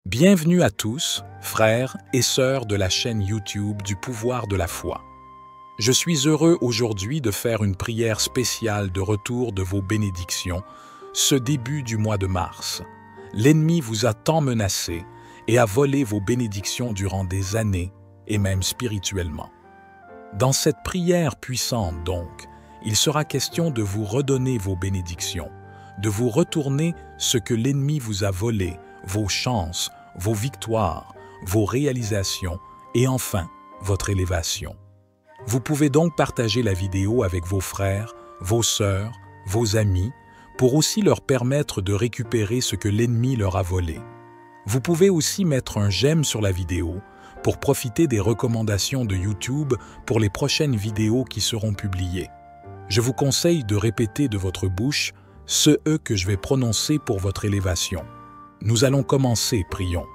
Bienvenue à tous, frères et sœurs de la chaîne YouTube du pouvoir de la foi. Je suis heureux aujourd'hui de faire une prière spéciale de retour de vos bénédictions, ce début du mois de mars. L'ennemi vous a tant menacé et a volé vos bénédictions durant des années, et même spirituellement. Dans cette prière puissante donc, il sera question de vous redonner vos bénédictions, de vous retourner ce que l'ennemi vous a volé, vos chances, vos victoires, vos réalisations et enfin, votre élévation. Vous pouvez donc partager la vidéo avec vos frères, vos sœurs, vos amis, pour aussi leur permettre de récupérer ce que l'ennemi leur a volé. Vous pouvez aussi mettre un j'aime sur la vidéo pour profiter des recommandations de YouTube pour les prochaines vidéos qui seront publiées. Je vous conseille de répéter de votre bouche ce « E » que je vais prononcer pour votre élévation. Nous allons commencer, prions.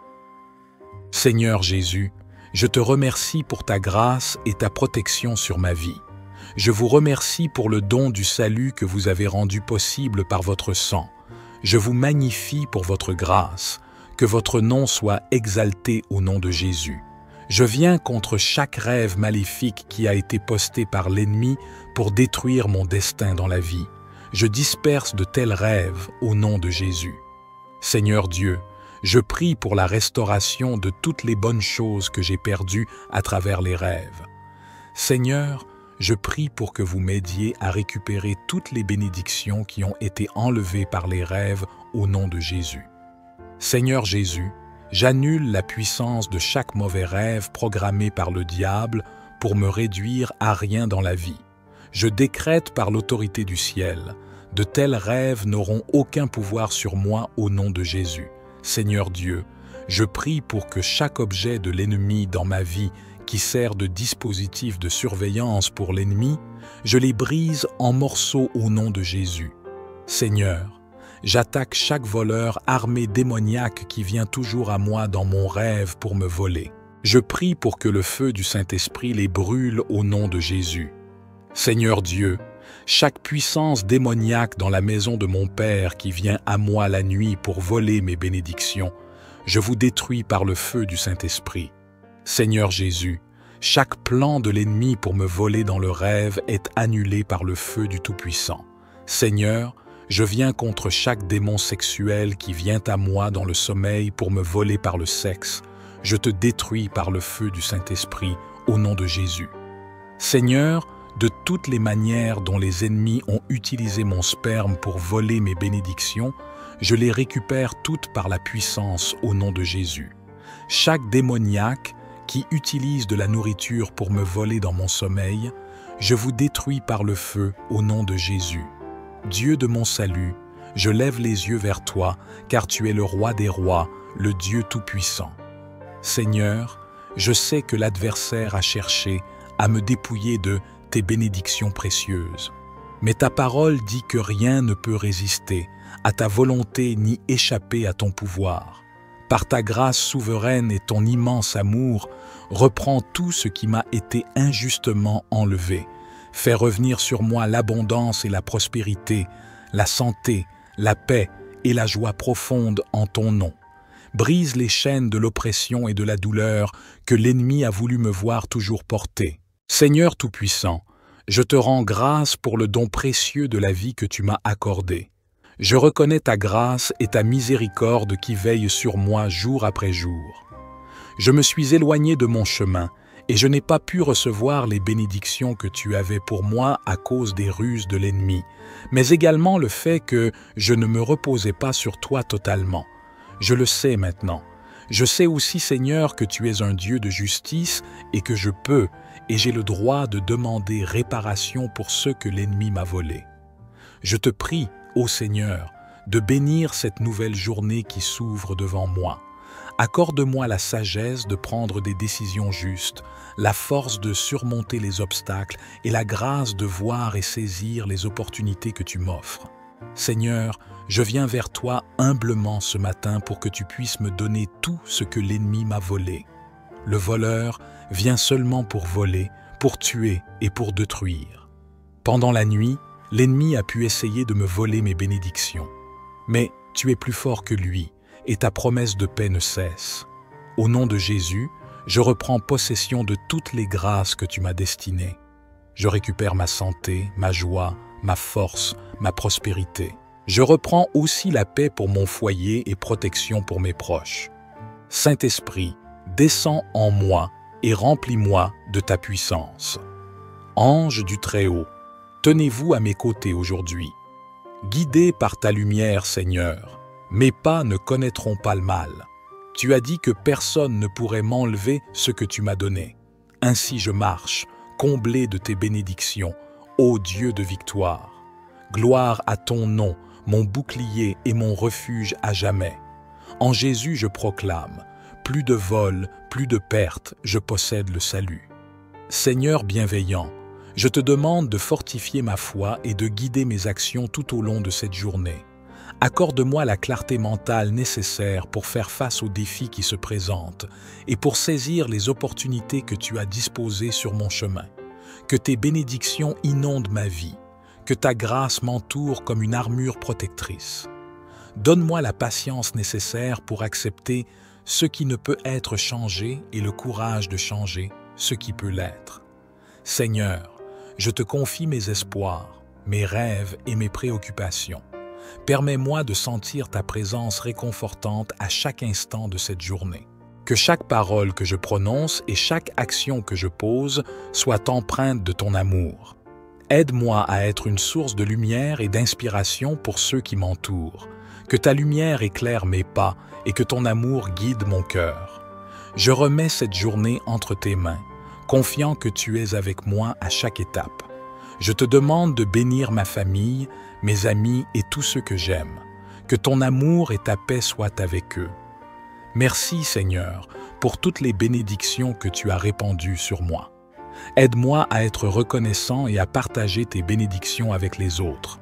Seigneur Jésus, je te remercie pour ta grâce et ta protection sur ma vie. Je vous remercie pour le don du salut que vous avez rendu possible par votre sang. Je vous magnifie pour votre grâce. Que votre nom soit exalté au nom de Jésus. Je viens contre chaque rêve maléfique qui a été posté par l'ennemi pour détruire mon destin dans la vie. Je disperse de tels rêves au nom de Jésus. Seigneur Dieu, je prie pour la restauration de toutes les bonnes choses que j'ai perdues à travers les rêves. Seigneur, je prie pour que vous m'aidiez à récupérer toutes les bénédictions qui ont été enlevées par les rêves au nom de Jésus. Seigneur Jésus, j'annule la puissance de chaque mauvais rêve programmé par le diable pour me réduire à rien dans la vie. Je décrète par l'autorité du ciel, de tels rêves n'auront aucun pouvoir sur moi au nom de Jésus. Seigneur Dieu, je prie pour que chaque objet de l'ennemi dans ma vie qui sert de dispositif de surveillance pour l'ennemi, je les brise en morceaux au nom de Jésus. Seigneur, j'attaque chaque voleur armé démoniaque qui vient toujours à moi dans mon rêve pour me voler. Je prie pour que le feu du Saint-Esprit les brûle au nom de Jésus. Seigneur Dieu, chaque puissance démoniaque dans la maison de mon Père qui vient à moi la nuit pour voler mes bénédictions, je vous détruis par le feu du Saint-Esprit. Seigneur Jésus, chaque plan de l'ennemi pour me voler dans le rêve est annulé par le feu du Tout-Puissant. Seigneur, je viens contre chaque démon sexuel qui vient à moi dans le sommeil pour me voler par le sexe. Je te détruis par le feu du Saint-Esprit au nom de Jésus. Seigneur, de toutes les manières dont les ennemis ont utilisé mon sperme pour voler mes bénédictions, je les récupère toutes par la puissance au nom de Jésus. Chaque démoniaque qui utilise de la nourriture pour me voler dans mon sommeil, je vous détruis par le feu au nom de Jésus. Dieu de mon salut, je lève les yeux vers toi, car tu es le roi des rois, le Dieu tout-puissant. Seigneur, je sais que l'adversaire a cherché à me dépouiller de tes bénédictions précieuses. Mais ta parole dit que rien ne peut résister à ta volonté ni échapper à ton pouvoir. Par ta grâce souveraine et ton immense amour, reprends tout ce qui m'a été injustement enlevé. Fais revenir sur moi l'abondance et la prospérité, la santé, la paix et la joie profonde en ton nom. Brise les chaînes de l'oppression et de la douleur que l'ennemi a voulu me voir toujours porter. Seigneur Tout-Puissant, je te rends grâce pour le don précieux de la vie que tu m'as accordé. Je reconnais ta grâce et ta miséricorde qui veillent sur moi jour après jour. Je me suis éloigné de mon chemin et je n'ai pas pu recevoir les bénédictions que tu avais pour moi à cause des ruses de l'ennemi, mais également le fait que je ne me reposais pas sur toi totalement. Je le sais maintenant. Je sais aussi, Seigneur, que tu es un Dieu de justice et que je peux et j'ai le droit de demander réparation pour ce que l'ennemi m'a volé. Je te prie, ô Seigneur, de bénir cette nouvelle journée qui s'ouvre devant moi. Accorde-moi la sagesse de prendre des décisions justes, la force de surmonter les obstacles et la grâce de voir et saisir les opportunités que tu m'offres. Seigneur, je viens vers toi humblement ce matin pour que tu puisses me donner tout ce que l'ennemi m'a volé. Le voleur vient seulement pour voler, pour tuer et pour détruire. Pendant la nuit, l'ennemi a pu essayer de me voler mes bénédictions. Mais tu es plus fort que lui et ta promesse de paix ne cesse. Au nom de Jésus, je reprends possession de toutes les grâces que tu m'as destinées. Je récupère ma santé, ma joie, ma force, ma prospérité. Je reprends aussi la paix pour mon foyer et protection pour mes proches. Saint-Esprit, descends en moi et remplis-moi de ta puissance. Ange du Très-Haut, tenez-vous à mes côtés aujourd'hui. Guidé par ta lumière, Seigneur, mes pas ne connaîtront pas le mal. Tu as dit que personne ne pourrait m'enlever ce que tu m'as donné. Ainsi je marche, comblé de tes bénédictions, ô Dieu de victoire. Gloire à ton nom, mon bouclier et mon refuge à jamais. En Jésus je proclame, plus de vol, plus de pertes, je possède le salut. Seigneur bienveillant, je te demande de fortifier ma foi et de guider mes actions tout au long de cette journée. Accorde-moi la clarté mentale nécessaire pour faire face aux défis qui se présentent et pour saisir les opportunités que tu as disposées sur mon chemin. Que tes bénédictions inondent ma vie, que ta grâce m'entoure comme une armure protectrice. Donne-moi la patience nécessaire pour accepter ce qui ne peut être changé et le courage de changer ce qui peut l'être. Seigneur, je te confie mes espoirs, mes rêves et mes préoccupations. Permets-moi de sentir ta présence réconfortante à chaque instant de cette journée. Que chaque parole que je prononce et chaque action que je pose soit empreinte de ton amour. Aide-moi à être une source de lumière et d'inspiration pour ceux qui m'entourent. Que ta lumière éclaire mes pas et que ton amour guide mon cœur. Je remets cette journée entre tes mains, confiant que tu es avec moi à chaque étape. Je te demande de bénir ma famille, mes amis et tous ceux que j'aime. Que ton amour et ta paix soient avec eux. Merci Seigneur pour toutes les bénédictions que tu as répandues sur moi. Aide-moi à être reconnaissant et à partager tes bénédictions avec les autres.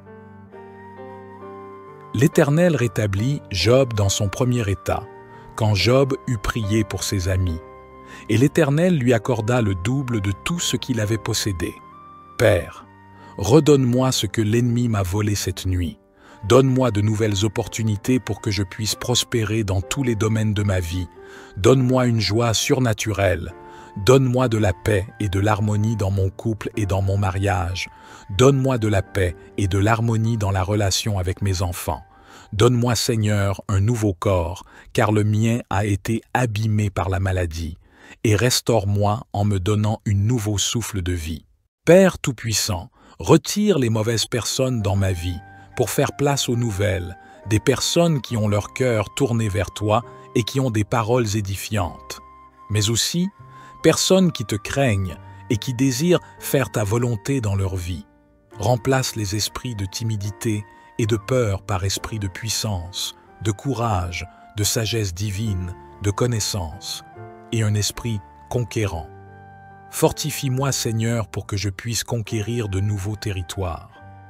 L'Éternel rétablit Job dans son premier état, quand Job eut prié pour ses amis. Et l'Éternel lui accorda le double de tout ce qu'il avait possédé. Père, redonne-moi ce que l'ennemi m'a volé cette nuit. Donne-moi de nouvelles opportunités pour que je puisse prospérer dans tous les domaines de ma vie. Donne-moi une joie surnaturelle. Donne-moi de la paix et de l'harmonie dans mon couple et dans mon mariage. Donne-moi de la paix et de l'harmonie dans la relation avec mes enfants. Donne-moi, Seigneur, un nouveau corps, car le mien a été abîmé par la maladie. Et restaure-moi en me donnant un nouveau souffle de vie. Père Tout-Puissant, retire les mauvaises personnes dans ma vie pour faire place aux nouvelles, des personnes qui ont leur cœur tourné vers toi et qui ont des paroles édifiantes. Mais aussi, personnes qui te craignent et qui désirent faire ta volonté dans leur vie. Remplace les esprits de timidité et de peur par esprit de puissance, de courage, de sagesse divine, de connaissance et un esprit conquérant. Fortifie-moi, Seigneur, pour que je puisse conquérir de nouveaux territoires.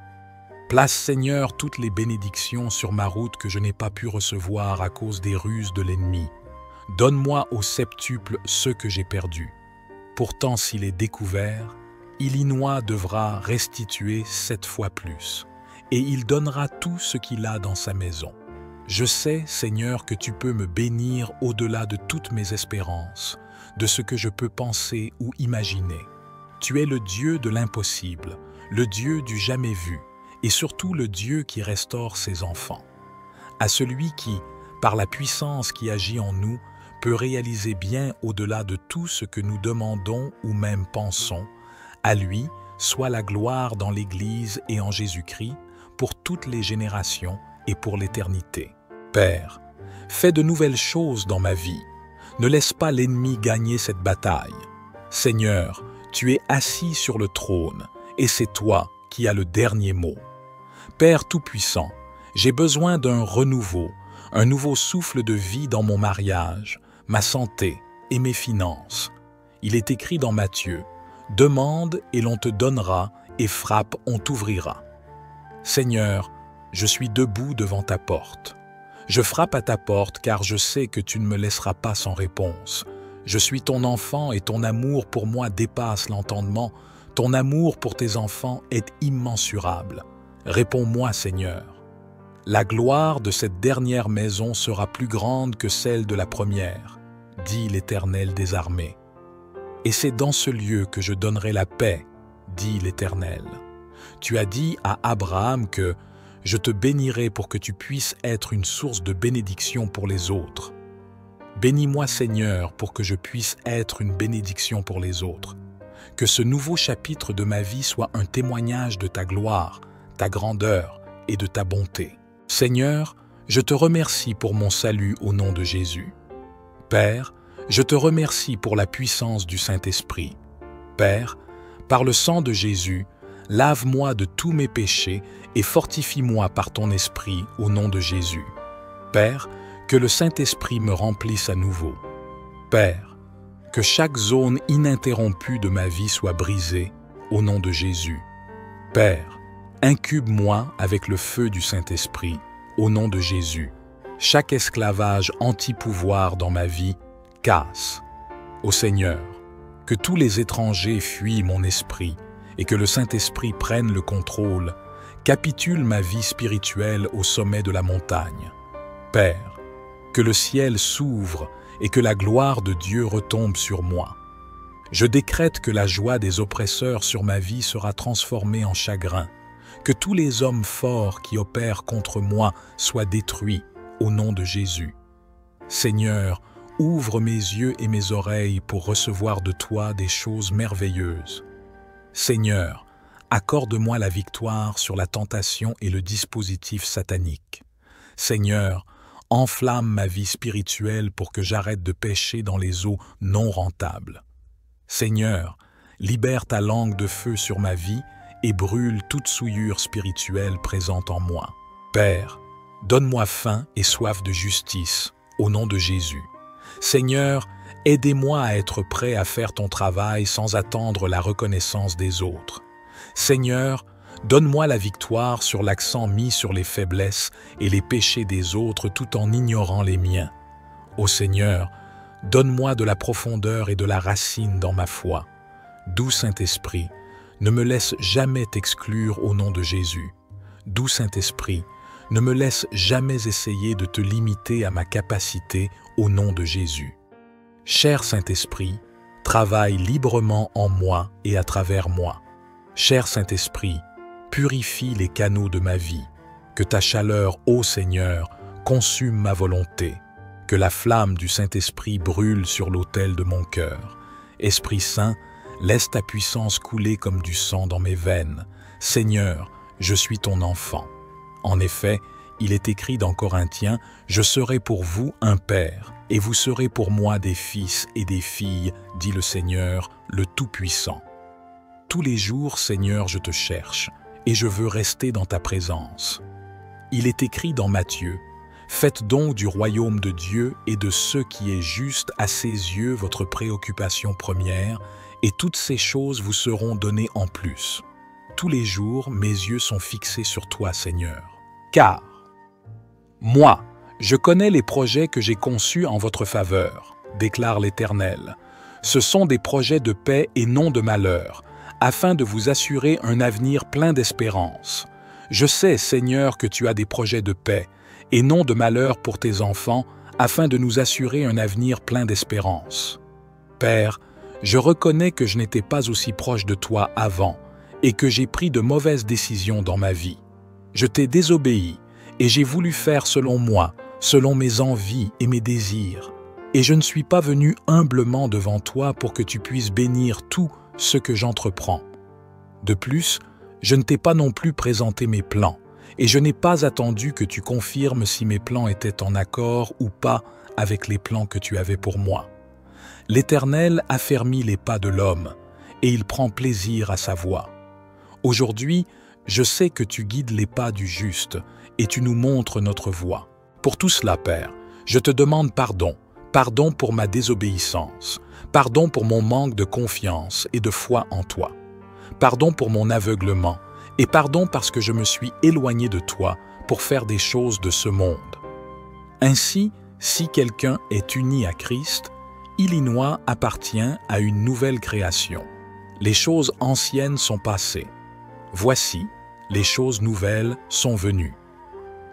Place, Seigneur, toutes les bénédictions sur ma route que je n'ai pas pu recevoir à cause des ruses de l'ennemi. Donne-moi au septuple ce que j'ai perdu. Pourtant, s'il est découvert, Illinois devra restituer 7 fois plus, et il donnera tout ce qu'il a dans sa maison. Je sais, Seigneur, que tu peux me bénir au-delà de toutes mes espérances, de ce que je peux penser ou imaginer. Tu es le Dieu de l'impossible, le Dieu du jamais vu, et surtout le Dieu qui restaure ses enfants. À celui qui, par la puissance qui agit en nous, peut réaliser bien au-delà de tout ce que nous demandons ou même pensons, à lui soit la gloire dans l'Église et en Jésus-Christ, pour toutes les générations et pour l'éternité. Père, fais de nouvelles choses dans ma vie. Ne laisse pas l'ennemi gagner cette bataille. Seigneur, tu es assis sur le trône, et c'est toi qui as le dernier mot. Père Tout-Puissant, j'ai besoin d'un renouveau, un nouveau souffle de vie dans mon mariage, ma santé et mes finances. Il est écrit dans Matthieu, « Demande et l'on te donnera, et frappe, on t'ouvrira. » Seigneur, je suis debout devant ta porte. Je frappe à ta porte car je sais que tu ne me laisseras pas sans réponse. Je suis ton enfant et ton amour pour moi dépasse l'entendement. Ton amour pour tes enfants est immensurable. Réponds-moi, Seigneur. La gloire de cette dernière maison sera plus grande que celle de la première, dit l'Éternel des armées. Et c'est dans ce lieu que je donnerai la paix, dit l'Éternel. Tu as dit à Abraham que je te bénirai pour que tu puisses être une source de bénédiction pour les autres. Bénis-moi, Seigneur, pour que je puisse être une bénédiction pour les autres. Que ce nouveau chapitre de ma vie soit un témoignage de ta gloire, ta grandeur et de ta bonté. Seigneur, je te remercie pour mon salut au nom de Jésus. Père, je te remercie pour la puissance du Saint-Esprit. Père, par le sang de Jésus, lave-moi de tous mes péchés et fortifie-moi par ton Esprit au nom de Jésus. Père, que le Saint-Esprit me remplisse à nouveau. Père, que chaque zone ininterrompue de ma vie soit brisée au nom de Jésus. Père, incube-moi avec le feu du Saint-Esprit au nom de Jésus. Chaque esclavage anti-pouvoir dans ma vie, casse. Ô Seigneur, que tous les étrangers fuient mon esprit et que le Saint-Esprit prenne le contrôle, capitule ma vie spirituelle au sommet de la montagne. Père, que le ciel s'ouvre et que la gloire de Dieu retombe sur moi. Je décrète que la joie des oppresseurs sur ma vie sera transformée en chagrin, que tous les hommes forts qui opèrent contre moi soient détruits au nom de Jésus. Seigneur, ouvre mes yeux et mes oreilles pour recevoir de toi des choses merveilleuses. Seigneur, accorde-moi la victoire sur la tentation et le dispositif satanique. Seigneur, enflamme ma vie spirituelle pour que j'arrête de pécher dans les eaux non rentables. Seigneur, libère ta langue de feu sur ma vie et brûle toute souillure spirituelle présente en moi. Père, donne-moi faim et soif de justice, au nom de Jésus. Seigneur, aidez-moi à être prêt à faire ton travail sans attendre la reconnaissance des autres. Seigneur, donne-moi la victoire sur l'accent mis sur les faiblesses et les péchés des autres tout en ignorant les miens. Ô Seigneur, donne-moi de la profondeur et de la racine dans ma foi. Doux Saint-Esprit, ne me laisse jamais t'exclure au nom de Jésus. Doux Saint-Esprit, ne me laisse jamais essayer de te limiter à ma capacité au nom de Jésus. Cher Saint-Esprit, travaille librement en moi et à travers moi. Cher Saint-Esprit, purifie les canaux de ma vie. Que ta chaleur, ô Seigneur, consume ma volonté. Que la flamme du Saint-Esprit brûle sur l'autel de mon cœur. Esprit Saint, laisse ta puissance couler comme du sang dans mes veines. Seigneur, je suis ton enfant. En effet, il est écrit dans Corinthiens, « Je serai pour vous un père, et vous serez pour moi des fils et des filles, dit le Seigneur, le Tout-Puissant. » Tous les jours, Seigneur, je te cherche, et je veux rester dans ta présence. Il est écrit dans Matthieu, « Faites donc du royaume de Dieu et de ce qui est juste à ses yeux votre préoccupation première, et toutes ces choses vous seront données en plus. Tous les jours, mes yeux sont fixés sur toi, Seigneur. Car, moi, je connais les projets que j'ai conçus en votre faveur, déclare l'Éternel. Ce sont des projets de paix et non de malheur, afin de vous assurer un avenir plein d'espérance. Je sais, Seigneur, que tu as des projets de paix et non de malheur pour tes enfants, afin de nous assurer un avenir plein d'espérance. Père, je reconnais que je n'étais pas aussi proche de toi avant et que j'ai pris de mauvaises décisions dans ma vie. Je t'ai désobéi et j'ai voulu faire selon moi, selon mes envies et mes désirs. Et je ne suis pas venu humblement devant toi pour que tu puisses bénir tout ce que j'entreprends. De plus, je ne t'ai pas non plus présenté mes plans, et je n'ai pas attendu que tu confirmes si mes plans étaient en accord ou pas avec les plans que tu avais pour moi. L'Éternel affermit les pas de l'homme, et il prend plaisir à sa voie. Aujourd'hui, je sais que tu guides les pas du juste, et tu nous montres notre voie. Pour tout cela, Père, je te demande pardon. Pardon pour ma désobéissance. Pardon pour mon manque de confiance et de foi en toi. Pardon pour mon aveuglement. Et pardon parce que je me suis éloigné de toi pour faire des choses de ce monde. Ainsi, si quelqu'un est uni à Christ, Illinois appartient à une nouvelle création. Les choses anciennes sont passées. Voici, les choses nouvelles sont venues.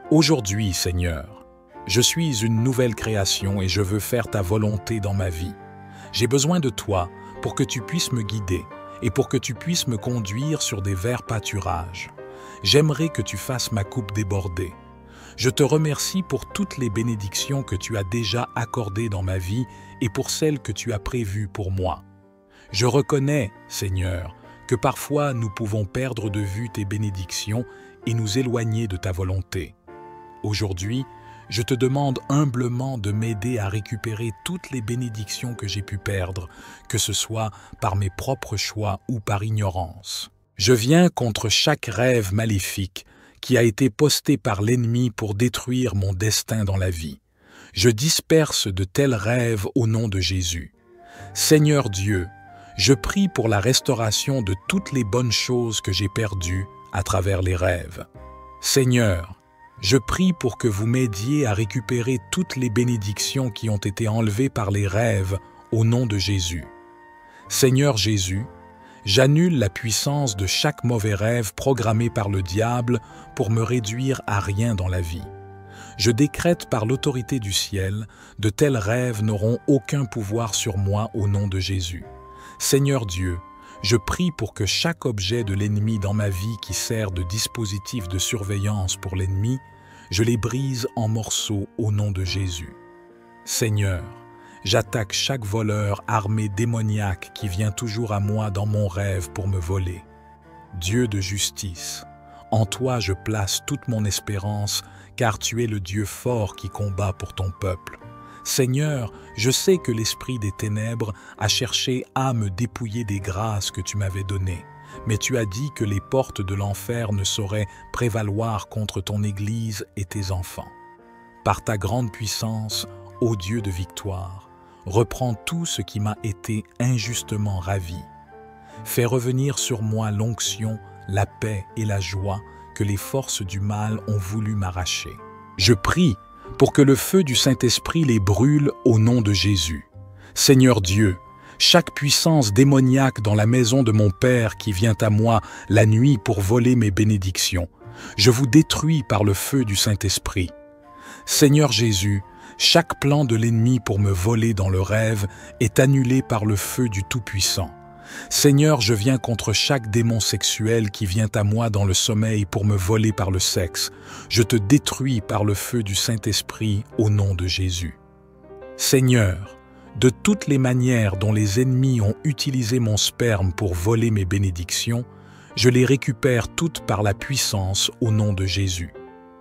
Aujourd'hui, Seigneur, je suis une nouvelle création et je veux faire ta volonté dans ma vie. J'ai besoin de toi pour que tu puisses me guider et pour que tu puisses me conduire sur des verts pâturages. J'aimerais que tu fasses ma coupe déborder. Je te remercie pour toutes les bénédictions que tu as déjà accordées dans ma vie et pour celles que tu as prévues pour moi. Je reconnais, Seigneur, que parfois nous pouvons perdre de vue tes bénédictions et nous éloigner de ta volonté. Aujourd'hui, je te demande humblement de m'aider à récupérer toutes les bénédictions que j'ai pu perdre, que ce soit par mes propres choix ou par ignorance. Je viens contre chaque rêve maléfique qui a été posté par l'ennemi pour détruire mon destin dans la vie. Je disperse de tels rêves au nom de Jésus. Seigneur Dieu, je prie pour la restauration de toutes les bonnes choses que j'ai perdues à travers les rêves. Seigneur, je prie pour que vous m'aidiez à récupérer toutes les bénédictions qui ont été enlevées par les rêves au nom de Jésus. Seigneur Jésus, j'annule la puissance de chaque mauvais rêve programmé par le diable pour me réduire à rien dans la vie. Je décrète par l'autorité du ciel, de tels rêves n'auront aucun pouvoir sur moi au nom de Jésus. Seigneur Dieu, je prie pour que chaque objet de l'ennemi dans ma vie qui sert de dispositif de surveillance pour l'ennemi, je les brise en morceaux au nom de Jésus. Seigneur, j'attaque chaque voleur armé démoniaque qui vient toujours à moi dans mon rêve pour me voler. Dieu de justice, en toi je place toute mon espérance, car tu es le Dieu fort qui combat pour ton peuple. Seigneur, je sais que l'esprit des ténèbres a cherché à me dépouiller des grâces que tu m'avais données, mais tu as dit que les portes de l'enfer ne sauraient prévaloir contre ton Église et tes enfants. Par ta grande puissance, ô Dieu de victoire, reprends tout ce qui m'a été injustement ravi. Fais revenir sur moi l'onction, la paix et la joie que les forces du mal ont voulu m'arracher. Je prie pour que le feu du Saint-Esprit les brûle au nom de Jésus. Seigneur Dieu, chaque puissance démoniaque dans la maison de mon Père qui vient à moi la nuit pour voler mes bénédictions, je vous détruis par le feu du Saint-Esprit. Seigneur Jésus, chaque plan de l'ennemi pour me voler dans le rêve est annulé par le feu du Tout-Puissant. Seigneur, je viens contre chaque démon sexuel qui vient à moi dans le sommeil pour me voler par le sexe. Je te détruis par le feu du Saint-Esprit au nom de Jésus. Seigneur, de toutes les manières dont les ennemis ont utilisé mon sperme pour voler mes bénédictions, je les récupère toutes par la puissance au nom de Jésus.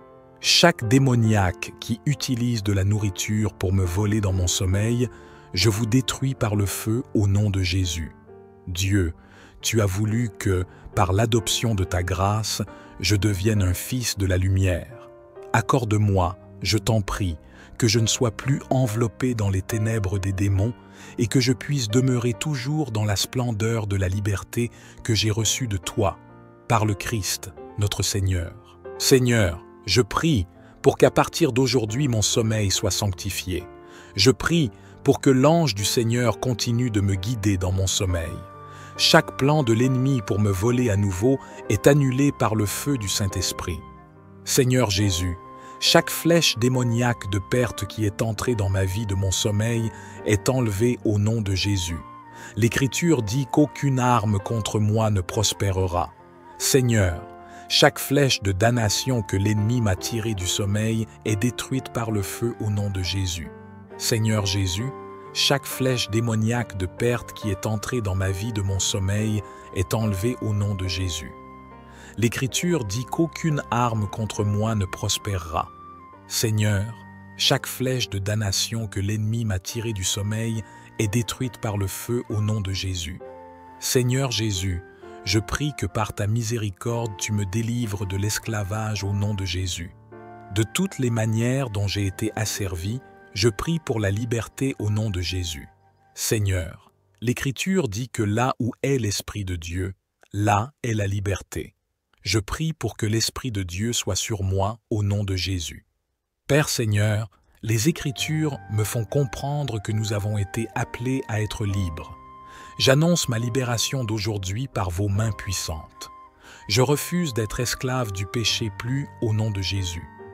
Chaque démoniaque qui utilise de la nourriture pour me voler dans mon sommeil, je vous détruis par le feu au nom de Jésus. Dieu, tu as voulu que, par l'adoption de ta grâce, je devienne un fils de la lumière. Accorde-moi, je t'en prie, que je ne sois plus enveloppé dans les ténèbres des démons et que je puisse demeurer toujours dans la splendeur de la liberté que j'ai reçue de toi, par le Christ, notre Seigneur. Seigneur, je prie pour qu'à partir d'aujourd'hui mon sommeil soit sanctifié. Je prie pour que l'ange du Seigneur continue de me guider dans mon sommeil. Chaque plan de l'ennemi pour me voler à nouveau est annulé par le feu du Saint-Esprit. Seigneur Jésus, chaque flèche démoniaque de perte qui est entrée dans ma vie de mon sommeil est enlevée au nom de Jésus. L'Écriture dit qu'aucune arme contre moi ne prospérera. Seigneur, chaque flèche de damnation que l'ennemi m'a tirée du sommeil est détruite par le feu au nom de Jésus. Seigneur Jésus, chaque flèche démoniaque de perte qui est entrée dans ma vie de mon sommeil est enlevée au nom de Jésus. L'Écriture dit qu'aucune arme contre moi ne prospérera. Seigneur, chaque flèche de damnation que l'ennemi m'a tirée du sommeil est détruite par le feu au nom de Jésus. Seigneur Jésus, je prie que par ta miséricorde tu me délivres de l'esclavage au nom de Jésus. De toutes les manières dont j'ai été asservi, je prie pour la liberté au nom de Jésus. Seigneur, l'Écriture dit que là où est l'Esprit de Dieu, là est la liberté. Je prie pour que l'Esprit de Dieu soit sur moi au nom de Jésus. Père Seigneur, les Écritures me font comprendre que nous avons été appelés à être libres. J'annonce ma libération d'aujourd'hui par vos mains puissantes. Je refuse d'être esclave du péché plus au nom de Jésus.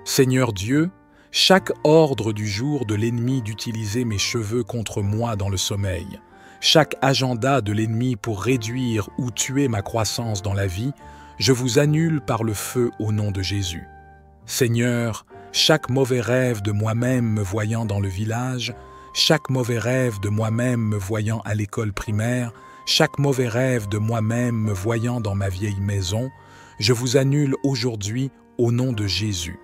Seigneur Dieu, chaque ordre du jour de l'ennemi d'utiliser mes cheveux contre moi dans le sommeil, chaque agenda de l'ennemi pour réduire ou tuer ma croissance dans la vie, je vous annule par le feu au nom de Jésus. Seigneur, chaque mauvais rêve de moi-même me voyant dans le village, chaque mauvais rêve de moi-même me voyant à l'école primaire, chaque mauvais rêve de moi-même me voyant dans ma vieille maison, je vous annule aujourd'hui au nom de Jésus.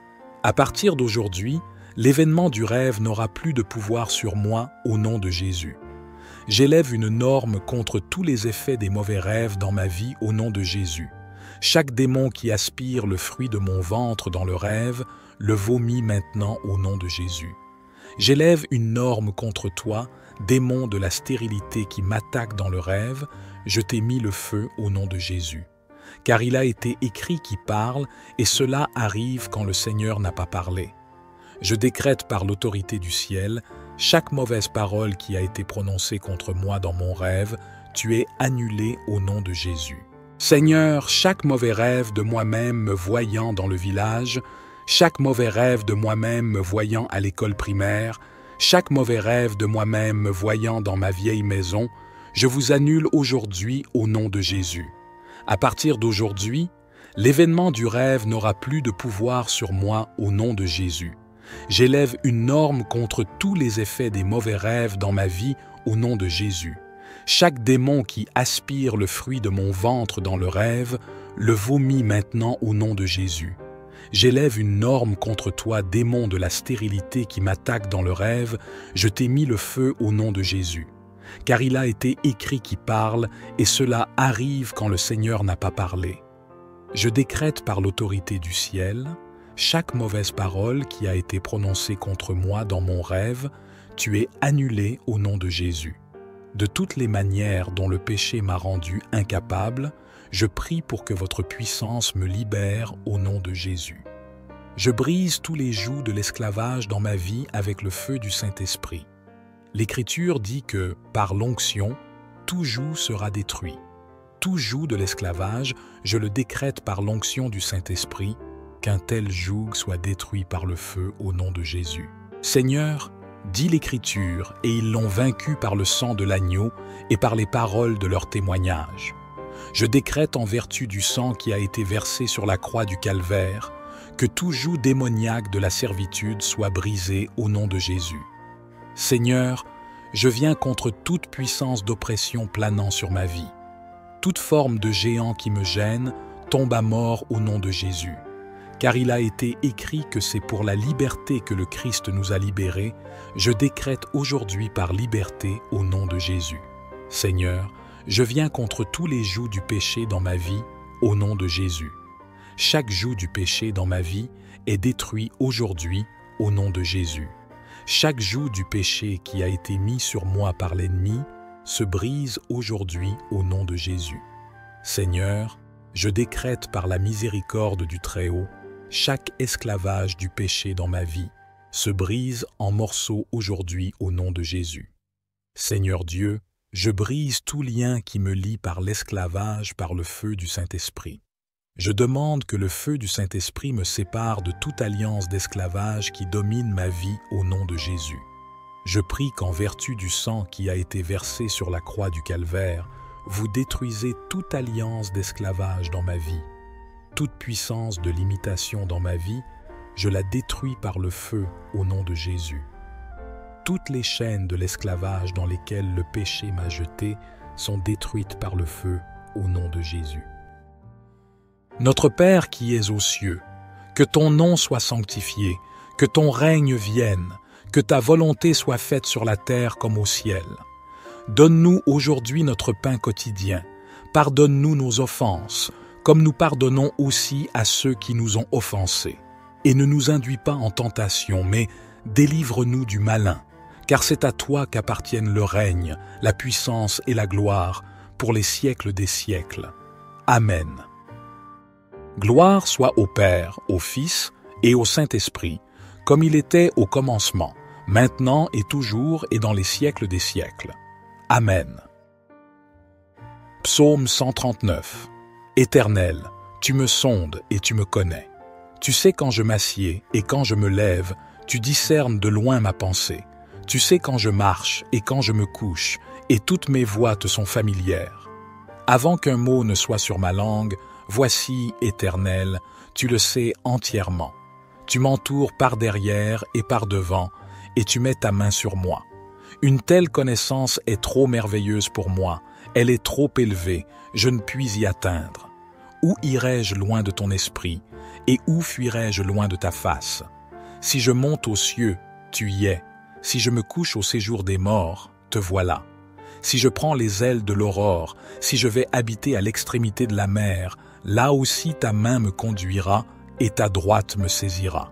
À partir d'aujourd'hui, l'événement du rêve n'aura plus de pouvoir sur moi au nom de Jésus. J'élève une norme contre tous les effets des mauvais rêves dans ma vie au nom de Jésus. Chaque démon qui aspire le fruit de mon ventre dans le rêve, le vomit maintenant au nom de Jésus. J'élève une norme contre toi, démon de la stérilité qui m'attaque dans le rêve, je t'ai mis le feu au nom de Jésus. Car il a été écrit qui parle, et cela arrive quand le Seigneur n'a pas parlé. Je décrète par l'autorité du ciel, chaque mauvaise parole qui a été prononcée contre moi dans mon rêve, tu es annulée au nom de Jésus. Seigneur, chaque mauvais rêve de moi-même me voyant dans le village, chaque mauvais rêve de moi-même me voyant à l'école primaire, chaque mauvais rêve de moi-même me voyant dans ma vieille maison, je vous annule aujourd'hui au nom de Jésus. À partir d'aujourd'hui, l'événement du rêve n'aura plus de pouvoir sur moi au nom de Jésus. J'élève une norme contre tous les effets des mauvais rêves dans ma vie au nom de Jésus. Chaque démon qui aspire le fruit de mon ventre dans le rêve, le vomit maintenant au nom de Jésus. J'élève une norme contre toi, démon de la stérilité qui m'attaque dans le rêve, je t'ai mis le feu au nom de Jésus. Car il a été écrit qui parle, et cela arrive quand le Seigneur n'a pas parlé. Je décrète par l'autorité du ciel, chaque mauvaise parole qui a été prononcée contre moi dans mon rêve, tu es annulée au nom de Jésus. De toutes les manières dont le péché m'a rendu incapable, je prie pour que votre puissance me libère au nom de Jésus. Je brise tous les jougs de l'esclavage dans ma vie avec le feu du Saint-Esprit. L'Écriture dit que, par l'onction, tout joug sera détruit. Tout joug de l'esclavage, je le décrète par l'onction du Saint-Esprit, qu'un tel joug soit détruit par le feu au nom de Jésus. Seigneur, dit l'Écriture, et ils l'ont vaincu par le sang de l'agneau et par les paroles de leur témoignage. Je décrète en vertu du sang qui a été versé sur la croix du Calvaire, que tout joug démoniaque de la servitude soit brisé au nom de Jésus. Seigneur, je viens contre toute puissance d'oppression planant sur ma vie. Toute forme de géant qui me gêne tombe à mort au nom de Jésus. Car il a été écrit que c'est pour la liberté que le Christ nous a libérés, je décrète aujourd'hui par liberté au nom de Jésus. Seigneur, je viens contre tous les jougs du péché dans ma vie, au nom de Jésus. Chaque joug du péché dans ma vie est détruit aujourd'hui, au nom de Jésus. Chaque joug du péché qui a été mis sur moi par l'ennemi se brise aujourd'hui au nom de Jésus. Seigneur, je décrète par la miséricorde du Très-Haut, chaque esclavage du péché dans ma vie se brise en morceaux aujourd'hui au nom de Jésus. Seigneur Dieu, je brise tout lien qui me lie par l'esclavage par le feu du Saint-Esprit. Je demande que le feu du Saint-Esprit me sépare de toute alliance d'esclavage qui domine ma vie au nom de Jésus. Je prie qu'en vertu du sang qui a été versé sur la croix du Calvaire, vous détruisez toute alliance d'esclavage dans ma vie. Toute puissance de limitation dans ma vie, je la détruis par le feu au nom de Jésus. Toutes les chaînes de l'esclavage dans lesquelles le péché m'a jeté sont détruites par le feu au nom de Jésus. Notre Père qui es aux cieux, que ton nom soit sanctifié, que ton règne vienne, que ta volonté soit faite sur la terre comme au ciel. Donne-nous aujourd'hui notre pain quotidien. Pardonne-nous nos offenses, comme nous pardonnons aussi à ceux qui nous ont offensés. Et ne nous induis pas en tentation, mais délivre-nous du malin, car c'est à toi qu'appartiennent le règne, la puissance et la gloire, pour les siècles des siècles. Amen. Gloire soit au Père, au Fils et au Saint-Esprit, comme il était au commencement, maintenant et toujours et dans les siècles des siècles. Amen. Psaume 139. Éternel, tu me sondes et tu me connais. Tu sais quand je m'assieds et quand je me lève, tu discernes de loin ma pensée. Tu sais quand je marche et quand je me couche, et toutes mes voies te sont familières. Avant qu'un mot ne soit sur ma langue, voici, Éternel, tu le sais entièrement. Tu m'entoures par derrière et par devant, et tu mets ta main sur moi. Une telle connaissance est trop merveilleuse pour moi, elle est trop élevée, je ne puis y atteindre. Où irai-je loin de ton esprit, et où fuirai-je loin de ta face? Si je monte aux cieux, tu y es. Si je me couche au séjour des morts, te voilà. Si je prends les ailes de l'aurore, si je vais habiter à l'extrémité de la mer, là aussi ta main me conduira et ta droite me saisira.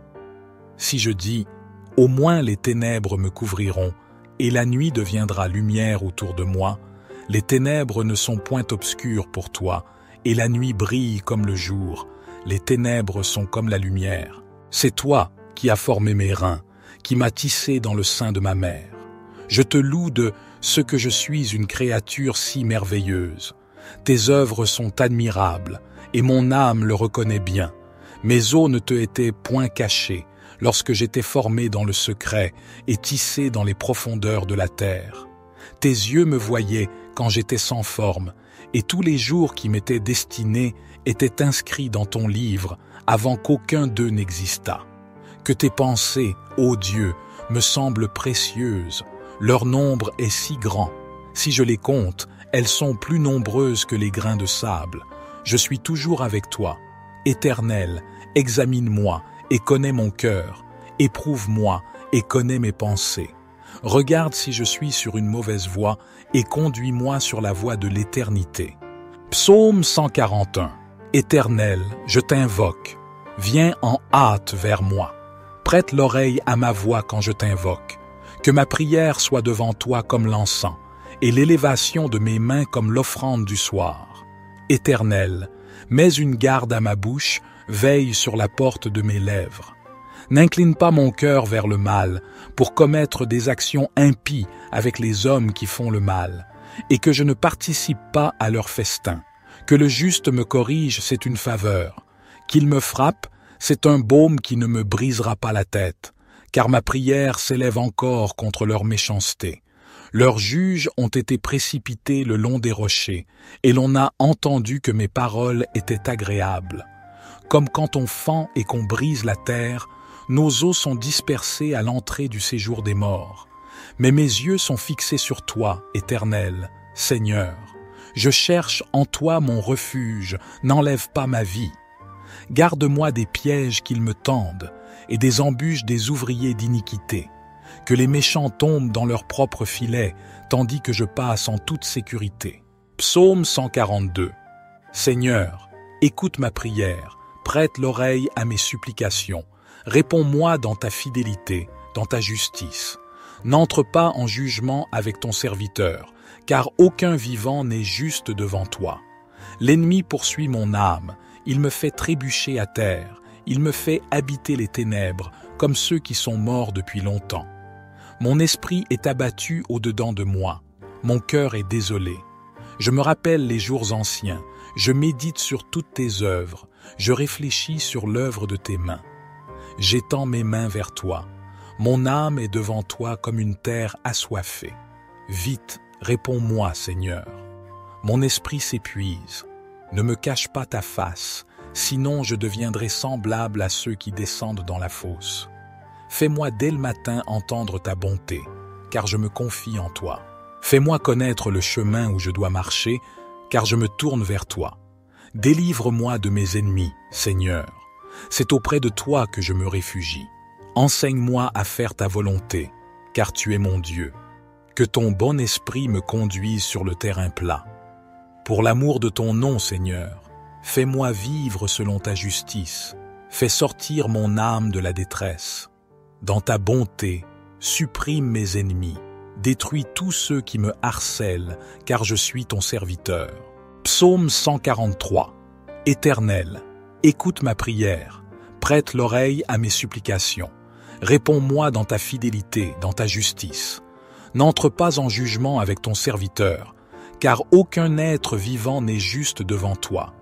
Si je dis, au moins les ténèbres me couvriront, et la nuit deviendra lumière autour de moi, les ténèbres ne sont point obscures pour toi, et la nuit brille comme le jour, les ténèbres sont comme la lumière. C'est toi qui as formé mes reins, qui m'as tissé dans le sein de ma mère. Je te loue de ce que je suis une créature si merveilleuse. Tes œuvres sont admirables, et mon âme le reconnaît bien. Mes os ne te étaient point cachés, lorsque j'étais formé dans le secret et tissé dans les profondeurs de la terre. Tes yeux me voyaient quand j'étais sans forme, et tous les jours qui m'étaient destinés étaient inscrits dans ton livre avant qu'aucun d'eux n'existât. Que tes pensées, ô Dieu, me semblent précieuses, leur nombre est si grand. Si je les compte, elles sont plus nombreuses que les grains de sable. Je suis toujours avec toi. Éternel, examine-moi et connais mon cœur. Éprouve-moi et connais mes pensées. Regarde si je suis sur une mauvaise voie et conduis-moi sur la voie de l'éternité. Psaume 141. Éternel, je t'invoque. Viens en hâte vers moi. Prête l'oreille à ma voix quand je t'invoque. Que ma prière soit devant toi comme l'encens, et l'élévation de mes mains comme l'offrande du soir. Éternel, mets une garde à ma bouche, veille sur la porte de mes lèvres. N'incline pas mon cœur vers le mal, pour commettre des actions impies avec les hommes qui font le mal, et que je ne participe pas à leur festin. Que le juste me corrige, c'est une faveur. Qu'il me frappe, c'est un baume qui ne me brisera pas la tête, car ma prière s'élève encore contre leur méchanceté. Leurs juges ont été précipités le long des rochers, et l'on a entendu que mes paroles étaient agréables. Comme quand on fend et qu'on brise la terre, nos os sont dispersés à l'entrée du séjour des morts. Mais mes yeux sont fixés sur toi, Éternel, Seigneur. Je cherche en toi mon refuge, n'enlève pas ma vie. Garde-moi des pièges qu'ils me tendent, et des embûches des ouvriers d'iniquité. Que les méchants tombent dans leur propre filet, tandis que je passe en toute sécurité. Psaume 142. Seigneur, écoute ma prière, prête l'oreille à mes supplications. Réponds-moi dans ta fidélité, dans ta justice. N'entre pas en jugement avec ton serviteur, car aucun vivant n'est juste devant toi. L'ennemi poursuit mon âme, il me fait trébucher à terre, il me fait habiter les ténèbres, comme ceux qui sont morts depuis longtemps. Mon esprit est abattu au-dedans de moi, mon cœur est désolé. Je me rappelle les jours anciens, je médite sur toutes tes œuvres, je réfléchis sur l'œuvre de tes mains. J'étends mes mains vers toi, mon âme est devant toi comme une terre assoiffée. Vite, réponds-moi, Seigneur. Mon esprit s'épuise. Ne me cache pas ta face, sinon je deviendrai semblable à ceux qui descendent dans la fosse. Fais-moi dès le matin entendre ta bonté, car je me confie en toi. Fais-moi connaître le chemin où je dois marcher, car je me tourne vers toi. Délivre-moi de mes ennemis, Seigneur. C'est auprès de toi que je me réfugie. Enseigne-moi à faire ta volonté, car tu es mon Dieu. Que ton bon esprit me conduise sur le terrain plat. Pour l'amour de ton nom, Seigneur, fais-moi vivre selon ta justice. Fais sortir mon âme de la détresse. Dans ta bonté, supprime mes ennemis. Détruis tous ceux qui me harcèlent, car je suis ton serviteur. Psaume 143. Éternel, écoute ma prière. Prête l'oreille à mes supplications. Réponds-moi dans ta fidélité, dans ta justice. N'entre pas en jugement avec ton serviteur, car aucun être vivant n'est juste devant toi.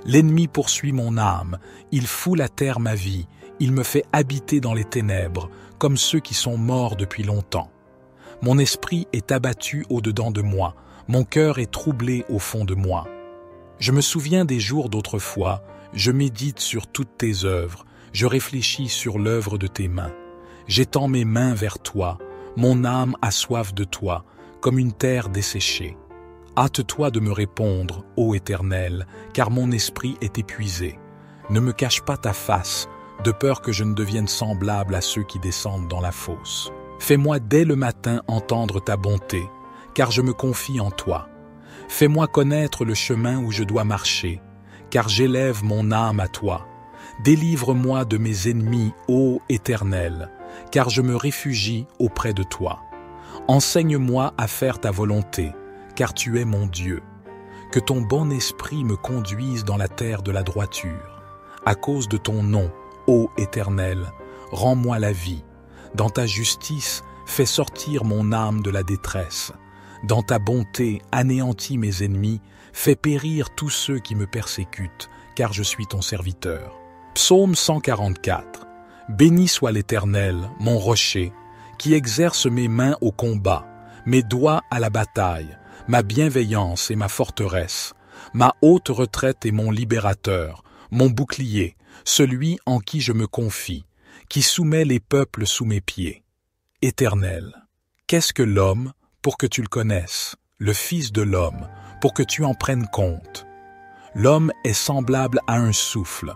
L'ennemi poursuit mon âme, il foule à terre ma vie, il me fait habiter dans les ténèbres, comme ceux qui sont morts depuis longtemps. Mon esprit est abattu au-dedans de moi, mon cœur est troublé au fond de moi. Je me souviens des jours d'autrefois, je médite sur toutes tes œuvres, je réfléchis sur l'œuvre de tes mains. J'étends mes mains vers toi, mon âme a soif de toi, comme une terre desséchée. Hâte-toi de me répondre, ô Éternel, car mon esprit est épuisé. Ne me cache pas ta face, de peur que je ne devienne semblable à ceux qui descendent dans la fosse. Fais-moi dès le matin entendre ta bonté, car je me confie en toi. Fais-moi connaître le chemin où je dois marcher, car j'élève mon âme à toi. Délivre-moi de mes ennemis, ô Éternel, car je me réfugie auprès de toi. Enseigne-moi à faire ta volonté, car tu es mon Dieu. Que ton bon esprit me conduise dans la terre de la droiture. À cause de ton nom, ô Éternel, rends-moi la vie. Dans ta justice, fais sortir mon âme de la détresse. Dans ta bonté, anéantis mes ennemis, fais périr tous ceux qui me persécutent, car je suis ton serviteur. Psaume 144. Béni soit l'Éternel, mon rocher, qui exerce mes mains au combat, mes doigts à la bataille, ma bienveillance et ma forteresse, ma haute retraite et mon libérateur, mon bouclier, celui en qui je me confie, qui soumet les peuples sous mes pieds. Éternel, qu'est-ce que l'homme pour que tu le connaisses, le Fils de l'homme pour que tu en prennes compte? L'homme est semblable à un souffle.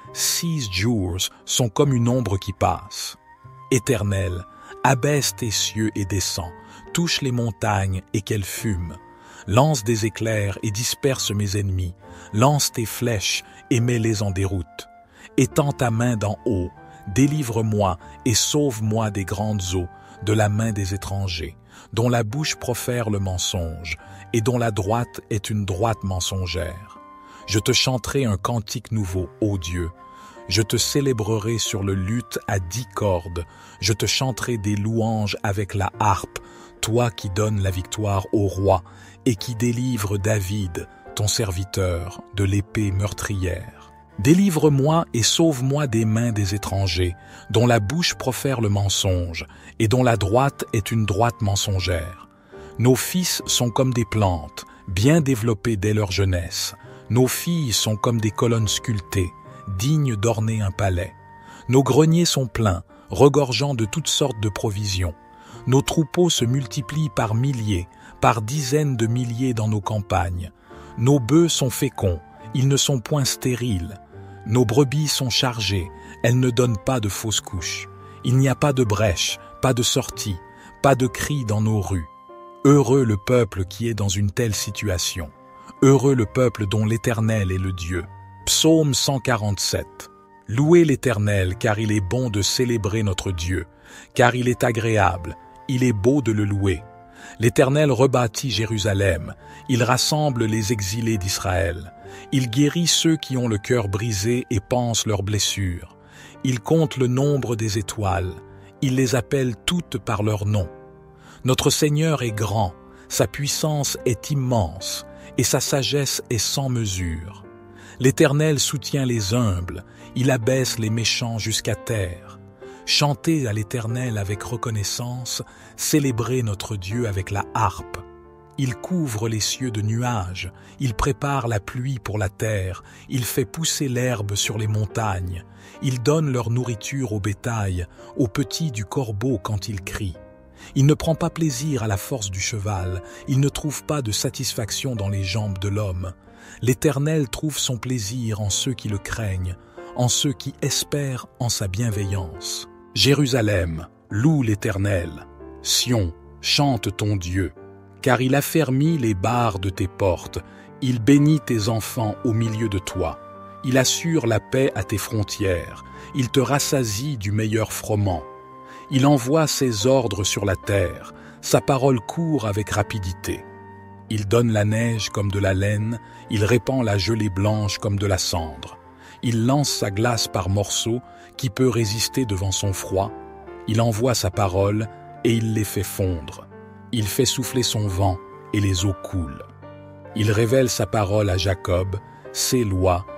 6 jours sont comme une ombre qui passe. Éternel, abaisse tes cieux et descends, touche les montagnes et qu'elles fument. Lance des éclairs et disperse mes ennemis, lance tes flèches et mets-les en déroute. Étends ta main d'en haut, délivre-moi et sauve-moi des grandes eaux, de la main des étrangers, dont la bouche profère le mensonge, et dont la droite est une droite mensongère. Je te chanterai un cantique nouveau, ô Dieu. Je te célébrerai sur le luth à 10 cordes. Je te chanterai des louanges avec la harpe, toi qui donnes la victoire au roi et qui délivre David, ton serviteur, de l'épée meurtrière. Délivre-moi et sauve-moi des mains des étrangers, dont la bouche profère le mensonge, et dont la droite est une droite mensongère. Nos fils sont comme des plantes, bien développées dès leur jeunesse. Nos filles sont comme des colonnes sculptées, dignes d'orner un palais. Nos greniers sont pleins, regorgeant de toutes sortes de provisions. Nos troupeaux se multiplient par milliers, par dizaines de milliers dans nos campagnes. Nos bœufs sont féconds, ils ne sont point stériles. Nos brebis sont chargées, elles ne donnent pas de fausses couches. Il n'y a pas de brèche, pas de sortie, pas de cri dans nos rues. Heureux le peuple qui est dans une telle situation. Heureux le peuple dont l'Éternel est le Dieu. Psaume 147. Louez l'Éternel, car il est bon de célébrer notre Dieu, car il est agréable, il est beau de le louer. L'Éternel rebâtit Jérusalem, il rassemble les exilés d'Israël. Il guérit ceux qui ont le cœur brisé et pansent leurs blessures. Il compte le nombre des étoiles, il les appelle toutes par leur nom. Notre Seigneur est grand, sa puissance est immense, et sa sagesse est sans mesure. L'Éternel soutient les humbles, il abaisse les méchants jusqu'à terre. Chantez à l'Éternel avec reconnaissance, célébrez notre Dieu avec la harpe. Il couvre les cieux de nuages, il prépare la pluie pour la terre, il fait pousser l'herbe sur les montagnes, il donne leur nourriture au bétail, aux petits du corbeau quand il crie. Il ne prend pas plaisir à la force du cheval, il ne trouve pas de satisfaction dans les jambes de l'homme. L'Éternel trouve son plaisir en ceux qui le craignent, en ceux qui espèrent en sa bienveillance. Jérusalem, loue l'Éternel. Sion, chante ton Dieu. Car il affermit les barres de tes portes, il bénit tes enfants au milieu de toi. Il assure la paix à tes frontières, il te rassasie du meilleur froment. Il envoie ses ordres sur la terre, sa parole court avec rapidité. Il donne la neige comme de la laine, il répand la gelée blanche comme de la cendre. Il lance sa glace par morceaux, qui peut résister devant son froid. Il envoie sa parole et il les fait fondre. Il fait souffler son vent et les eaux coulent. Il révèle sa parole à Jacob, ses lois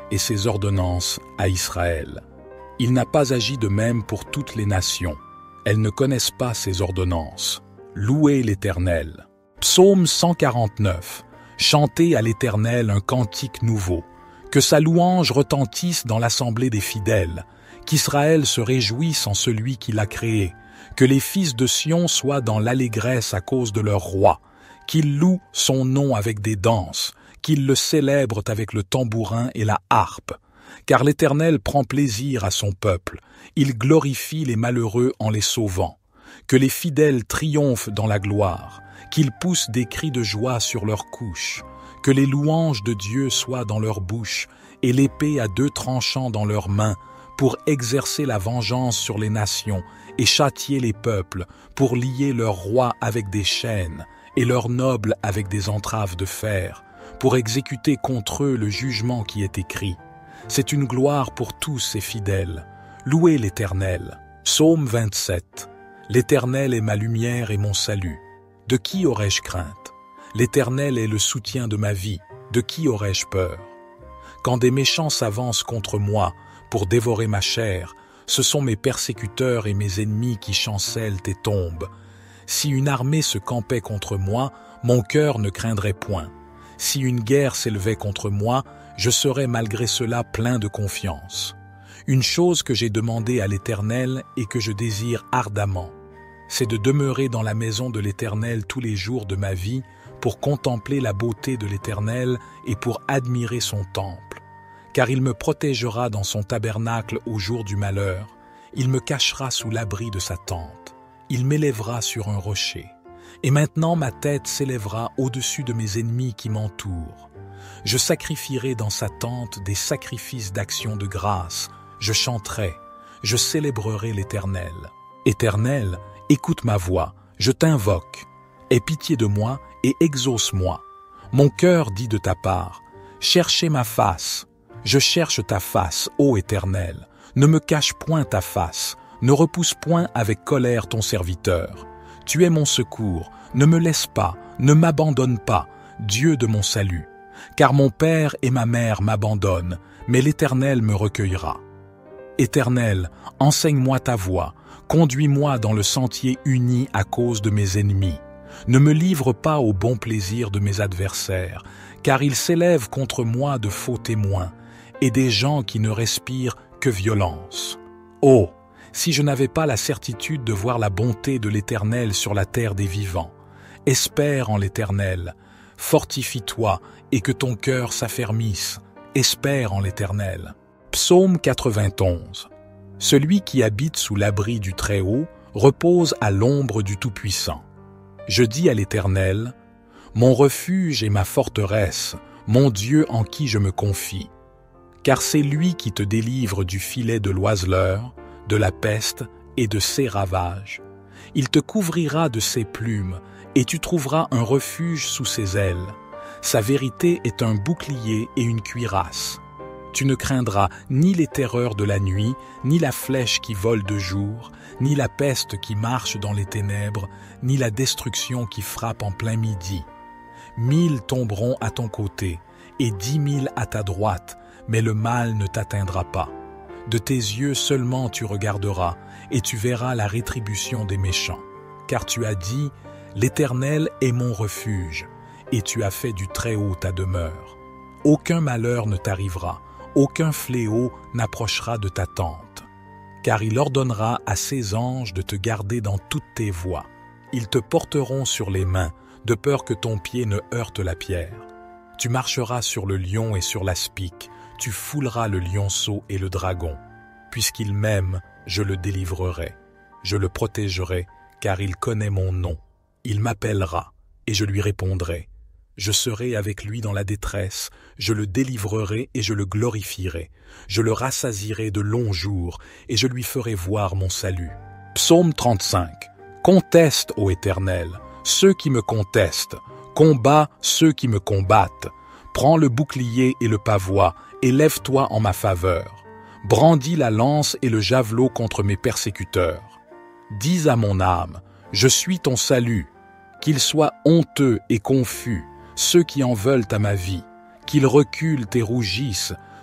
et ses ordonnances à Israël. Il n'a pas agi de même pour toutes les nations. Elles ne connaissent pas ses ordonnances. Louez l'Éternel. Psaume 149. Chantez à l'Éternel un cantique nouveau. Que sa louange retentisse dans l'assemblée des fidèles. Qu'Israël se réjouisse en celui qui l'a créé. Que les fils de Sion soient dans l'allégresse à cause de leur roi. Qu'ils louent son nom avec des danses. Qu'ils le célèbrent avec le tambourin et la harpe. Car l'Éternel prend plaisir à son peuple. Il glorifie les malheureux en les sauvant. Que les fidèles triomphent dans la gloire. Qu'ils poussent des cris de joie sur leurs couches. Que les louanges de Dieu soient dans leur bouche et l'épée à 2 tranchants dans leurs mains pour exercer la vengeance sur les nations et châtier les peuples, pour lier leurs rois avec des chaînes et leurs nobles avec des entraves de fer, pour exécuter contre eux le jugement qui est écrit. C'est une gloire pour tous ces fidèles. Louez l'Éternel. Psaume 27. L'Éternel est ma lumière et mon salut. De qui aurais-je crainte? L'Éternel est le soutien de ma vie. De qui aurais-je peur? Quand des méchants s'avancent contre moi pour dévorer ma chair, ce sont mes persécuteurs et mes ennemis qui chancellent et tombent. Si une armée se campait contre moi, mon cœur ne craindrait point. Si une guerre s'élevait contre moi, je serais malgré cela plein de confiance. Une chose que j'ai demandée à l'Éternel et que je désire ardemment, c'est de demeurer dans la maison de l'Éternel tous les jours de ma vie pour contempler la beauté de l'Éternel et pour admirer son temple. Car il me protégera dans son tabernacle au jour du malheur, il me cachera sous l'abri de sa tente, il m'élèvera sur un rocher. Et maintenant ma tête s'élèvera au-dessus de mes ennemis qui m'entourent. Je sacrifierai dans sa tente des sacrifices d'action de grâce, je chanterai, je célébrerai l'Éternel. Éternel, écoute ma voix, je t'invoque. Aie pitié de moi et exauce-moi. Mon cœur dit de ta part, cherchez ma face. Je cherche ta face, ô Éternel. Ne me cache point ta face, ne repousse point avec colère ton serviteur. Tu es mon secours, ne me laisse pas, ne m'abandonne pas, Dieu de mon salut. Car mon père et ma mère m'abandonnent, mais l'Éternel me recueillera. Éternel, enseigne-moi ta voie, conduis-moi dans le sentier uni à cause de mes ennemis. Ne me livre pas au bon plaisir de mes adversaires, car ils s'élèvent contre moi de faux témoins, et des gens qui ne respirent que violence. Oh, si je n'avais pas la certitude de voir la bonté de l'Éternel sur la terre des vivants. Espère en l'Éternel, fortifie-toi et que ton cœur s'affermisse. Espère en l'Éternel. Psaume 91. Celui qui habite sous l'abri du Très-Haut repose à l'ombre du Tout-Puissant. Je dis à l'Éternel, mon refuge et ma forteresse, mon Dieu en qui je me confie. Car c'est lui qui te délivre du filet de l'oiseleur, de la peste et de ses ravages. Il te couvrira de ses plumes, et tu trouveras un refuge sous ses ailes. Sa vérité est un bouclier et une cuirasse. Tu ne craindras ni les terreurs de la nuit, ni la flèche qui vole de jour, ni la peste qui marche dans les ténèbres, ni la destruction qui frappe en plein midi. 1000 tomberont à ton côté, et 10 000 à ta droite, mais le mal ne t'atteindra pas. De tes yeux seulement tu regarderas, et tu verras la rétribution des méchants. Car tu as dit, l'Éternel est mon refuge, et tu as fait du Très-Haut ta demeure. Aucun malheur ne t'arrivera, aucun fléau n'approchera de ta tente. Car il ordonnera à ses anges de te garder dans toutes tes voies. Ils te porteront sur les mains, de peur que ton pied ne heurte la pierre. Tu marcheras sur le lion et sur l'aspic, tu fouleras le lionceau et le dragon. Puisqu'il m'aime, je le délivrerai. Je le protégerai, car il connaît mon nom. Il m'appellera, et je lui répondrai. Je serai avec lui dans la détresse, je le délivrerai et je le glorifierai. Je le rassasierai de longs jours, et je lui ferai voir mon salut. Psaume 35. Conteste, ô Éternel, ceux qui me contestent. Combat ceux qui me combattent. Prends le bouclier et le pavois, et lève-toi en ma faveur. Brandis la lance et le javelot contre mes persécuteurs. Dis à mon âme, je suis ton salut. Qu'ils soient honteux et confus, ceux qui en veulent à ma vie. Qu'ils reculent et rougissent,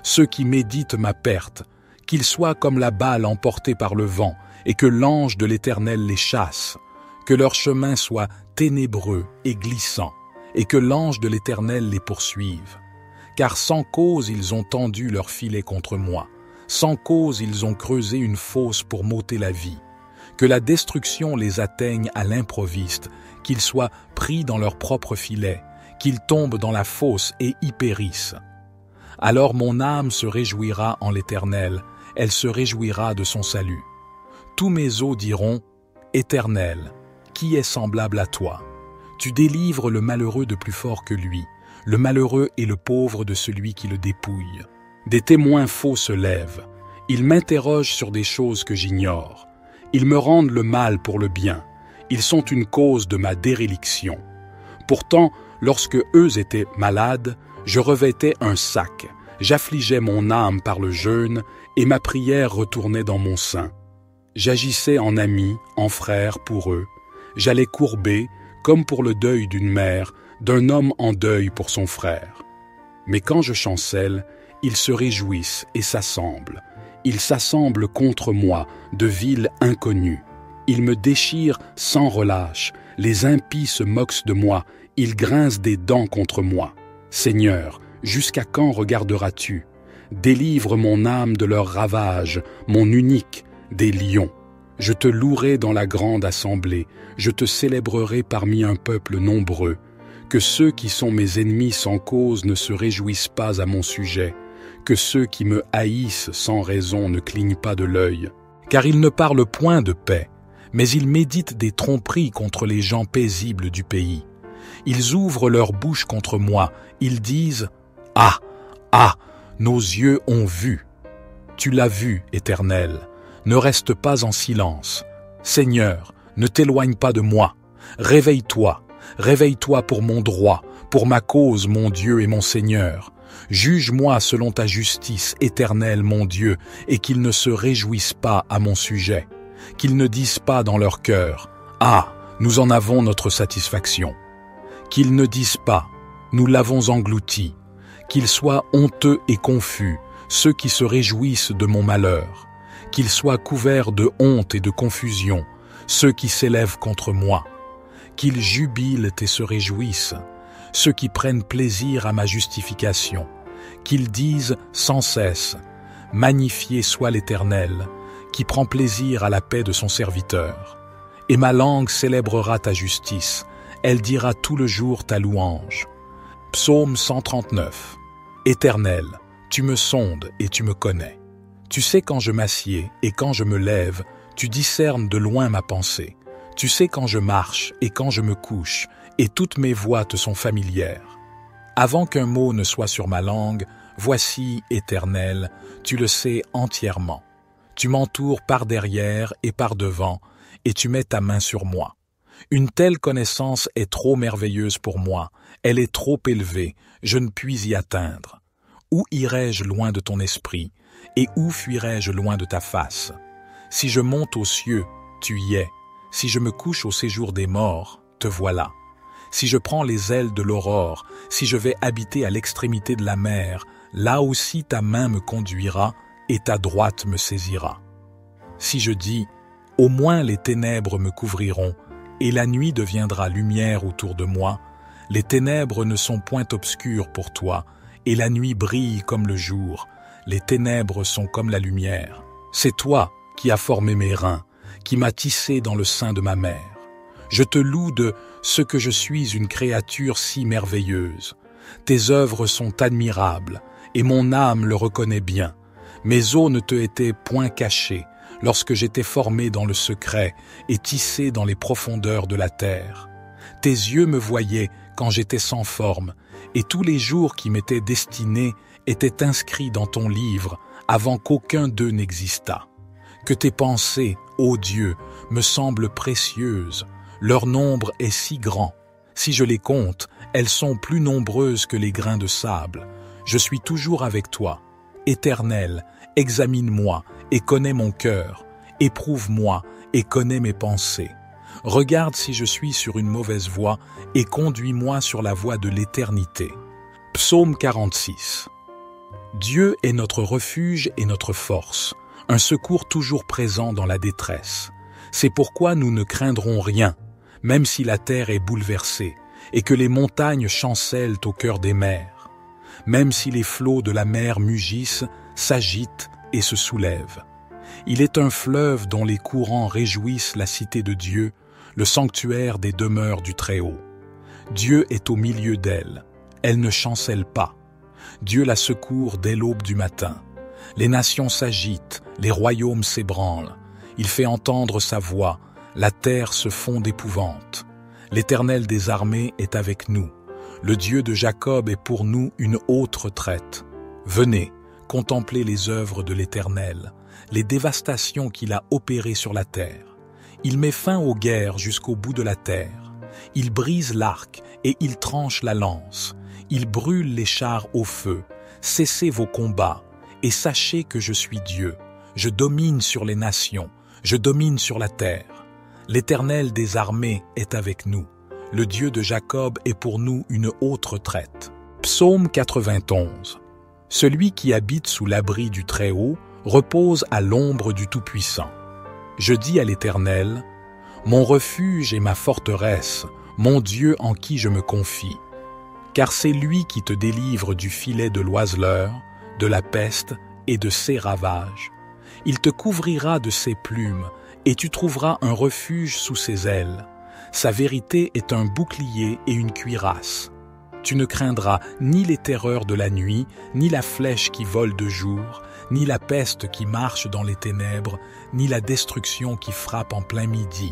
ceux qui méditent ma perte, qu'ils soient comme la balle emportée par le vent, et que l'ange de l'Éternel les chasse, que leur chemin soit ténébreux et glissant, et que l'ange de l'Éternel les poursuive. Car sans cause ils ont tendu leur filet contre moi, sans cause ils ont creusé une fosse pour m'ôter la vie. Que la destruction les atteigne à l'improviste, qu'ils soient pris dans leur propre filet, qu'ils tombent dans la fosse et y périssent. Alors mon âme se réjouira en l'Éternel, elle se réjouira de son salut. Tous mes os diront, Éternel, qui est semblable à toi? Tu délivres le malheureux de plus fort que lui, le malheureux et le pauvre de celui qui le dépouille. Des témoins faux se lèvent, ils m'interrogent sur des choses que j'ignore. Ils me rendent le mal pour le bien, ils sont une cause de ma déréliction. Pourtant, lorsque eux étaient malades, je revêtais un sac, j'affligeais mon âme par le jeûne, et ma prière retournait dans mon sein. J'agissais en ami, en frère pour eux. J'allais courber, comme pour le deuil d'une mère, d'un homme en deuil pour son frère. Mais quand je chancelle, ils se réjouissent et s'assemblent. Ils s'assemblent contre moi, de villes inconnues. Ils me déchirent sans relâche. Les impies se moquent de moi. Ils grincent des dents contre moi. Seigneur, jusqu'à quand regarderas-tu? Délivre mon âme de leurs ravages, mon unique, des lions. Je te louerai dans la grande assemblée. Je te célébrerai parmi un peuple nombreux. Que ceux qui sont mes ennemis sans cause ne se réjouissent pas à mon sujet. Que ceux qui me haïssent sans raison ne clignent pas de l'œil. Car ils ne parlent point de paix, mais ils méditent des tromperies contre les gens paisibles du pays. Ils ouvrent leur bouche contre moi, ils disent « Ah, ah, nos yeux ont vu !» Tu l'as vu, Éternel, ne reste pas en silence. Seigneur, ne t'éloigne pas de moi. Réveille-toi, réveille-toi pour mon droit, pour ma cause, mon Dieu et mon Seigneur. Juge-moi selon ta justice, Éternel, mon Dieu, et qu'ils ne se réjouissent pas à mon sujet. Qu'ils ne disent pas dans leur cœur « Ah, nous en avons notre satisfaction ». Qu'ils ne disent pas « Nous l'avons englouti ». Qu'ils soient honteux et confus, ceux qui se réjouissent de mon malheur. Qu'ils soient couverts de honte et de confusion, ceux qui s'élèvent contre moi. Qu'ils jubilent et se réjouissent, ceux qui prennent plaisir à ma justification. Qu'ils disent sans cesse « Magnifié soit l'Éternel, qui prend plaisir à la paix de son serviteur. Et ma langue célébrera ta justice, elle dira tout le jour ta louange. » Psaume 139. Éternel, tu me sondes et tu me connais. Tu sais quand je m'assieds et quand je me lève, tu discernes de loin ma pensée. Tu sais quand je marche et quand je me couche, et toutes mes voies te sont familières. Avant qu'un mot ne soit sur ma langue, voici, Éternel, tu le sais entièrement. Tu m'entoures par derrière et par devant, et tu mets ta main sur moi. Une telle connaissance est trop merveilleuse pour moi, elle est trop élevée, je ne puis y atteindre. Où irai-je loin de ton esprit, et où fuirai-je loin de ta face? Si je monte aux cieux, tu y es. Si je me couche au séjour des morts, te voilà. Si je prends les ailes de l'aurore, si je vais habiter à l'extrémité de la mer, là aussi ta main me conduira et ta droite me saisira. Si je dis, au moins les ténèbres me couvriront, et la nuit deviendra lumière autour de moi, les ténèbres ne sont point obscures pour toi, et la nuit brille comme le jour, les ténèbres sont comme la lumière. C'est toi qui as formé mes reins, qui m'as tissé dans le sein de ma mère. Je te loue de ce que je suis une créature si merveilleuse. Tes œuvres sont admirables, et mon âme le reconnaît bien. Mes os ne te étaient point cachés, lorsque j'étais formé dans le secret et tissé dans les profondeurs de la terre. Tes yeux me voyaient quand j'étais sans forme, et tous les jours qui m'étaient destinés étaient inscrits dans ton livre avant qu'aucun d'eux n'existât. Que tes pensées, ô Dieu, me semblent précieuses, leur nombre est si grand. Si je les compte, elles sont plus nombreuses que les grains de sable. Je suis toujours avec toi. Éternel, examine-moi et connais mon cœur. Éprouve-moi et connais mes pensées. Regarde si je suis sur une mauvaise voie et conduis-moi sur la voie de l'éternité. Psaume 46. Dieu est notre refuge et notre force, un secours toujours présent dans la détresse. C'est pourquoi nous ne craindrons rien, même si la terre est bouleversée et que les montagnes chancellent au cœur des mers, même si les flots de la mer mugissent, s'agitent et se soulèvent. Il est un fleuve dont les courants réjouissent la cité de Dieu, le sanctuaire des demeures du Très-Haut. Dieu est au milieu d'elle, elle ne chancelle pas. Dieu la secourt dès l'aube du matin. Les nations s'agitent, les royaumes s'ébranlent. Il fait entendre sa voix, la terre se fond d'épouvante. L'Éternel des armées est avec nous. Le Dieu de Jacob est pour nous une haute retraite. Venez, contemplez les œuvres de l'Éternel, les dévastations qu'il a opérées sur la terre. Il met fin aux guerres jusqu'au bout de la terre. Il brise l'arc et il tranche la lance. Il brûle les chars au feu. Cessez vos combats et sachez que je suis Dieu. Je domine sur les nations, je domine sur la terre. L'Éternel des armées est avec nous. Le Dieu de Jacob est pour nous une haute retraite. Psaume 91. Celui qui habite sous l'abri du Très-Haut repose à l'ombre du Tout-Puissant. Je dis à l'Éternel, mon refuge et ma forteresse, mon Dieu en qui je me confie. Car c'est lui qui te délivre du filet de l'oiseleur, de la peste et de ses ravages. Il te couvrira de ses plumes, et tu trouveras un refuge sous ses ailes. Sa vérité est un bouclier et une cuirasse. Tu ne craindras ni les terreurs de la nuit, ni la flèche qui vole de jour, ni la peste qui marche dans les ténèbres, ni la destruction qui frappe en plein midi.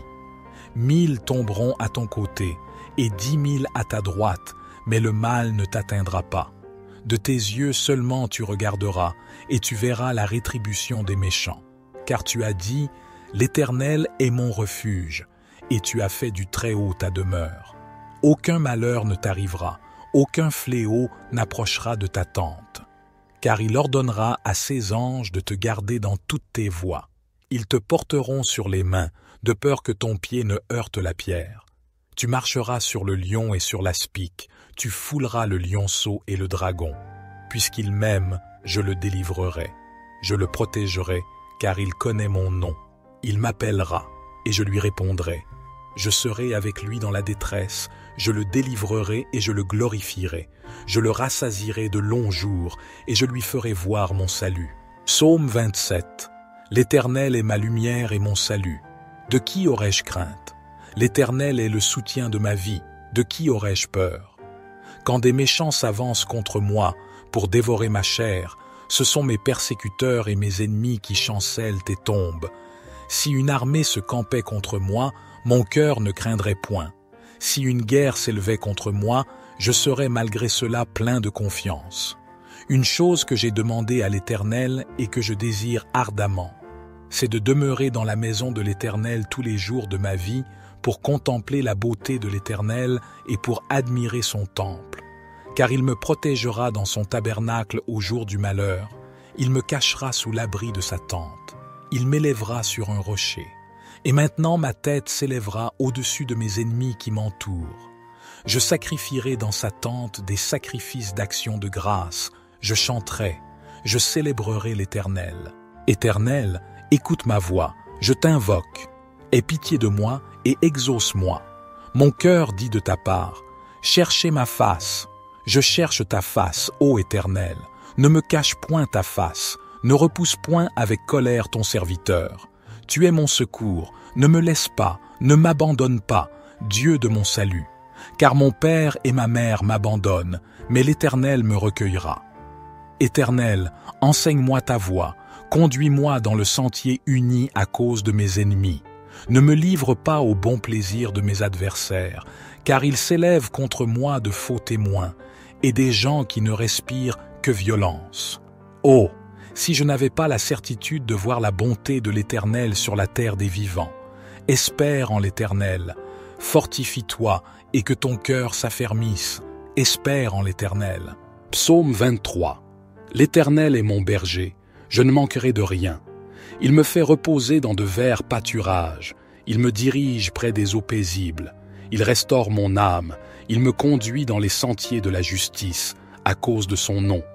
1000 tomberont à ton côté, et 10 000 à ta droite, mais le mal ne t'atteindra pas. De tes yeux seulement tu regarderas, et tu verras la rétribution des méchants. Car tu as dit, l'Éternel est mon refuge, et tu as fait du Très-Haut ta demeure. Aucun malheur ne t'arrivera, aucun fléau n'approchera de ta tente. Car il ordonnera à ses anges de te garder dans toutes tes voies. Ils te porteront sur les mains, de peur que ton pied ne heurte la pierre. Tu marcheras sur le lion et sur l'aspic, tu fouleras le lionceau et le dragon. Puisqu'il m'aime, je le délivrerai. Je le protégerai, car il connaît mon nom. Il m'appellera, et je lui répondrai. Je serai avec lui dans la détresse, je le délivrerai et je le glorifierai. Je le rassasierai de longs jours, et je lui ferai voir mon salut. Psaume 27. L'Éternel est ma lumière et mon salut. De qui aurais-je crainte? L'Éternel est le soutien de ma vie. De qui aurais-je peur? Quand des méchants s'avancent contre moi pour dévorer ma chair, ce sont mes persécuteurs et mes ennemis qui chancellent et tombent. Si une armée se campait contre moi, mon cœur ne craindrait point. Si une guerre s'élevait contre moi, je serais malgré cela plein de confiance. Une chose que j'ai demandée à l'Éternel et que je désire ardemment, c'est de demeurer dans la maison de l'Éternel tous les jours de ma vie pour contempler la beauté de l'Éternel et pour admirer son temple. Car il me protégera dans son tabernacle au jour du malheur, il me cachera sous l'abri de sa tente, il m'élèvera sur un rocher. Et maintenant ma tête s'élèvera au-dessus de mes ennemis qui m'entourent. Je sacrifierai dans sa tente des sacrifices d'action de grâce, je chanterai, je célébrerai l'Éternel. Éternel, écoute ma voix, je t'invoque. Aie pitié de moi et exauce-moi. Mon cœur dit de ta part, cherchez ma face. Je cherche ta face, ô Éternel. Ne me cache point ta face, ne repousse point avec colère ton serviteur. Tu es mon secours, ne me laisse pas, ne m'abandonne pas, Dieu de mon salut. Car mon père et ma mère m'abandonnent, mais l'Éternel me recueillera. Éternel, enseigne-moi ta voie, conduis-moi dans le sentier uni à cause de mes ennemis. Ne me livre pas au bon plaisir de mes adversaires, car ils s'élèvent contre moi de faux témoins, et des gens qui ne respirent que violence. Oh, si je n'avais pas la certitude de voir la bonté de l'Éternel sur la terre des vivants. Espère en l'Éternel, fortifie-toi et que ton cœur s'affermisse. Espère en l'Éternel. Psaume 23. L'Éternel est mon berger, je ne manquerai de rien. Il me fait reposer dans de verts pâturages, il me dirige près des eaux paisibles. Il restaure mon âme, il me conduit dans les sentiers de la justice, à cause de son nom.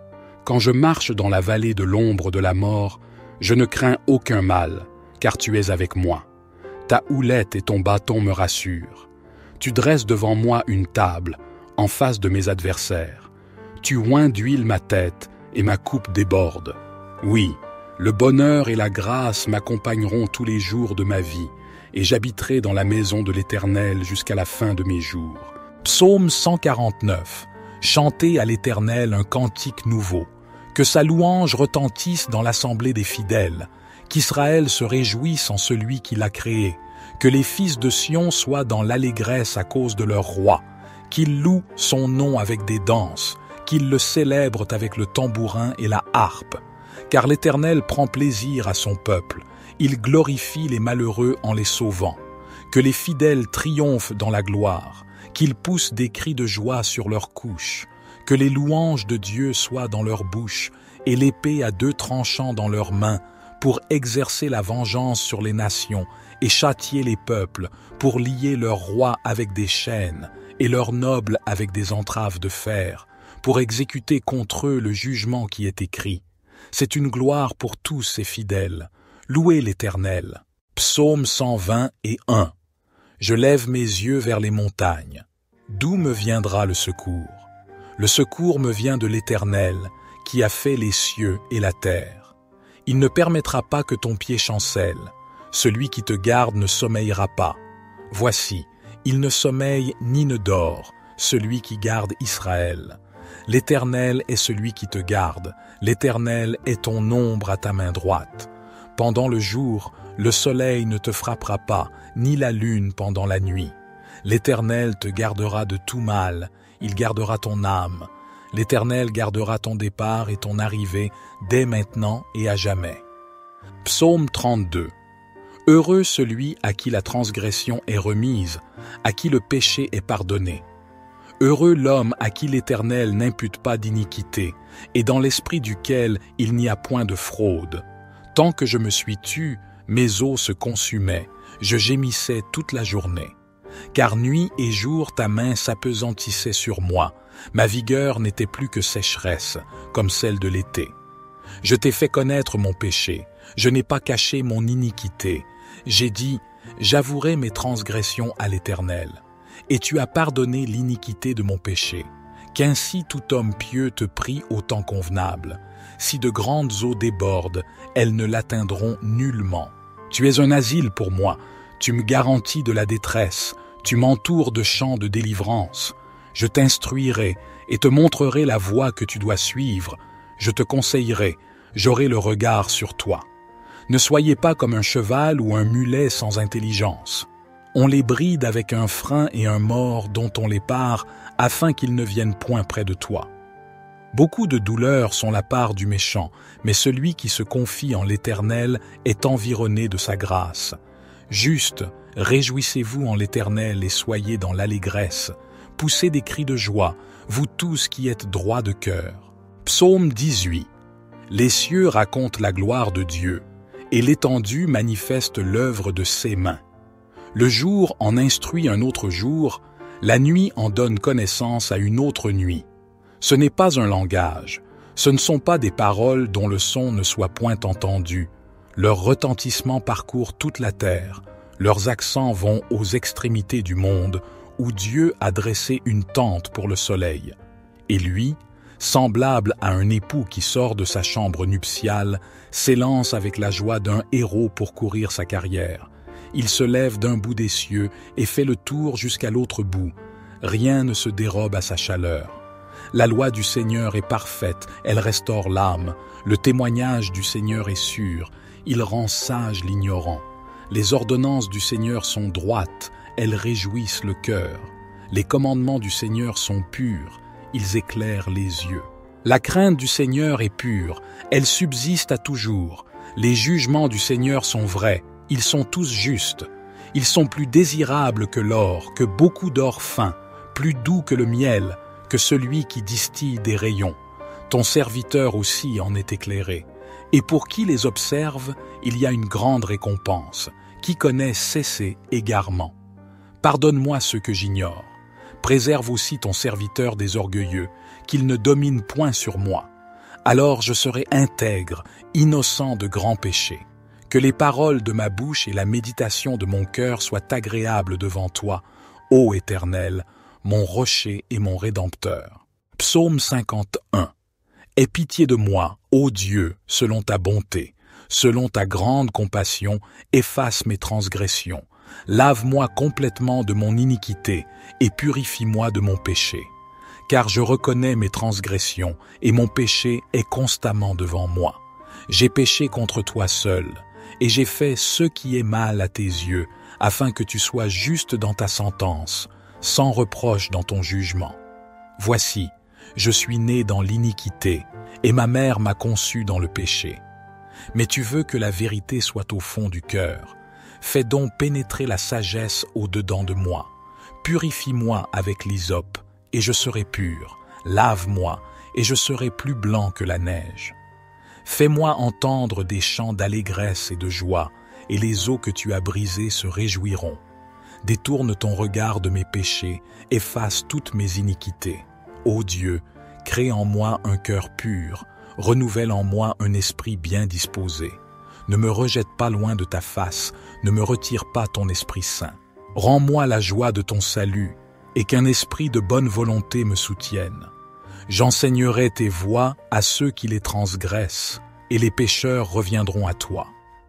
Quand je marche dans la vallée de l'ombre de la mort, je ne crains aucun mal, car tu es avec moi. Ta houlette et ton bâton me rassurent. Tu dresses devant moi une table, en face de mes adversaires. Tu oins d'huile ma tête, et ma coupe déborde. Oui, le bonheur et la grâce m'accompagneront tous les jours de ma vie, et j'habiterai dans la maison de l'Éternel jusqu'à la fin de mes jours. Psaume 149. Chantez à l'Éternel un cantique nouveau. Que sa louange retentisse dans l'assemblée des fidèles. Qu'Israël se réjouisse en celui qui l'a créé. Que les fils de Sion soient dans l'allégresse à cause de leur roi. Qu'ils louent son nom avec des danses. Qu'ils le célèbrent avec le tambourin et la harpe. Car l'Éternel prend plaisir à son peuple. Il glorifie les malheureux en les sauvant. Que les fidèles triomphent dans la gloire. Qu'ils poussent des cris de joie sur leurs couches. Que les louanges de Dieu soient dans leur bouche et l'épée à 2 tranchants dans leurs mains pour exercer la vengeance sur les nations et châtier les peuples, pour lier leurs rois avec des chaînes et leurs nobles avec des entraves de fer, pour exécuter contre eux le jugement qui est écrit. C'est une gloire pour tous ces fidèles. Louez l'Éternel. Psaume 120:1. Je lève mes yeux vers les montagnes. D'où me viendra le secours? Le secours me vient de l'Éternel, qui a fait les cieux et la terre. Il ne permettra pas que ton pied chancelle. Celui qui te garde ne sommeillera pas. Voici, il ne sommeille ni ne dort, celui qui garde Israël. L'Éternel est celui qui te garde. L'Éternel est ton ombre à ta main droite. Pendant le jour, le soleil ne te frappera pas, ni la lune pendant la nuit. L'Éternel te gardera de tout mal. Il gardera ton âme. L'Éternel gardera ton départ et ton arrivée dès maintenant et à jamais. Psaume 32. Heureux celui à qui la transgression est remise, à qui le péché est pardonné. Heureux l'homme à qui l'Éternel n'impute pas d'iniquité, et dans l'esprit duquel il n'y a point de fraude. Tant que je me suis tu, mes os se consumaient, je gémissais toute la journée. Car nuit et jour ta main s'apesantissait sur moi, ma vigueur n'était plus que sécheresse, comme celle de l'été. Je t'ai fait connaître mon péché, je n'ai pas caché mon iniquité. J'ai dit, j'avouerai mes transgressions à l'Éternel. Et tu as pardonné l'iniquité de mon péché. Qu'ainsi tout homme pieux te prie au temps convenable. Si de grandes eaux débordent, elles ne l'atteindront nullement. Tu es un asile pour moi, tu me garantis de la détresse, tu m'entoures de chants de délivrance. Je t'instruirai et te montrerai la voie que tu dois suivre. Je te conseillerai, j'aurai le regard sur toi. Ne soyez pas comme un cheval ou un mulet sans intelligence. On les bride avec un frein et un mors dont on les pare, afin qu'ils ne viennent point près de toi. Beaucoup de douleurs sont la part du méchant, mais celui qui se confie en l'Éternel est environné de sa grâce. Juste, réjouissez-vous en l'Éternel et soyez dans l'allégresse. Poussez des cris de joie, vous tous qui êtes droits de cœur. Psaume 18. Les cieux racontent la gloire de Dieu, et l'étendue manifeste l'œuvre de ses mains. Le jour en instruit un autre jour, la nuit en donne connaissance à une autre nuit. Ce n'est pas un langage, ce ne sont pas des paroles dont le son ne soit point entendu. Leur retentissement parcourt toute la terre, leurs accents vont aux extrémités du monde, où Dieu a dressé une tente pour le soleil. Et lui, semblable à un époux qui sort de sa chambre nuptiale, s'élance avec la joie d'un héros pour courir sa carrière. Il se lève d'un bout des cieux et fait le tour jusqu'à l'autre bout. Rien ne se dérobe à sa chaleur. La loi du Seigneur est parfaite, elle restaure l'âme. Le témoignage du Seigneur est sûr, il rend sage l'ignorant. Les ordonnances du Seigneur sont droites, elles réjouissent le cœur. Les commandements du Seigneur sont purs, ils éclairent les yeux. La crainte du Seigneur est pure, elle subsiste à toujours. Les jugements du Seigneur sont vrais, ils sont tous justes. Ils sont plus désirables que l'or, que beaucoup d'or fin, plus doux que le miel, que celui qui distille des rayons. Ton serviteur aussi en est éclairé. Et pour qui les observe, il y a une grande récompense. Qui connaît cesser égarement. Pardonne-moi ce que j'ignore. Préserve aussi ton serviteur des orgueilleux, qu'il ne domine point sur moi. Alors je serai intègre, innocent de grands péchés. Que les paroles de ma bouche et la méditation de mon cœur soient agréables devant toi, ô Éternel, mon rocher et mon rédempteur. Psaume 51. Aie pitié de moi, ô Dieu, selon ta bonté. Selon ta grande compassion, efface mes transgressions. Lave-moi complètement de mon iniquité et purifie-moi de mon péché. Car je reconnais mes transgressions et mon péché est constamment devant moi. J'ai péché contre toi seul et j'ai fait ce qui est mal à tes yeux, afin que tu sois juste dans ta sentence, sans reproche dans ton jugement. Voici, je suis né dans l'iniquité et ma mère m'a conçu dans le péché. Mais tu veux que la vérité soit au fond du cœur. Fais donc pénétrer la sagesse au-dedans de moi. Purifie-moi avec l'hysope, et je serai pur. Lave-moi, et je serai plus blanc que la neige. Fais-moi entendre des chants d'allégresse et de joie, et les eaux que tu as brisées se réjouiront. Détourne ton regard de mes péchés, efface toutes mes iniquités. Ô Dieu, crée en moi un cœur pur, renouvelle en moi un esprit bien disposé. Ne me rejette pas loin de ta face, ne me retire pas ton Esprit Saint. Rends-moi la joie de ton salut, et qu'un esprit de bonne volonté me soutienne. J'enseignerai tes voies à ceux qui les transgressent, et les pécheurs reviendront à toi.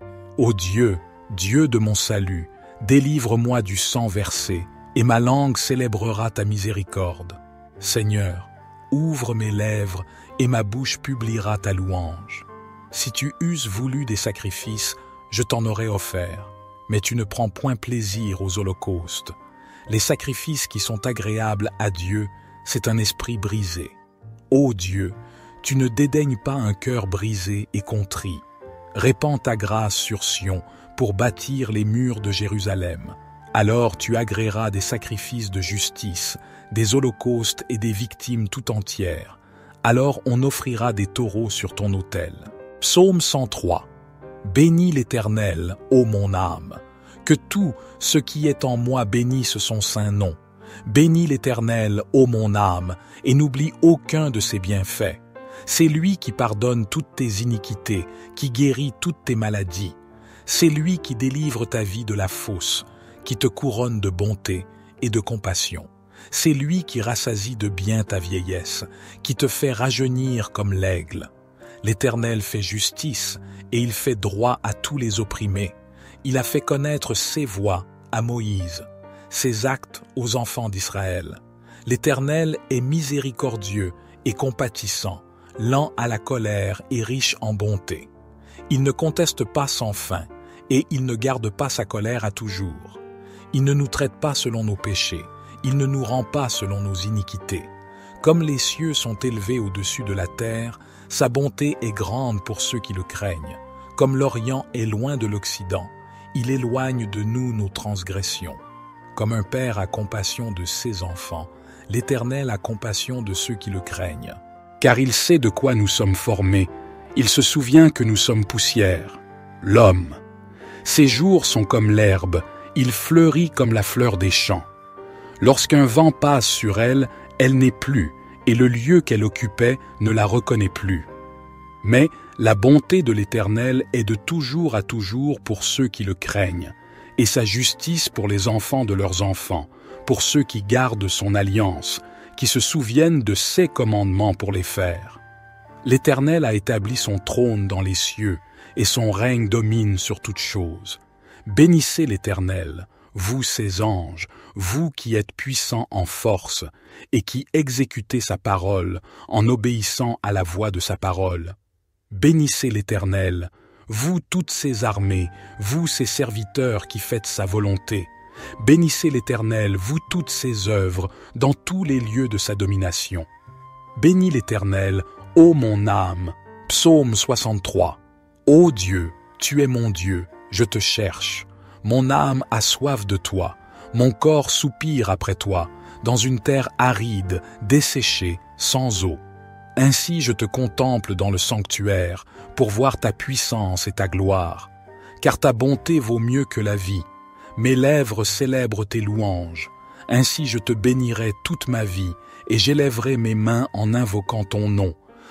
Ô Dieu, Dieu de mon salut, délivre-moi du sang versé, et ma langue célébrera ta miséricorde. Seigneur, ouvre mes lèvres, et ma bouche publiera ta louange. Si tu eusses voulu des sacrifices, je t'en aurais offert, mais tu ne prends point plaisir aux holocaustes. Les sacrifices qui sont agréables à Dieu, c'est un esprit brisé. Ô Dieu, tu ne dédaignes pas un cœur brisé et contrit. Répands ta grâce sur Sion pour bâtir les murs de Jérusalem. Alors tu agréeras des sacrifices de justice, des holocaustes et des victimes tout entières. Alors on offrira des taureaux sur ton autel. Psaume 103. Bénis l'Éternel, ô mon âme. Que tout ce qui est en moi bénisse son saint nom. Bénis l'Éternel, ô mon âme, et n'oublie aucun de ses bienfaits. C'est lui qui pardonne toutes tes iniquités, qui guérit toutes tes maladies. C'est lui qui délivre ta vie de la fosse, qui te couronne de bonté et de compassion. C'est lui qui rassasie de bien ta vieillesse, qui te fait rajeunir comme l'aigle. L'Éternel fait justice et il fait droit à tous les opprimés. Il a fait connaître ses voies à Moïse, ses actes aux enfants d'Israël. L'Éternel est miséricordieux et compatissant, lent à la colère et riche en bonté. Il ne conteste pas sans fin et il ne garde pas sa colère à toujours. Il ne nous traite pas selon nos péchés, il ne nous rend pas selon nos iniquités. Comme les cieux sont élevés au-dessus de la terre, sa bonté est grande pour ceux qui le craignent. Comme l'Orient est loin de l'Occident, il éloigne de nous nos transgressions. Comme un père a compassion de ses enfants, l'Éternel a compassion de ceux qui le craignent. Car il sait de quoi nous sommes formés, il se souvient que nous sommes poussière. L'homme. Ses jours sont comme l'herbe, il fleurit comme la fleur des champs. Lorsqu'un vent passe sur elle, elle n'est plus, et le lieu qu'elle occupait ne la reconnaît plus. Mais la bonté de l'Éternel est de toujours à toujours pour ceux qui le craignent, et sa justice pour les enfants de leurs enfants, pour ceux qui gardent son alliance, qui se souviennent de ses commandements pour les faire. L'Éternel a établi son trône dans les cieux, et son règne domine sur toutes choses. Bénissez l'Éternel, vous ses anges, vous qui êtes puissants en force, et qui exécutez sa parole en obéissant à la voix de sa parole. Bénissez l'Éternel, vous toutes ses armées, vous ses serviteurs qui faites sa volonté. Bénissez l'Éternel, vous toutes ses œuvres, dans tous les lieux de sa domination. Bénis l'Éternel, ô mon âme. Psaume 63. Ô Dieu, tu es mon Dieu, je te cherche. Mon âme a soif de toi, mon corps soupire après toi, dans une terre aride, desséchée, sans eau. Ainsi je te contemple dans le sanctuaire, pour voir ta puissance et ta gloire. Car ta bonté vaut mieux que la vie. Mes lèvres célèbrent tes louanges. Ainsi je te bénirai toute ma vie, et j'élèverai mes mains en invoquant ton nom.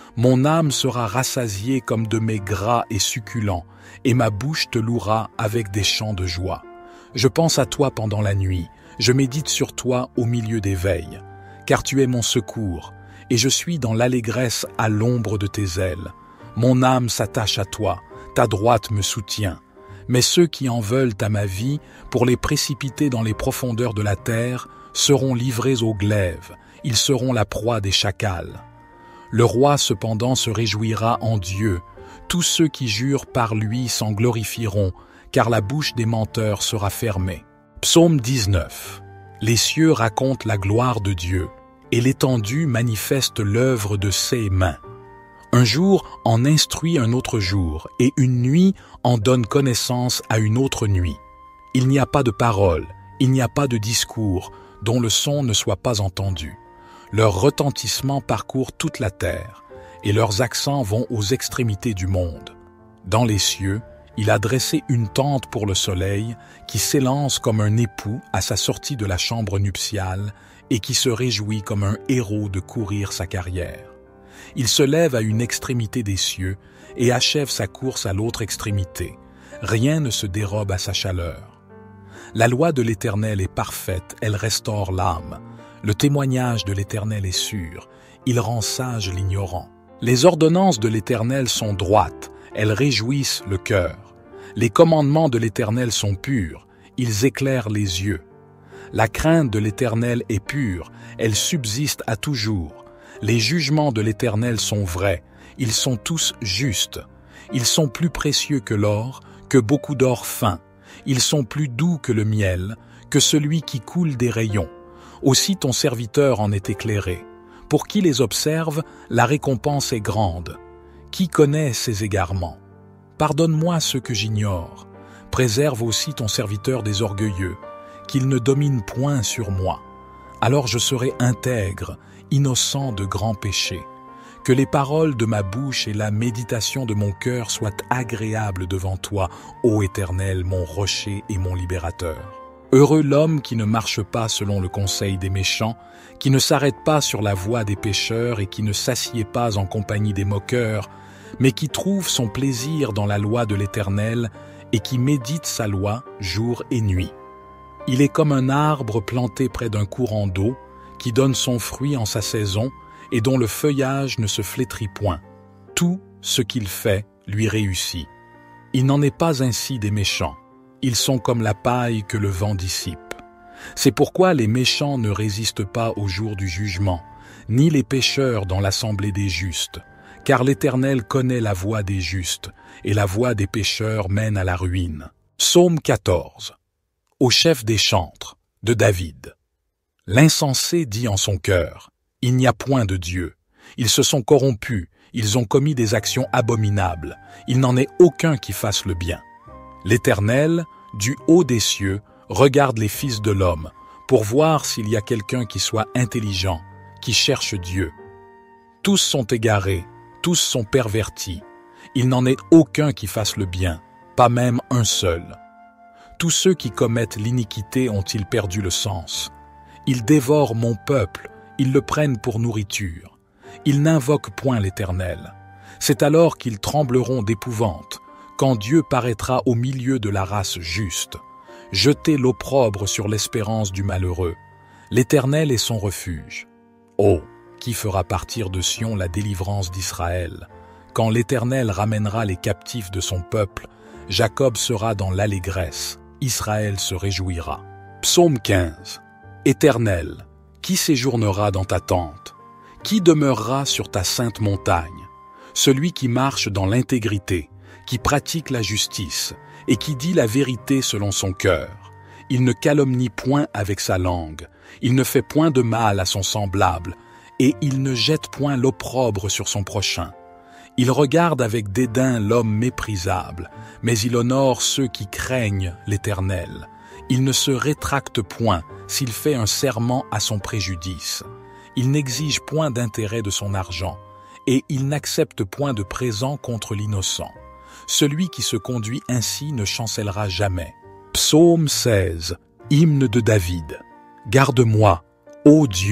Mon âme sera rassasiée comme de mets gras et succulents, et ma bouche te louera avec des chants de joie. Je pense à toi pendant la nuit, je médite sur toi au milieu des veilles, car tu es mon secours, et je suis dans l'allégresse à l'ombre de tes ailes. Mon âme s'attache à toi, ta droite me soutient. Mais ceux qui en veulent à ma vie, pour les précipiter dans les profondeurs de la terre, seront livrés au glaive, ils seront la proie des chacals. Le roi cependant se réjouira en Dieu, tous ceux qui jurent par lui s'en glorifieront, car la bouche des menteurs sera fermée. Psaume 19. Les cieux racontent la gloire de Dieu, et l'étendue manifeste l'œuvre de ses mains. Un jour en instruit un autre jour, et une nuit en donne connaissance à une autre nuit. Il n'y a pas de parole, il n'y a pas de discours, dont le son ne soit pas entendu. Leur retentissement parcourt toute la terre, et leurs accents vont aux extrémités du monde. Dans les cieux, il a dressé une tente pour le soleil, qui s'élance comme un époux à sa sortie de la chambre nuptiale, et qui se réjouit comme un héros de courir sa carrière. Il se lève à une extrémité des cieux et achève sa course à l'autre extrémité. Rien ne se dérobe à sa chaleur. La loi de l'Éternel est parfaite, elle restaure l'âme. Le témoignage de l'Éternel est sûr, il rend sage l'ignorant. Les ordonnances de l'Éternel sont droites, elles réjouissent le cœur. Les commandements de l'Éternel sont purs, ils éclairent les yeux. La crainte de l'Éternel est pure, elle subsiste à toujours. Les jugements de l'Éternel sont vrais, ils sont tous justes. Ils sont plus précieux que l'or, que beaucoup d'or fin. Ils sont plus doux que le miel, que celui qui coule des rayons. Aussi ton serviteur en est éclairé. Pour qui les observe, la récompense est grande. Qui connaît ses égarements? Pardonne-moi ce que j'ignore. Préserve aussi ton serviteur des orgueilleux, qu'il ne domine point sur moi. Alors je serai intègre, innocent de grands péchés. Que les paroles de ma bouche et la méditation de mon cœur soient agréables devant toi, ô Éternel, mon rocher et mon libérateur. Heureux l'homme qui ne marche pas selon le conseil des méchants, qui ne s'arrête pas sur la voie des pécheurs et qui ne s'assied pas en compagnie des moqueurs, mais qui trouve son plaisir dans la loi de l'Éternel et qui médite sa loi jour et nuit. Il est comme un arbre planté près d'un courant d'eau, qui donne son fruit en sa saison et dont le feuillage ne se flétrit point. Tout ce qu'il fait lui réussit. Il n'en est pas ainsi des méchants. Ils sont comme la paille que le vent dissipe. C'est pourquoi les méchants ne résistent pas au jour du jugement, ni les pécheurs dans l'assemblée des justes, car l'Éternel connaît la voie des justes, et la voie des pécheurs mène à la ruine. Psaume 14. Au chef des chantres, de David. L'insensé dit en son cœur, « Il n'y a point de Dieu. Ils se sont corrompus, ils ont commis des actions abominables. Il n'en est aucun qui fasse le bien. L'Éternel, du haut des cieux, regarde les fils de l'homme, pour voir s'il y a quelqu'un qui soit intelligent, qui cherche Dieu. Tous sont égarés, tous sont pervertis. Il n'en est aucun qui fasse le bien, pas même un seul. Tous ceux qui commettent l'iniquité ont-ils perdu le sens? Ils dévorent mon peuple, ils le prennent pour nourriture. Ils n'invoquent point l'Éternel. C'est alors qu'ils trembleront d'épouvante, quand Dieu paraîtra au milieu de la race juste. Jetez l'opprobre sur l'espérance du malheureux. L'Éternel est son refuge. Oh, qui fera partir de Sion la délivrance d'Israël? Quand l'Éternel ramènera les captifs de son peuple, Jacob sera dans l'allégresse, Israël se réjouira. Psaume 15. Éternel, qui séjournera dans ta tente? Qui demeurera sur ta sainte montagne? Celui qui marche dans l'intégrité, qui pratique la justice et qui dit la vérité selon son cœur. Il ne calomnie point avec sa langue, il ne fait point de mal à son semblable, et il ne jette point l'opprobre sur son prochain. Il regarde avec dédain l'homme méprisable, mais il honore ceux qui craignent l'Éternel. Il ne se rétracte point s'il fait un serment à son préjudice. Il n'exige point d'intérêt de son argent, et il n'accepte point de présent contre l'innocent. Celui qui se conduit ainsi ne chancellera jamais. Psaume 16, hymne de David. Garde-moi, ô Dieu,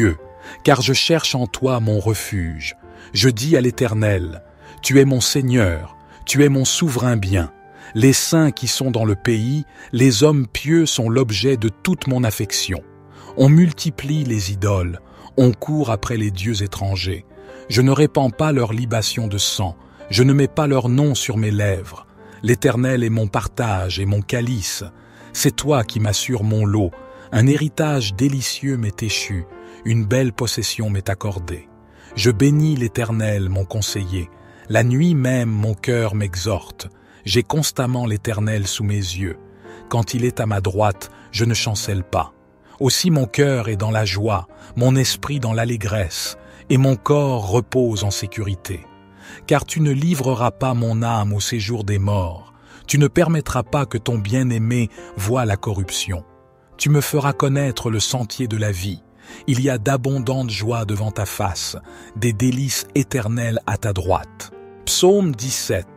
car je cherche en toi mon refuge. Je dis à l'Éternel, tu es mon Seigneur, tu es mon souverain bien. Les saints qui sont dans le pays, les hommes pieux sont l'objet de toute mon affection. On multiplie les idoles, on court après les dieux étrangers. Je ne répands pas leur libation de sang, je ne mets pas leur nom sur mes lèvres. L'Éternel est mon partage et mon calice. C'est toi qui m'assures mon lot. Un héritage délicieux m'est échu, une belle possession m'est accordée. Je bénis l'Éternel, mon conseiller. La nuit même, mon cœur m'exhorte. J'ai constamment l'Éternel sous mes yeux. Quand il est à ma droite, je ne chancelle pas. Aussi mon cœur est dans la joie, mon esprit dans l'allégresse, et mon corps repose en sécurité. Car tu ne livreras pas mon âme au séjour des morts. Tu ne permettras pas que ton bien-aimé voie la corruption. Tu me feras connaître le sentier de la vie. Il y a d'abondantes joies devant ta face, des délices éternelles à ta droite. Psaume 17.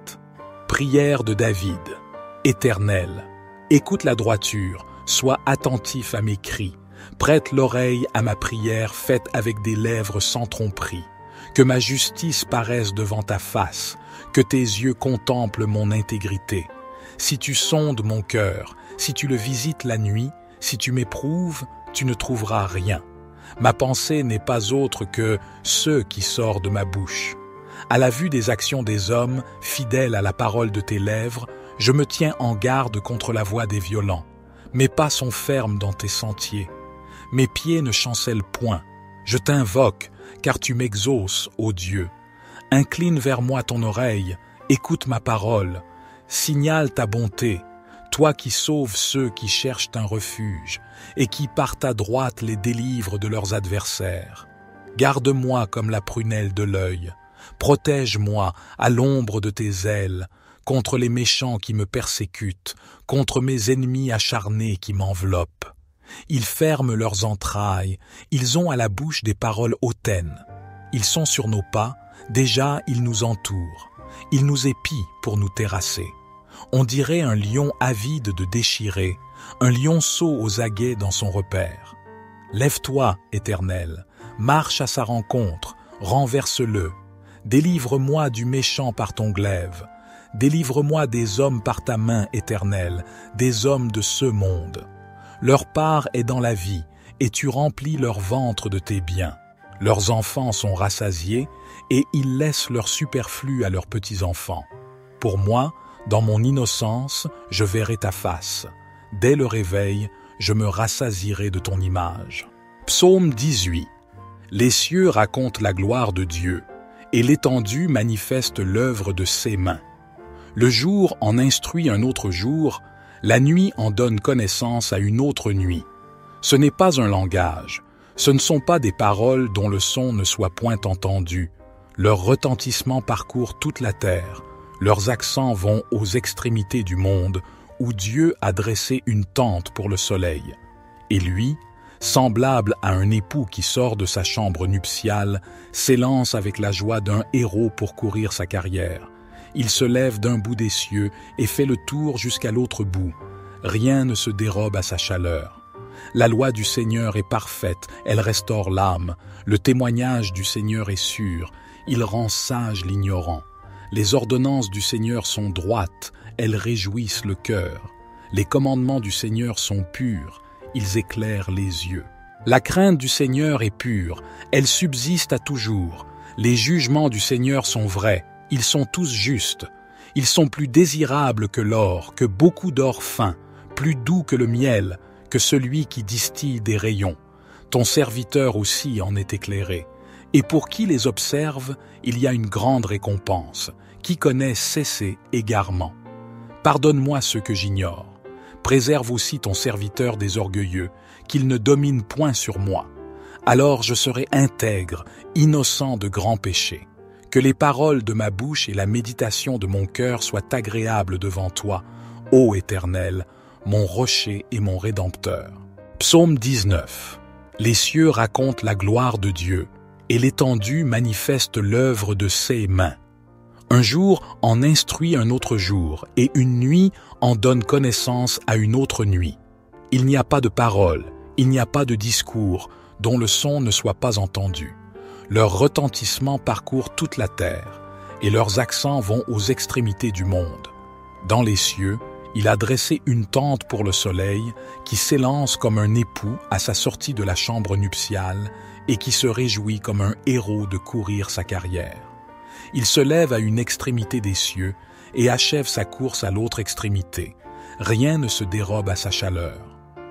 Prière de David. Éternel, écoute la droiture, sois attentif à mes cris. Prête l'oreille à ma prière faite avec des lèvres sans tromperie. Que ma justice paraisse devant ta face, que tes yeux contemplent mon intégrité. Si tu sondes mon cœur, si tu le visites la nuit, si tu m'éprouves, tu ne trouveras rien. Ma pensée n'est pas autre que ce qui sort de ma bouche. À la vue des actions des hommes, fidèles à la parole de tes lèvres, je me tiens en garde contre la voix des violents. Mes pas sont fermes dans tes sentiers. Mes pieds ne chancellent point. Je t'invoque, car tu m'exauces, ô Dieu. Incline vers moi ton oreille, écoute ma parole. Signale ta bonté, toi qui sauves ceux qui cherchent un refuge et qui par ta droite les délivres de leurs adversaires. Garde-moi comme la prunelle de l'œil. Protège-moi à l'ombre de tes ailes, contre les méchants qui me persécutent, contre mes ennemis acharnés qui m'enveloppent. Ils ferment leurs entrailles, ils ont à la bouche des paroles hautaines. Ils sont sur nos pas, déjà ils nous entourent. Ils nous épient pour nous terrasser. On dirait un lion avide de déchirer, un lionceau aux aguets dans son repère. Lève-toi, Éternel, marche à sa rencontre, renverse-le. Délivre-moi du méchant par ton glaive. Délivre-moi des hommes par ta main, Éternelle, des hommes de ce monde. Leur part est dans la vie, et tu remplis leur ventre de tes biens. Leurs enfants sont rassasiés, et ils laissent leur superflu à leurs petits-enfants. Pour moi, dans mon innocence, je verrai ta face. Dès le réveil, je me rassasierai de ton image. Psaume 18. Les cieux racontent la gloire de Dieu, et l'étendue manifeste l'œuvre de ses mains. Le jour en instruit un autre jour, la nuit en donne connaissance à une autre nuit. Ce n'est pas un langage, ce ne sont pas des paroles dont le son ne soit point entendu. Leur retentissement parcourt toute la terre, leurs accents vont aux extrémités du monde, où Dieu a dressé une tente pour le soleil. Et lui, semblable à un époux qui sort de sa chambre nuptiale, s'élance avec la joie d'un héros pour courir sa carrière. Il se lève d'un bout des cieux et fait le tour jusqu'à l'autre bout. Rien ne se dérobe à sa chaleur. La loi du Seigneur est parfaite, elle restaure l'âme. Le témoignage du Seigneur est sûr, il rend sage l'ignorant. Les ordonnances du Seigneur sont droites, elles réjouissent le cœur. Les commandements du Seigneur sont purs, ils éclairent les yeux. La crainte du Seigneur est pure, elle subsiste à toujours. Les jugements du Seigneur sont vrais, ils sont tous justes. Ils sont plus désirables que l'or, que beaucoup d'or fin, plus doux que le miel, que celui qui distille des rayons. Ton serviteur aussi en est éclairé. Et pour qui les observe, il y a une grande récompense. Qui connaît cesser égarement. Pardonne-moi ce que j'ignore. Préserve aussi ton serviteur des orgueilleux, qu'il ne domine point sur moi. Alors je serai intègre, innocent de grands péchés. Que les paroles de ma bouche et la méditation de mon cœur soient agréables devant toi, ô Éternel, mon rocher et mon rédempteur. Psaume 19. Les cieux racontent la gloire de Dieu, et l'étendue manifeste l'œuvre de ses mains. Un jour en instruit un autre jour, et une nuit en donne connaissance à une autre nuit. Il n'y a pas de parole, il n'y a pas de discours, dont le son ne soit pas entendu. Leur retentissement parcourt toute la terre, et leurs accents vont aux extrémités du monde. Dans les cieux, il a dressé une tente pour le soleil qui s'élance comme un époux à sa sortie de la chambre nuptiale et qui se réjouit comme un héros de courir sa carrière. Il se lève à une extrémité des cieux et achève sa course à l'autre extrémité. Rien ne se dérobe à sa chaleur.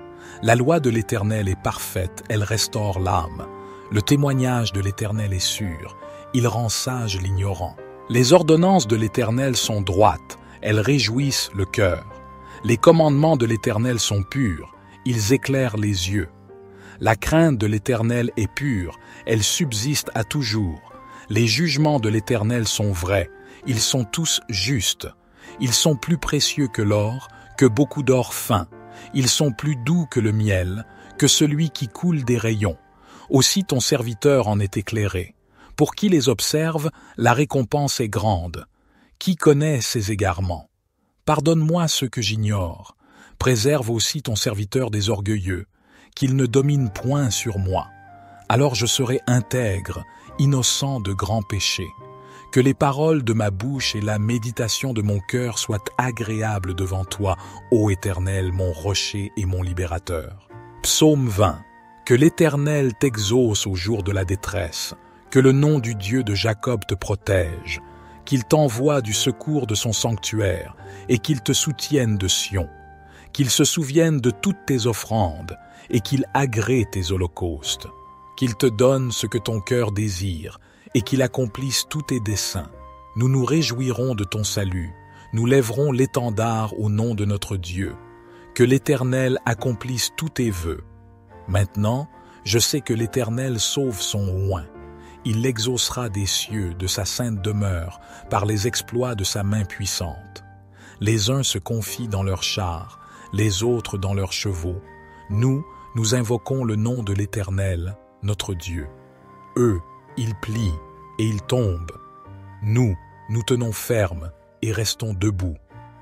La loi de l'Éternel est parfaite, elle restaure l'âme. Le témoignage de l'Éternel est sûr, il rend sage l'ignorant. Les ordonnances de l'Éternel sont droites, elles réjouissent le cœur. Les commandements de l'Éternel sont purs, ils éclairent les yeux. La crainte de l'Éternel est pure, elle subsiste à toujours. Les jugements de l'Éternel sont vrais, ils sont tous justes. Ils sont plus précieux que l'or, que beaucoup d'or fin. Ils sont plus doux que le miel, que celui qui coule des rayons. Aussi ton serviteur en est éclairé. Pour qui les observe, la récompense est grande. Qui connaît ses égarements? Pardonne-moi ce que j'ignore. Préserve aussi ton serviteur des orgueilleux, qu'il ne domine point sur moi. Alors je serai intègre, innocent de grands péchés. Que les paroles de ma bouche et la méditation de mon cœur soient agréables devant toi, ô Éternel, mon rocher et mon libérateur. Psaume 20. Que l'Éternel t'exauce au jour de la détresse, que le nom du Dieu de Jacob te protège, qu'il t'envoie du secours de son sanctuaire et qu'il te soutienne de Sion, qu'il se souvienne de toutes tes offrandes et qu'il agrée tes holocaustes, qu'il te donne ce que ton cœur désire et qu'il accomplisse tous tes desseins. Nous nous réjouirons de ton salut, nous lèverons l'étendard au nom de notre Dieu. Que l'Éternel accomplisse tous tes vœux. Maintenant, je sais que l'Éternel sauve son oint. Il l'exaucera des cieux, de sa sainte demeure, par les exploits de sa main puissante. Les uns se confient dans leurs chars, les autres dans leurs chevaux. Nous invoquons le nom de l'Éternel, notre Dieu. Eux, ils plient et ils tombent. Nous tenons ferme et restons debout.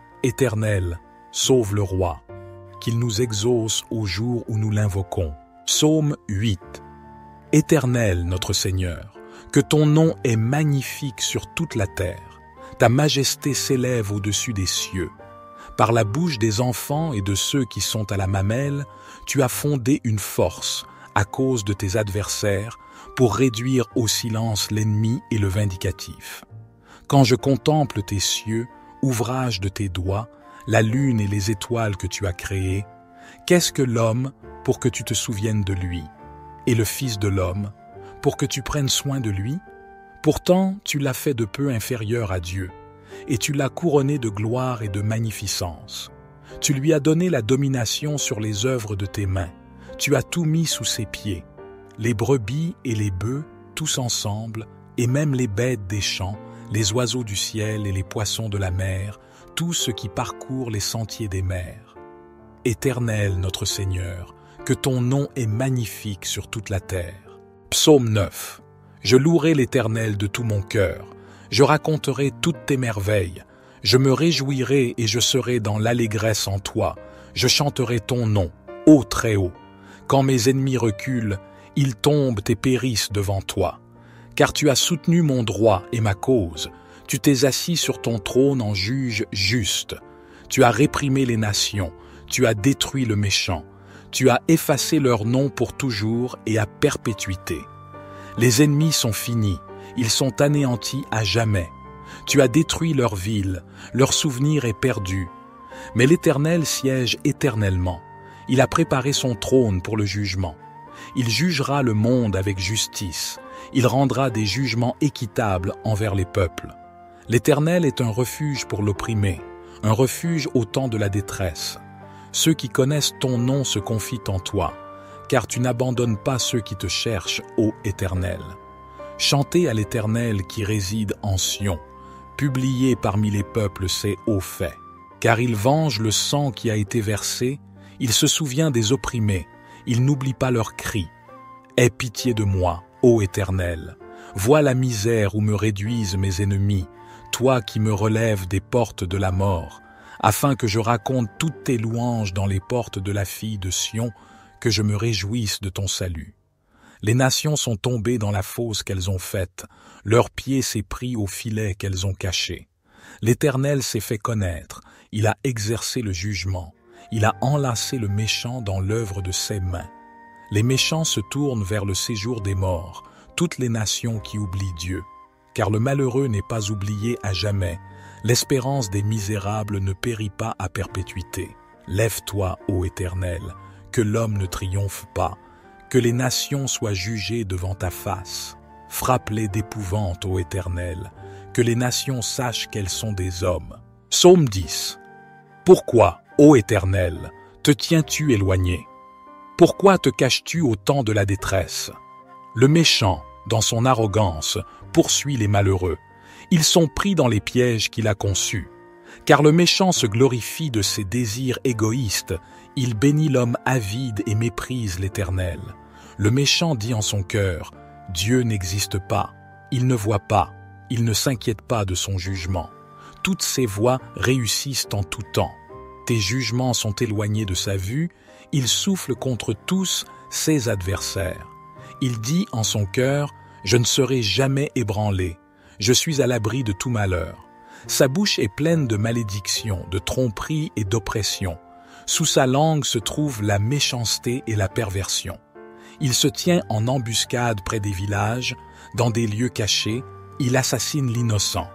Éternel, sauve le roi, qu'il nous exauce au jour où nous l'invoquons. Psaume 8. Éternel, notre Seigneur, que ton nom est magnifique sur toute la terre. Ta majesté s'élève au-dessus des cieux. Par la bouche des enfants et de ceux qui sont à la mamelle, tu as fondé une force, à cause de tes adversaires, pour réduire au silence l'ennemi et le vindicatif. Quand je contemple tes cieux, ouvrage de tes doigts, la lune et les étoiles que tu as créées, qu'est-ce que l'homme pour que tu te souviennes de lui, et le Fils de l'homme pour que tu prennes soin de lui? Pourtant, tu l'as fait de peu inférieur à Dieu, et tu l'as couronné de gloire et de magnificence. Tu lui as donné la domination sur les œuvres de tes mains. Tu as tout mis sous ses pieds, les brebis et les bœufs, tous ensemble, et même les bêtes des champs, les oiseaux du ciel et les poissons de la mer, tout ce qui parcourt les sentiers des mers. Éternel, notre Seigneur, que ton nom est magnifique sur toute la terre. Psaume 9. Je louerai l'Éternel de tout mon cœur. Je raconterai toutes tes merveilles. Je me réjouirai et je serai dans l'allégresse en toi. Je chanterai ton nom, ô Très-Haut. Quand mes ennemis reculent, ils tombent et périssent devant toi. Car tu as soutenu mon droit et ma cause. Tu t'es assis sur ton trône en juge juste. Tu as réprimé les nations. Tu as détruit le méchant. Tu as effacé leur nom pour toujours et à perpétuité. Les ennemis sont finis. Ils sont anéantis à jamais. Tu as détruit leur ville. Leur souvenir est perdu. Mais l'Éternel siège éternellement. Il a préparé son trône pour le jugement. Il jugera le monde avec justice. Il rendra des jugements équitables envers les peuples. L'Éternel est un refuge pour l'opprimé, un refuge au temps de la détresse. Ceux qui connaissent ton nom se confient en toi, car tu n'abandonnes pas ceux qui te cherchent, ô Éternel. Chantez à l'Éternel qui réside en Sion, publiez parmi les peuples ses hauts faits. Car il venge le sang qui a été versé, il se souvient des opprimés, il n'oublie pas leurs cris. Aie pitié de moi, ô Éternel. Vois la misère où me réduisent mes ennemis, toi qui me relèves des portes de la mort, afin que je raconte toutes tes louanges dans les portes de la fille de Sion, que je me réjouisse de ton salut. Les nations sont tombées dans la fosse qu'elles ont faite, leur pied s'est pris au filet qu'elles ont caché. L'Éternel s'est fait connaître, il a exercé le jugement, il a enlacé le méchant dans l'œuvre de ses mains. Les méchants se tournent vers le séjour des morts, toutes les nations qui oublient Dieu. Car le malheureux n'est pas oublié à jamais, l'espérance des misérables ne périt pas à perpétuité. Lève-toi, ô Éternel, que l'homme ne triomphe pas, que les nations soient jugées devant ta face. Frappe-les d'épouvante, ô Éternel, que les nations sachent qu'elles sont des hommes. Psaume 10. Pourquoi, ô Éternel, te tiens-tu éloigné? Pourquoi te caches-tu au temps de la détresse? Le méchant, dans son arrogance, poursuit les malheureux. Ils sont pris dans les pièges qu'il a conçus. Car le méchant se glorifie de ses désirs égoïstes, il bénit l'homme avide et méprise l'Éternel. Le méchant dit en son cœur, « Dieu n'existe pas, il ne voit pas, il ne s'inquiète pas de son jugement. Toutes ses voies réussissent en tout temps. Tes jugements sont éloignés de sa vue, il souffle contre tous ses adversaires. Il dit en son cœur, « Je ne serai jamais ébranlé, je suis à l'abri de tout malheur. » Sa bouche est pleine de malédictions, de tromperies et d'oppression. Sous sa langue se trouve la méchanceté et la perversion. Il se tient en embuscade près des villages, dans des lieux cachés, il assassine l'innocent.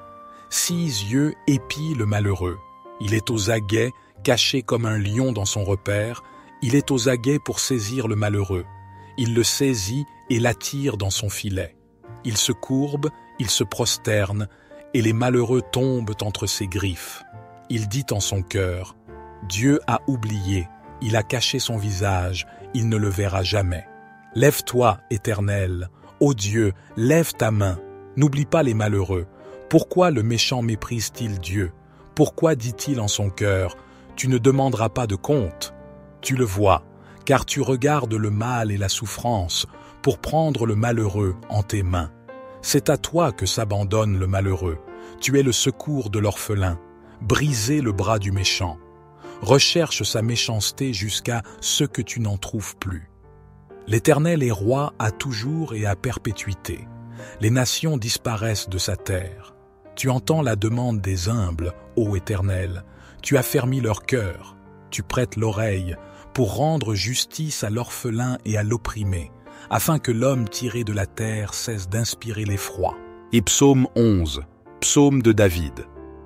6 yeux épient le malheureux. Il est aux aguets, caché comme un lion dans son repère, il est aux aguets pour saisir le malheureux. Il le saisit et l'attire dans son filet. Il se courbe, il se prosterne, et les malheureux tombent entre ses griffes. Il dit en son cœur, « Dieu a oublié, il a caché son visage, il ne le verra jamais. » Lève-toi, Éternel, ô Dieu, lève ta main, n'oublie pas les malheureux. Pourquoi le méchant méprise-t-il Dieu? Pourquoi dit-il en son cœur, « Tu ne demanderas pas de compte » Tu le vois, car tu regardes le mal et la souffrance pour prendre le malheureux en tes mains. C'est à toi que s'abandonne le malheureux. Tu es le secours de l'orphelin. Brisez le bras du méchant. Recherche sa méchanceté jusqu'à ce que tu n'en trouves plus. L'Éternel est roi à toujours et à perpétuité. Les nations disparaissent de sa terre. Tu entends la demande des humbles, ô Éternel. Tu affermis leur cœur. Tu prêtes l'oreille pour rendre justice à l'orphelin et à l'opprimé, afin que l'homme tiré de la terre cesse d'inspirer l'effroi. Et psaume 11, psaume de David.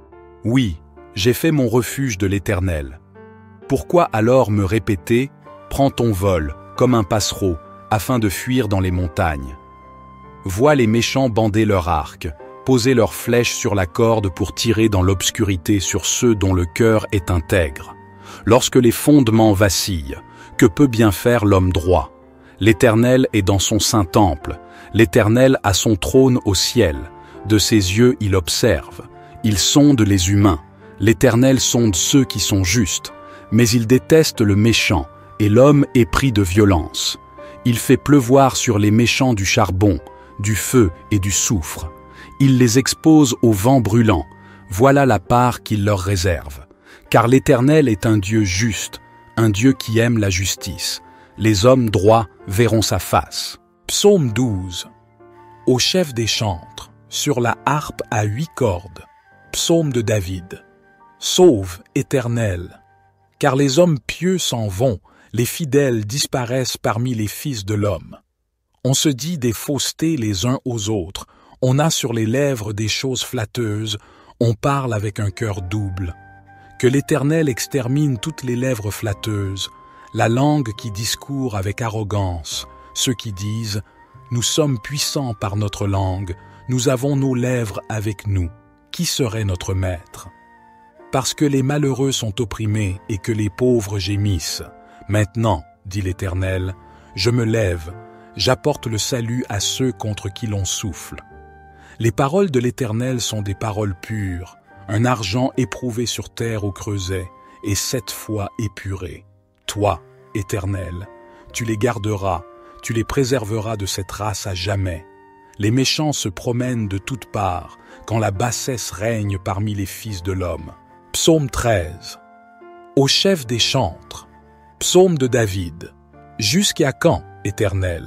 Oui, j'ai fait mon refuge de l'Éternel. Pourquoi alors me répéter, prends ton vol, comme un passereau, afin de fuir dans les montagnes? Vois les méchants bander leur arc, poser leurs flèches sur la corde pour tirer dans l'obscurité sur ceux dont le cœur est intègre. Lorsque les fondements vacillent, que peut bien faire l'homme droit? L'Éternel est dans son saint temple, l'Éternel a son trône au ciel. De ses yeux il observe, il sonde les humains. L'Éternel sonde ceux qui sont justes, mais il déteste le méchant, et l'homme est pris de violence. Il fait pleuvoir sur les méchants du charbon, du feu et du soufre. Il les expose au vent brûlant. Voilà la part qu'il leur réserve. Car l'Éternel est un Dieu juste, un Dieu qui aime la justice. Les hommes droits verront sa face. Psaume 12. Au chef des chantres, sur la harpe à 8 cordes. Psaume de David. Sauve, Éternel, car les hommes pieux s'en vont, les fidèles disparaissent parmi les fils de l'homme. On se dit des faussetés les uns aux autres, on a sur les lèvres des choses flatteuses, on parle avec un cœur double. Que l'Éternel extermine toutes les lèvres flatteuses, la langue qui discourt avec arrogance, ceux qui disent « Nous sommes puissants par notre langue, nous avons nos lèvres avec nous. Qui serait notre maître ?» Parce que les malheureux sont opprimés et que les pauvres gémissent. Maintenant, dit l'Éternel, je me lève, j'apporte le salut à ceux contre qui l'on souffle. Les paroles de l'Éternel sont des paroles pures, un argent éprouvé sur terre au creuset et 7 fois épuré. Toi, Éternel, tu les garderas, tu les préserveras de cette race à jamais. Les méchants se promènent de toutes parts, quand la bassesse règne parmi les fils de l'homme. Psaume 13. Au chef des chantres. Psaume de David. Jusqu'à quand, Éternel?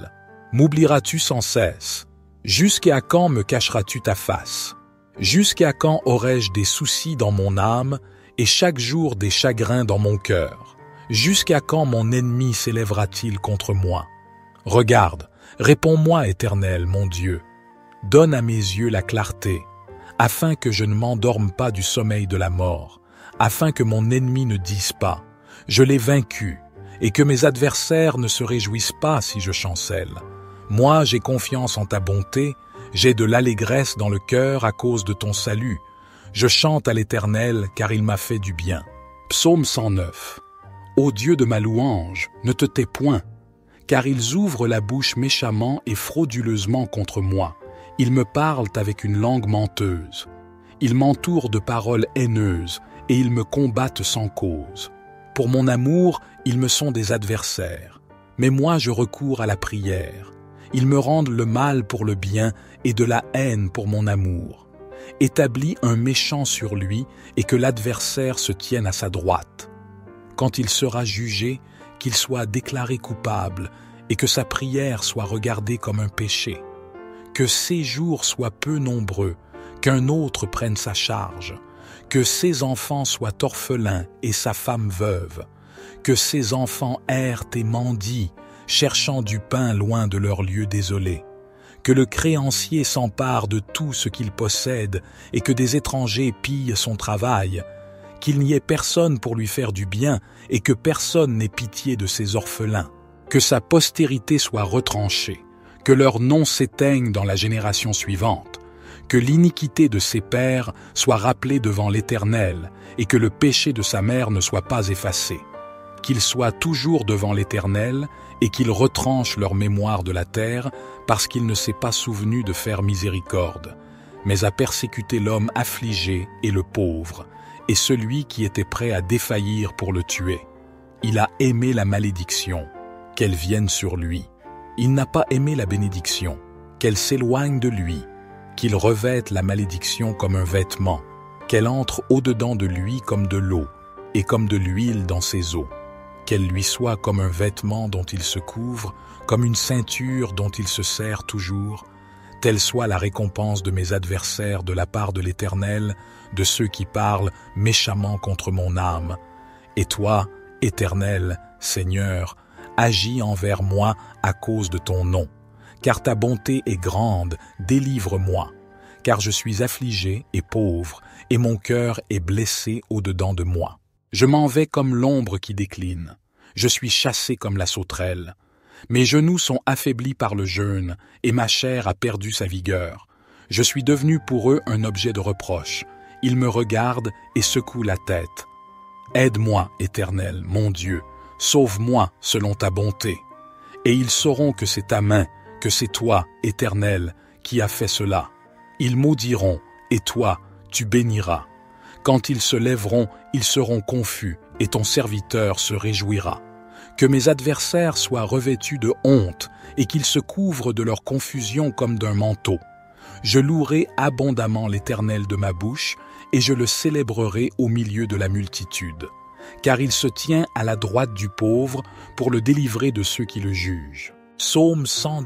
M'oublieras-tu sans cesse? Jusqu'à quand me cacheras-tu ta face? Jusqu'à quand aurai-je des soucis dans mon âme et chaque jour des chagrins dans mon cœur? Jusqu'à quand mon ennemi s'élèvera-t-il contre moi? Regarde, réponds-moi, Éternel, mon Dieu. Donne à mes yeux la clarté, afin que je ne m'endorme pas du sommeil de la mort, afin que mon ennemi ne dise pas « Je l'ai vaincu » et que mes adversaires ne se réjouissent pas si je chancelle. Moi, j'ai confiance en ta bonté, j'ai de l'allégresse dans le cœur à cause de ton salut. Je chante à l'Éternel car il m'a fait du bien. Psaume 109. Ô Dieu de ma louange, ne te tais point, car ils ouvrent la bouche méchamment et frauduleusement contre moi. Ils me parlent avec une langue menteuse. Ils m'entourent de paroles haineuses et ils me combattent sans cause. Pour mon amour, ils me sont des adversaires. Mais moi, je recours à la prière. Ils me rendent le mal pour le bien et de la haine pour mon amour. Établis un méchant sur lui et que l'adversaire se tienne à sa droite. Quand il sera jugé, qu'il soit déclaré coupable et que sa prière soit regardée comme un péché. Que ses jours soient peu nombreux, qu'un autre prenne sa charge, que ses enfants soient orphelins et sa femme veuve, que ses enfants errent et mendient, cherchant du pain loin de leur lieu désolé, que le créancier s'empare de tout ce qu'il possède et que des étrangers pillent son travail, qu'il n'y ait personne pour lui faire du bien et que personne n'ait pitié de ses orphelins, que sa postérité soit retranchée, que leur nom s'éteigne dans la génération suivante, que l'iniquité de ses pères soit rappelée devant l'Éternel et que le péché de sa mère ne soit pas effacé, qu'il soit toujours devant l'Éternel et qu'il retranche leur mémoire de la terre parce qu'il ne s'est pas souvenu de faire miséricorde, mais a persécuté l'homme affligé et le pauvre, et celui qui était prêt à défaillir pour le tuer. Il a aimé la malédiction, qu'elle vienne sur lui. Il n'a pas aimé la bénédiction, qu'elle s'éloigne de lui, qu'il revête la malédiction comme un vêtement, qu'elle entre au-dedans de lui comme de l'eau, et comme de l'huile dans ses os, qu'elle lui soit comme un vêtement dont il se couvre, comme une ceinture dont il se sert toujours, telle soit la récompense de mes adversaires de la part de l'Éternel, de ceux qui parlent méchamment contre mon âme. Et toi, Éternel, Seigneur, agis envers moi à cause de ton nom. Car ta bonté est grande, délivre-moi. Car je suis affligé et pauvre, et mon cœur est blessé au-dedans de moi. Je m'en vais comme l'ombre qui décline. Je suis chassé comme la sauterelle. Mes genoux sont affaiblis par le jeûne, et ma chair a perdu sa vigueur. Je suis devenu pour eux un objet de reproche. Ils me regardent et secouent la tête. Aide-moi, Éternel, mon Dieu, sauve-moi selon ta bonté. Et ils sauront que c'est ta main, que c'est toi, Éternel, qui as fait cela. Ils maudiront, et toi, tu béniras. Quand ils se lèveront, ils seront confus, et ton serviteur se réjouira. Que mes adversaires soient revêtus de honte, et qu'ils se couvrent de leur confusion comme d'un manteau. Je louerai abondamment l'Éternel de ma bouche, et je le célébrerai au milieu de la multitude. Car il se tient à la droite du pauvre pour le délivrer de ceux qui le jugent. Psaume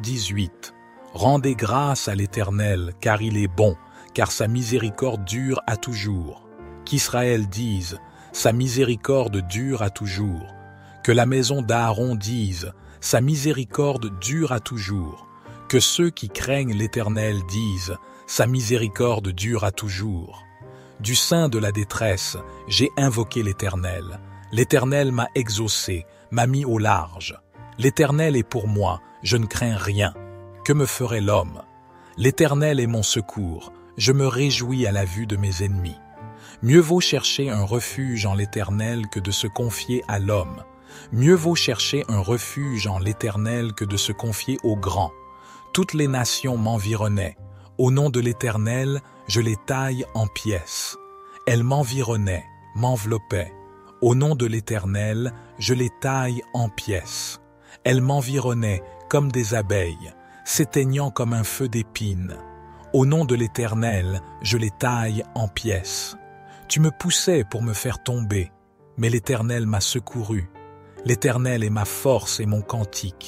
118. Rendez grâce à l'Éternel, car il est bon, car sa miséricorde dure à toujours. Qu'Israël dise, sa miséricorde dure à toujours. Que la maison d'Aaron dise, sa miséricorde dure à toujours. Que ceux qui craignent l'Éternel disent, sa miséricorde dure à toujours. Du sein de la détresse, j'ai invoqué l'Éternel. L'Éternel m'a exaucé, m'a mis au large. L'Éternel est pour moi, je ne crains rien. Que me ferait l'homme? L'Éternel est mon secours, je me réjouis à la vue de mes ennemis. Mieux vaut chercher un refuge en l'Éternel que de se confier à l'homme. Mieux vaut chercher un refuge en l'Éternel que de se confier aux grands. Toutes les nations m'environnaient. Au nom de l'Éternel, je les taille en pièces. Elles m'environnaient, m'enveloppaient. Au nom de l'Éternel, je les taille en pièces. Elles m'environnaient comme des abeilles, s'éteignant comme un feu d'épines. Au nom de l'Éternel, je les taille en pièces. Tu me poussais pour me faire tomber, mais l'Éternel m'a secouru. L'Éternel est ma force et mon cantique.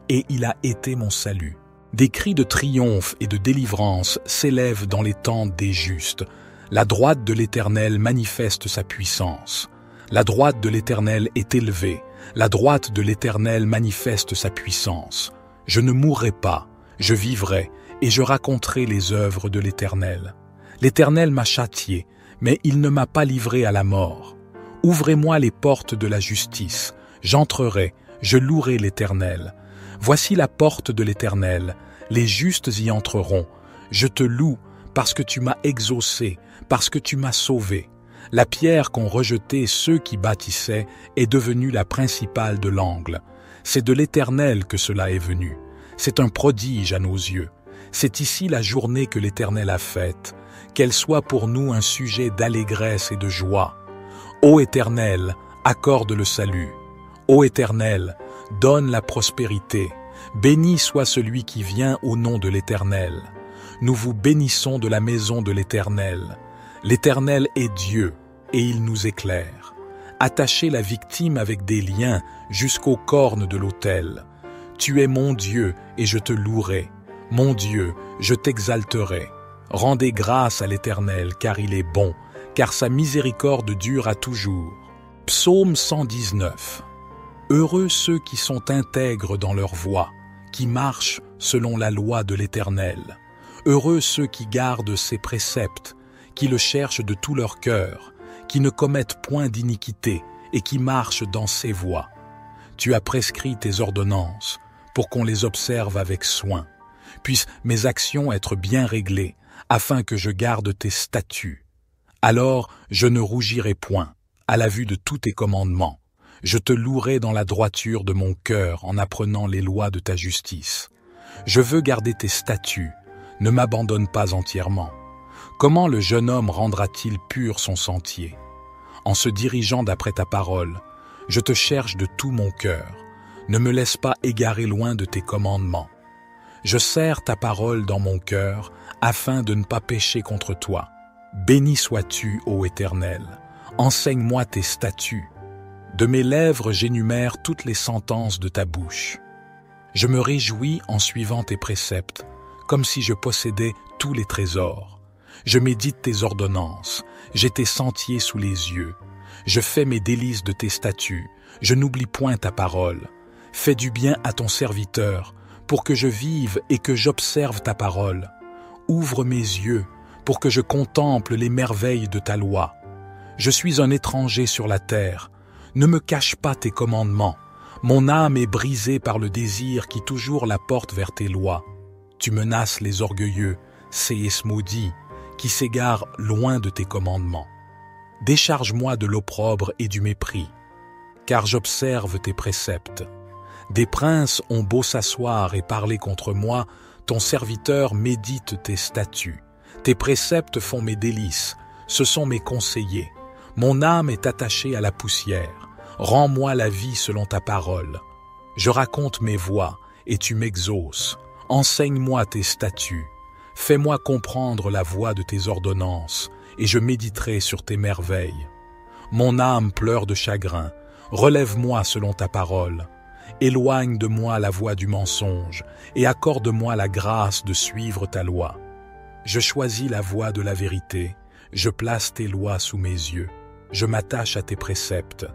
et il a été mon salut. Des cris de triomphe et de délivrance s'élèvent dans les tentes des justes. La droite de l'Éternel manifeste sa puissance. La droite de l'Éternel est élevée. La droite de l'Éternel manifeste sa puissance. Je ne mourrai pas, je vivrai, et je raconterai les œuvres de l'Éternel. L'Éternel m'a châtié, mais il ne m'a pas livré à la mort. Ouvrez-moi les portes de la justice. J'entrerai, je louerai l'Éternel. Voici la porte de l'Éternel. Les justes y entreront. Je te loue parce que tu m'as exaucé, parce que tu m'as sauvé. La pierre qu'ont rejetée ceux qui bâtissaient est devenue la principale de l'angle. C'est de l'Éternel que cela est venu. C'est un prodige à nos yeux. C'est ici la journée que l'Éternel a faite. Qu'elle soit pour nous un sujet d'allégresse et de joie. Ô Éternel, accorde le salut. Ô Éternel, donne la prospérité. Béni soit celui qui vient au nom de l'Éternel. Nous vous bénissons de la maison de l'Éternel. L'Éternel est Dieu, et il nous éclaire. Attachez la victime avec des liens jusqu'aux cornes de l'autel. Tu es mon Dieu, et je te louerai. Mon Dieu, je t'exalterai. Rendez grâce à l'Éternel, car il est bon, car sa miséricorde dure à toujours. Psaume 119. Heureux ceux qui sont intègres dans leur voie, qui marchent selon la loi de l'Éternel. Heureux ceux qui gardent ses préceptes, qui le cherchent de tout leur cœur, qui ne commettent point d'iniquité et qui marchent dans ses voies. Tu as prescrit tes ordonnances pour qu'on les observe avec soin. Puissent mes actions être bien réglées, afin que je garde tes statuts. Alors je ne rougirai point à la vue de tous tes commandements. Je te louerai dans la droiture de mon cœur en apprenant les lois de ta justice. Je veux garder tes statuts, ne m'abandonne pas entièrement. Comment le jeune homme rendra-t-il pur son sentier? En se dirigeant d'après ta parole, je te cherche de tout mon cœur. Ne me laisse pas égarer loin de tes commandements. Je serre ta parole dans mon cœur, afin de ne pas pécher contre toi. Béni sois-tu, ô Éternel. Enseigne-moi tes statuts. De mes lèvres j'énumère toutes les sentences de ta bouche. Je me réjouis en suivant tes préceptes, comme si je possédais tous les trésors. Je médite tes ordonnances, j'ai tes sentiers sous les yeux. Je fais mes délices de tes statuts, je n'oublie point ta parole. Fais du bien à ton serviteur, pour que je vive et que j'observe ta parole. Ouvre mes yeux, pour que je contemple les merveilles de ta loi. Je suis un étranger sur la terre, ne me cache pas tes commandements. Mon âme est brisée par le désir qui toujours la porte vers tes lois. Tu menaces les orgueilleux, séis maudits, qui s'égarent loin de tes commandements. Décharge-moi de l'opprobre et du mépris, car j'observe tes préceptes. Des princes ont beau s'asseoir et parler contre moi, ton serviteur médite tes statuts. Tes préceptes font mes délices, ce sont mes conseillers. Mon âme est attachée à la poussière. Rends-moi la vie selon ta parole. Je raconte mes voies, et tu m'exauces. Enseigne-moi tes statuts. Fais-moi comprendre la voie de tes ordonnances, et je méditerai sur tes merveilles. Mon âme pleure de chagrin. Relève-moi selon ta parole. Éloigne de moi la voie du mensonge, et accorde-moi la grâce de suivre ta loi. Je choisis la voie de la vérité. Je place tes lois sous mes yeux. Je m'attache à tes préceptes.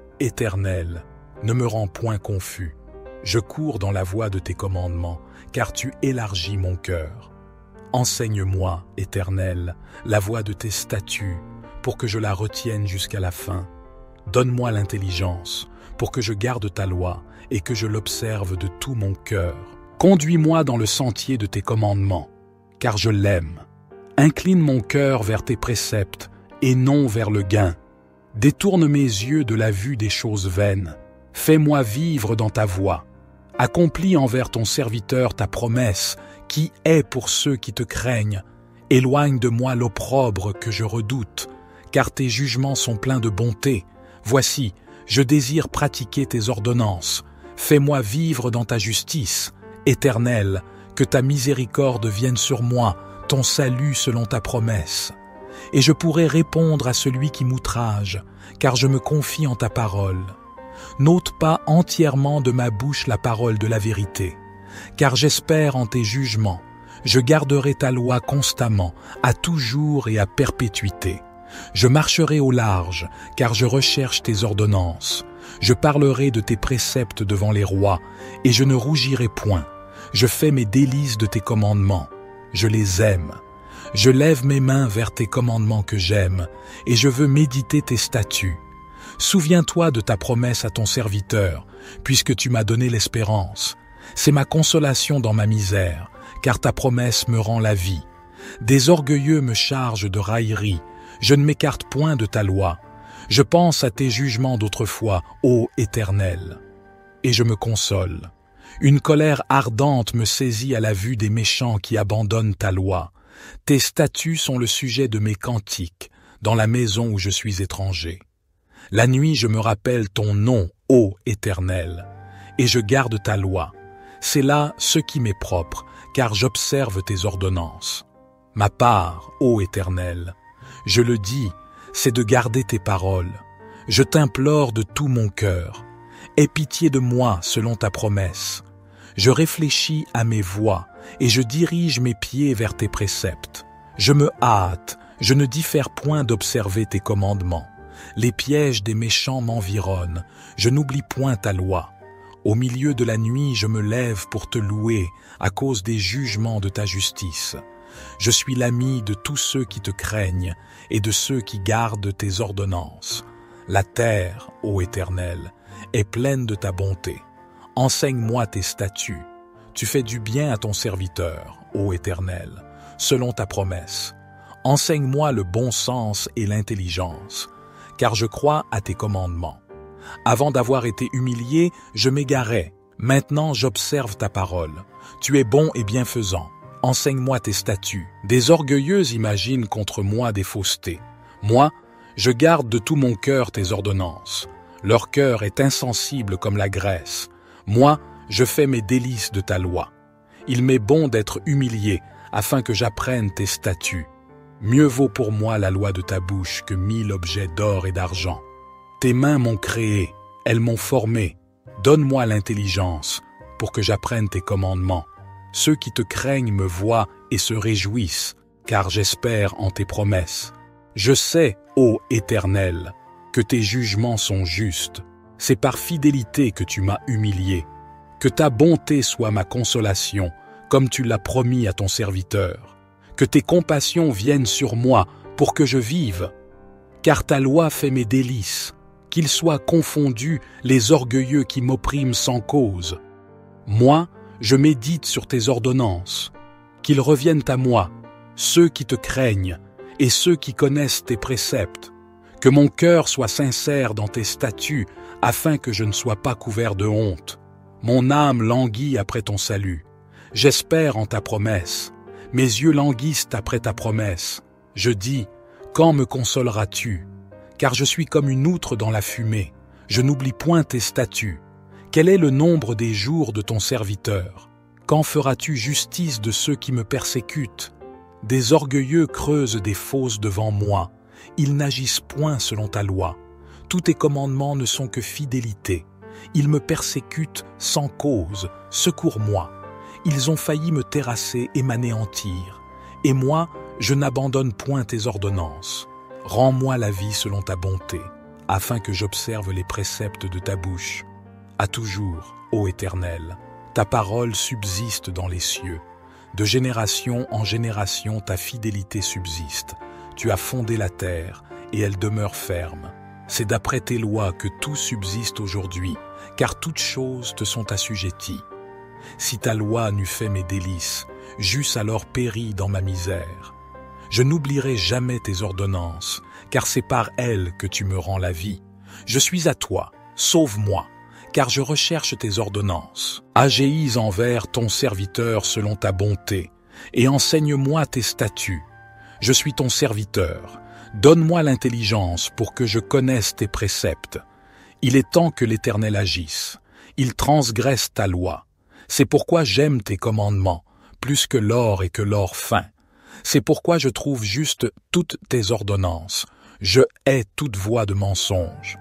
Éternel, ne me rends point confus. Je cours dans la voie de tes commandements, car tu élargis mon cœur. Enseigne-moi, Éternel, la voie de tes statuts, pour que je la retienne jusqu'à la fin. Donne-moi l'intelligence, pour que je garde ta loi et que je l'observe de tout mon cœur. Conduis-moi dans le sentier de tes commandements, car je l'aime. Incline mon cœur vers tes préceptes et non vers le gain. Détourne mes yeux de la vue des choses vaines. Fais-moi vivre dans ta voie. Accomplis envers ton serviteur ta promesse, qui est pour ceux qui te craignent. Éloigne de moi l'opprobre que je redoute, car tes jugements sont pleins de bonté. Voici, je désire pratiquer tes ordonnances. Fais-moi vivre dans ta justice. Éternel, que ta miséricorde vienne sur moi, ton salut selon ta promesse. Et je pourrai répondre à celui qui m'outrage, car je me confie en ta parole. N'ôte pas entièrement de ma bouche la parole de la vérité, car j'espère en tes jugements. Je garderai ta loi constamment, à toujours et à perpétuité. Je marcherai au large, car je recherche tes ordonnances. Je parlerai de tes préceptes devant les rois, et je ne rougirai point. Je fais mes délices de tes commandements. Je les aime. Je lève mes mains vers tes commandements que j'aime, et je veux méditer tes statuts. Souviens-toi de ta promesse à ton serviteur, puisque tu m'as donné l'espérance. C'est ma consolation dans ma misère, car ta promesse me rend la vie. Des orgueilleux me chargent de raillerie. Je ne m'écarte point de ta loi. Je pense à tes jugements d'autrefois, ô Éternel. Et je me console. Une colère ardente me saisit à la vue des méchants qui abandonnent ta loi. Tes statuts sont le sujet de mes cantiques, dans la maison où je suis étranger. La nuit je me rappelle ton nom, ô Éternel, et je garde ta loi. C'est là ce qui m'est propre, car j'observe tes ordonnances. Ma part, ô Éternel, je le dis, c'est de garder tes paroles. Je t'implore de tout mon cœur. Aie pitié de moi selon ta promesse. Je réfléchis à mes voies et je dirige mes pieds vers tes préceptes. Je me hâte, je ne diffère point d'observer tes commandements. Les pièges des méchants m'environnent, je n'oublie point ta loi. Au milieu de la nuit, je me lève pour te louer à cause des jugements de ta justice. Je suis l'ami de tous ceux qui te craignent et de ceux qui gardent tes ordonnances. La terre, ô Éternel, est pleine de ta bonté. Enseigne-moi tes statuts. Tu fais du bien à ton serviteur, ô Éternel, selon ta promesse. Enseigne-moi le bon sens et l'intelligence, car je crois à tes commandements. Avant d'avoir été humilié, je m'égarais. Maintenant, j'observe ta parole. Tu es bon et bienfaisant. Enseigne-moi tes statuts. Des orgueilleux imaginent contre moi des faussetés. Moi, je garde de tout mon cœur tes ordonnances. Leur cœur est insensible comme la graisse. Moi, je fais mes délices de ta loi. Il m'est bon d'être humilié, afin que j'apprenne tes statuts. Mieux vaut pour moi la loi de ta bouche que 1000 objets d'or et d'argent. Tes mains m'ont créé, elles m'ont formé. Donne-moi l'intelligence, pour que j'apprenne tes commandements. Ceux qui te craignent me voient et se réjouissent, car j'espère en tes promesses. Je sais, ô Éternel, que tes jugements sont justes. C'est par fidélité que tu m'as humilié. Que ta bonté soit ma consolation, comme tu l'as promis à ton serviteur. Que tes compassions viennent sur moi pour que je vive. Car ta loi fait mes délices. Qu'ils soient confondus les orgueilleux qui m'oppriment sans cause. Moi, je médite sur tes ordonnances. Qu'ils reviennent à moi, ceux qui te craignent et ceux qui connaissent tes préceptes. Que mon cœur soit sincère dans tes statuts, afin que je ne sois pas couvert de honte. Mon âme languit après ton salut. J'espère en ta promesse. Mes yeux languissent après ta promesse. Je dis, quand me consoleras-tu? Car je suis comme une outre dans la fumée. Je n'oublie point tes statuts. Quel est le nombre des jours de ton serviteur? Quand feras-tu justice de ceux qui me persécutent? Des orgueilleux creusent des fosses devant moi. Ils n'agissent point selon ta loi. Tous tes commandements ne sont que fidélité. Ils me persécutent sans cause. Secours-moi. Ils ont failli me terrasser et m'anéantir. Et moi, je n'abandonne point tes ordonnances. Rends-moi la vie selon ta bonté, afin que j'observe les préceptes de ta bouche. À toujours, ô Éternel, ta parole subsiste dans les cieux. De génération en génération, ta fidélité subsiste. Tu as fondé la terre, et elle demeure ferme. C'est d'après tes lois que tout subsiste aujourd'hui, car toutes choses te sont assujetties. Si ta loi n'eût fait mes délices, j'eusse alors péri dans ma misère. Je n'oublierai jamais tes ordonnances, car c'est par elles que tu me rends la vie. Je suis à toi, sauve-moi, car je recherche tes ordonnances. Agéis envers ton serviteur selon ta bonté, et enseigne-moi tes statuts. Je suis ton serviteur. Donne-moi l'intelligence pour que je connaisse tes préceptes. Il est temps que l'Éternel agisse. Il transgresse ta loi. C'est pourquoi j'aime tes commandements, plus que l'or et que l'or fin. C'est pourquoi je trouve juste toutes tes ordonnances. Je hais toute voie de mensonge.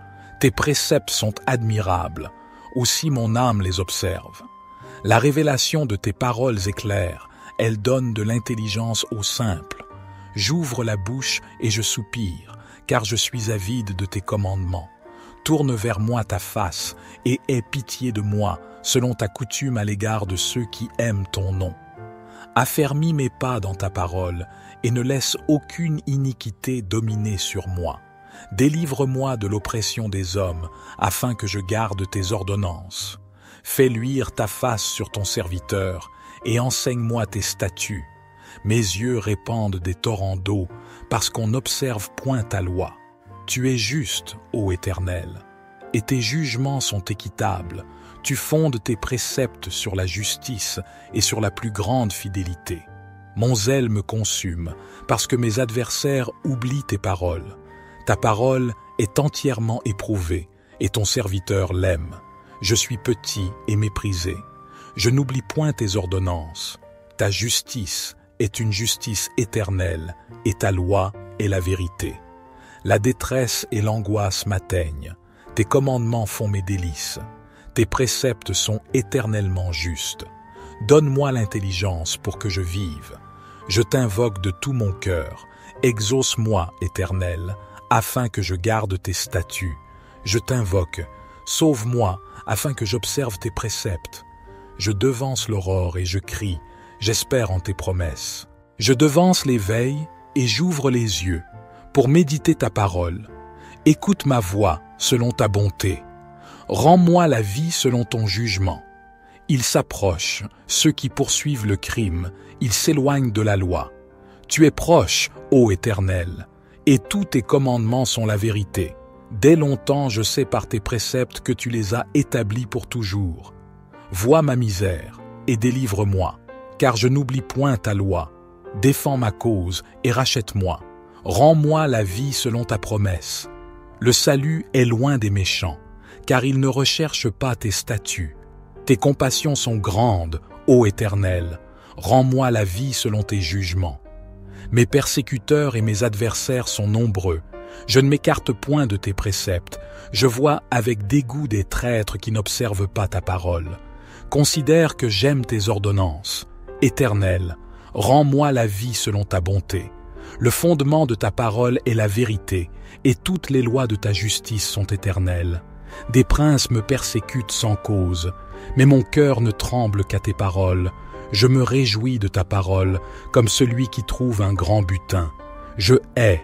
Tes préceptes sont admirables, aussi mon âme les observe. La révélation de tes paroles est claire, elle donne de l'intelligence aux simples. J'ouvre la bouche et je soupire, car je suis avide de tes commandements. Tourne vers moi ta face et aie pitié de moi, selon ta coutume à l'égard de ceux qui aiment ton nom. Affermis mes pas dans ta parole et ne laisse aucune iniquité dominer sur moi. Délivre-moi de l'oppression des hommes, afin que je garde tes ordonnances. Fais luire ta face sur ton serviteur et enseigne-moi tes statuts. Mes yeux répandent des torrents d'eau, parce qu'on n'observe point ta loi. Tu es juste, ô Éternel, et tes jugements sont équitables. Tu fondes tes préceptes sur la justice et sur la plus grande fidélité. Mon zèle me consume, parce que mes adversaires oublient tes paroles. Ta parole est entièrement éprouvée, et ton serviteur l'aime. Je suis petit et méprisé. Je n'oublie point tes ordonnances. Ta justice est une justice éternelle, et ta loi est la vérité. La détresse et l'angoisse m'atteignent. Tes commandements font mes délices. Tes préceptes sont éternellement justes. Donne-moi l'intelligence pour que je vive. Je t'invoque de tout mon cœur. Exauce-moi, Éternel, afin que je garde tes statuts. Je t'invoque. Sauve-moi, afin que j'observe tes préceptes. Je devance l'aurore et je crie. J'espère en tes promesses. Je devance les veilles et j'ouvre les yeux pour méditer ta parole. Écoute ma voix selon ta bonté. Rends-moi la vie selon ton jugement. Ils s'approchent, ceux qui poursuivent le crime, ils s'éloignent de la loi. Tu es proche, ô Éternel, et tous tes commandements sont la vérité. Dès longtemps je sais par tes préceptes que tu les as établis pour toujours. Vois ma misère et délivre-moi, car je n'oublie point ta loi. Défends ma cause et rachète-moi. Rends-moi la vie selon ta promesse. Le salut est loin des méchants, car ils ne recherchent pas tes statuts. Tes compassions sont grandes, ô Éternel. Rends-moi la vie selon tes jugements. Mes persécuteurs et mes adversaires sont nombreux. Je ne m'écarte point de tes préceptes. Je vois avec dégoût des traîtres qui n'observent pas ta parole. Considère que j'aime tes ordonnances. Éternel, rends-moi la vie selon ta bonté. Le fondement de ta parole est la vérité, et toutes les lois de ta justice sont éternelles. Des princes me persécutent sans cause, mais mon cœur ne tremble qu'à tes paroles. Je me réjouis de ta parole, comme celui qui trouve un grand butin. Je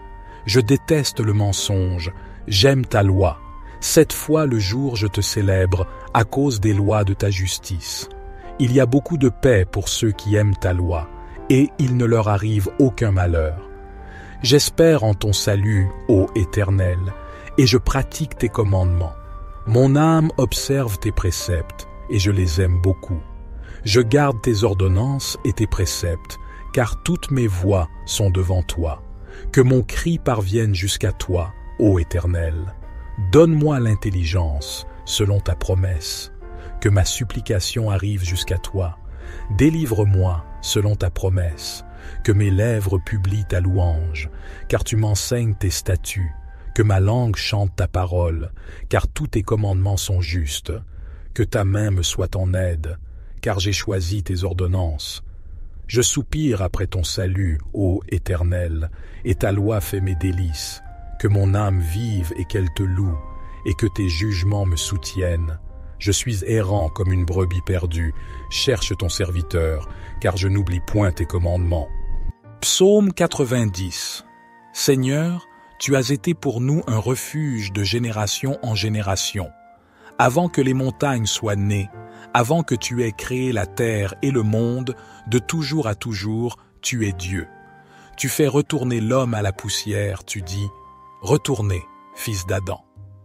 déteste le mensonge, j'aime ta loi. 7 fois le jour je te célèbre, à cause des lois de ta justice. Il y a beaucoup de paix pour ceux qui aiment ta loi, et il ne leur arrive aucun malheur. J'espère en ton salut, ô Éternel, et je pratique tes commandements. Mon âme observe tes préceptes, et je les aime beaucoup. Je garde tes ordonnances et tes préceptes, car toutes mes voies sont devant toi. Que mon cri parvienne jusqu'à toi, ô Éternel. Donne-moi l'intelligence, selon ta promesse. Que ma supplication arrive jusqu'à toi. Délivre-moi, selon ta promesse. Que mes lèvres publient ta louange, car tu m'enseignes tes statuts. Que ma langue chante ta parole, car tous tes commandements sont justes. Que ta main me soit en aide, car j'ai choisi tes ordonnances. Je soupire après ton salut, ô Éternel, et ta loi fait mes délices. Que mon âme vive et qu'elle te loue, et que tes jugements me soutiennent. Je suis errant comme une brebis perdue. Cherche ton serviteur, car je n'oublie point tes commandements. Psaume 90. Seigneur, tu as été pour nous un refuge de génération en génération. Avant que les montagnes soient nées, avant que tu aies créé la terre et le monde, de toujours à toujours, tu es Dieu. Tu fais retourner l'homme à la poussière, tu dis « Retournez, fils d'Adam ».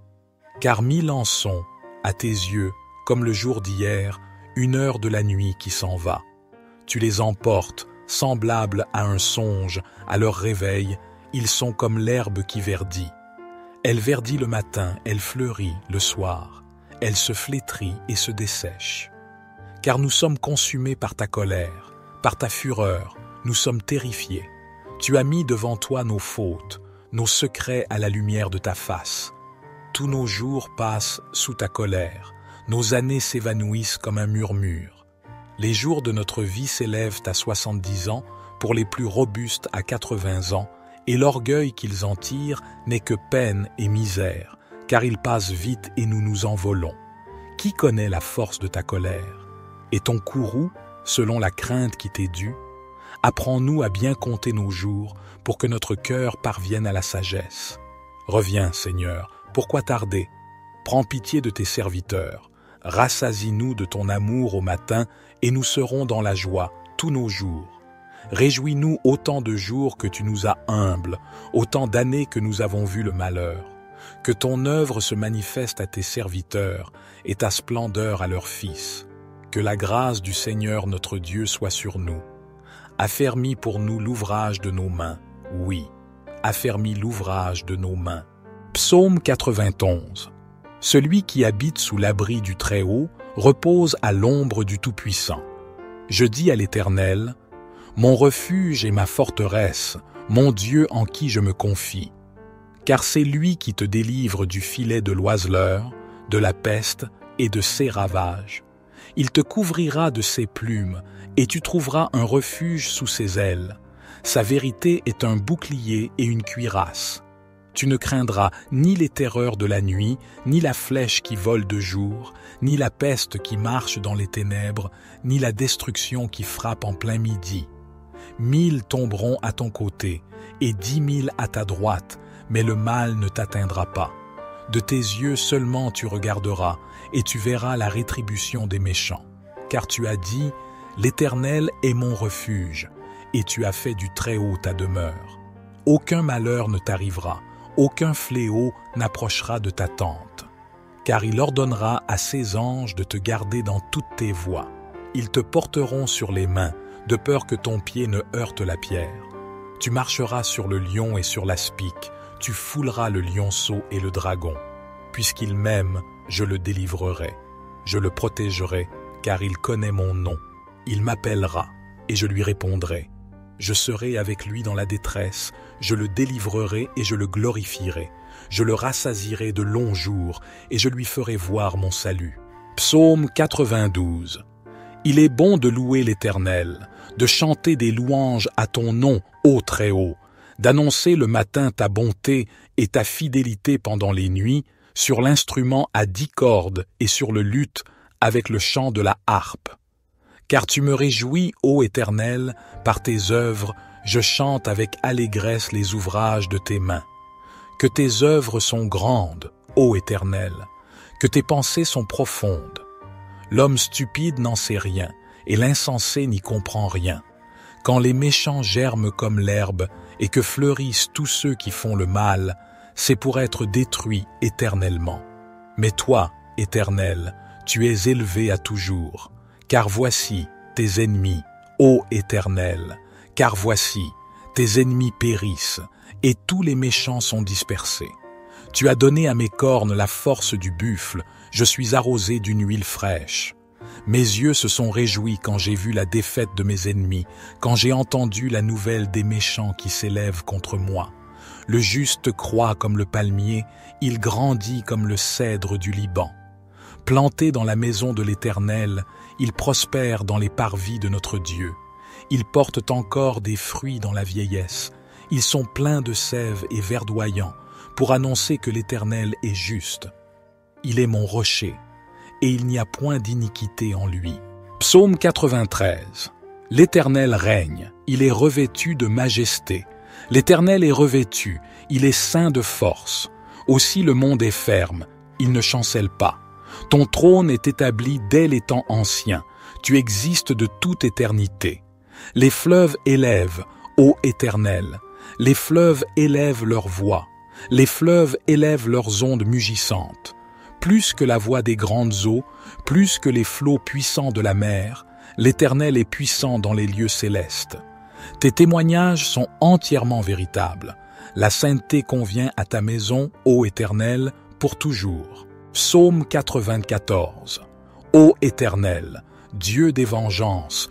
Car 1000 ans sont, à tes yeux, comme le jour d'hier, 1 heure de la nuit qui s'en va. Tu les emportes, semblables à un songe, à leur réveil, ils sont comme l'herbe qui verdit. Elle verdit le matin, elle fleurit le soir, elle se flétrit et se dessèche. Car nous sommes consumés par ta colère, par ta fureur, nous sommes terrifiés. Tu as mis devant toi nos fautes, nos secrets à la lumière de ta face. Tous nos jours passent sous ta colère, nos années s'évanouissent comme un murmure. Les jours de notre vie s'élèvent à 70 ans, pour les plus robustes à 80 ans, et l'orgueil qu'ils en tirent n'est que peine et misère, car ils passent vite et nous nous envolons. Qui connaît la force de ta colère? Et ton courroux, selon la crainte qui t'est due? Apprends-nous à bien compter nos jours, pour que notre cœur parvienne à la sagesse. Reviens, Seigneur, pourquoi tarder? Prends pitié de tes serviteurs. Rassasie-nous de ton amour au matin, et nous serons dans la joie tous nos jours. Réjouis-nous autant de jours que tu nous as humbles, autant d'années que nous avons vu le malheur. Que ton œuvre se manifeste à tes serviteurs, et ta splendeur à leurs fils. Que la grâce du Seigneur notre Dieu soit sur nous. Affermis pour nous l'ouvrage de nos mains, oui, affermis l'ouvrage de nos mains. Psaume 91. Celui qui habite sous l'abri du Très-Haut repose à l'ombre du Tout-Puissant. Je dis à l'Éternel, mon refuge et ma forteresse, mon Dieu en qui je me confie. Car c'est lui qui te délivre du filet de l'oiseleur, de la peste et de ses ravages. Il te couvrira de ses plumes, et tu trouveras un refuge sous ses ailes. Sa vérité est un bouclier et une cuirasse. Tu ne craindras ni les terreurs de la nuit, ni la flèche qui vole de jour, ni la peste qui marche dans les ténèbres, ni la destruction qui frappe en plein midi. 1000 tomberont à ton côté, et 10 000 à ta droite, mais le mal ne t'atteindra pas. De tes yeux seulement tu regarderas, et tu verras la rétribution des méchants. Car tu as dit, l'Éternel est mon refuge, et tu as fait du Très-Haut ta demeure. Aucun malheur ne t'arrivera, aucun fléau n'approchera de ta tente. Car il ordonnera à ses anges de te garder dans toutes tes voies. Ils te porteront sur les mains, de peur que ton pied ne heurte la pierre. Tu marcheras sur le lion et sur l'aspic, tu fouleras le lionceau et le dragon. Puisqu'il m'aime, je le délivrerai. Je le protégerai, car il connaît mon nom. Il m'appellera, et je lui répondrai. Je serai avec lui dans la détresse, je le délivrerai et je le glorifierai. Je le rassasierai de longs jours, et je lui ferai voir mon salut. Psaume 92. Il est bon de louer l'Éternel, de chanter des louanges à ton nom, ô Très-Haut, d'annoncer le matin ta bonté et ta fidélité pendant les nuits, sur l'instrument à 10 cordes et sur le luth avec le chant de la harpe. Car tu me réjouis, ô Éternel, par tes œuvres, je chante avec allégresse les ouvrages de tes mains. Que tes œuvres sont grandes, ô Éternel, que tes pensées sont profondes. L'homme stupide n'en sait rien, et l'insensé n'y comprend rien. Quand les méchants germent comme l'herbe, et que fleurissent tous ceux qui font le mal, c'est pour être détruits éternellement. Mais toi, Éternel, tu es élevé à toujours. Car voici tes ennemis, ô Éternel, car voici tes ennemis périssent, et tous les méchants sont dispersés. Tu as donné à mes cornes la force du buffle, je suis arrosé d'une huile fraîche. Mes yeux se sont réjouis quand j'ai vu la défaite de mes ennemis, quand j'ai entendu la nouvelle des méchants qui s'élèvent contre moi. Le juste croît comme le palmier, il grandit comme le cèdre du Liban. Planté dans la maison de l'Éternel, il prospère dans les parvis de notre Dieu. Ils portent encore des fruits dans la vieillesse. Ils sont pleins de sève et verdoyants, pour annoncer que l'Éternel est juste. Il est mon rocher, et il n'y a point d'iniquité en lui. Psaume 93. L'Éternel règne, il est revêtu de majesté. L'Éternel est revêtu, il est saint de force. Aussi le monde est ferme, il ne chancelle pas. Ton trône est établi dès les temps anciens, tu existes de toute éternité. Les fleuves élèvent, ô Éternel, les fleuves élèvent leur voix, les fleuves élèvent leurs ondes mugissantes. Plus que la voix des grandes eaux, plus que les flots puissants de la mer, l'Éternel est puissant dans les lieux célestes. Tes témoignages sont entièrement véritables. La sainteté convient à ta maison, ô Éternel, pour toujours. Psaume 94. Ô Éternel, Dieu des vengeances,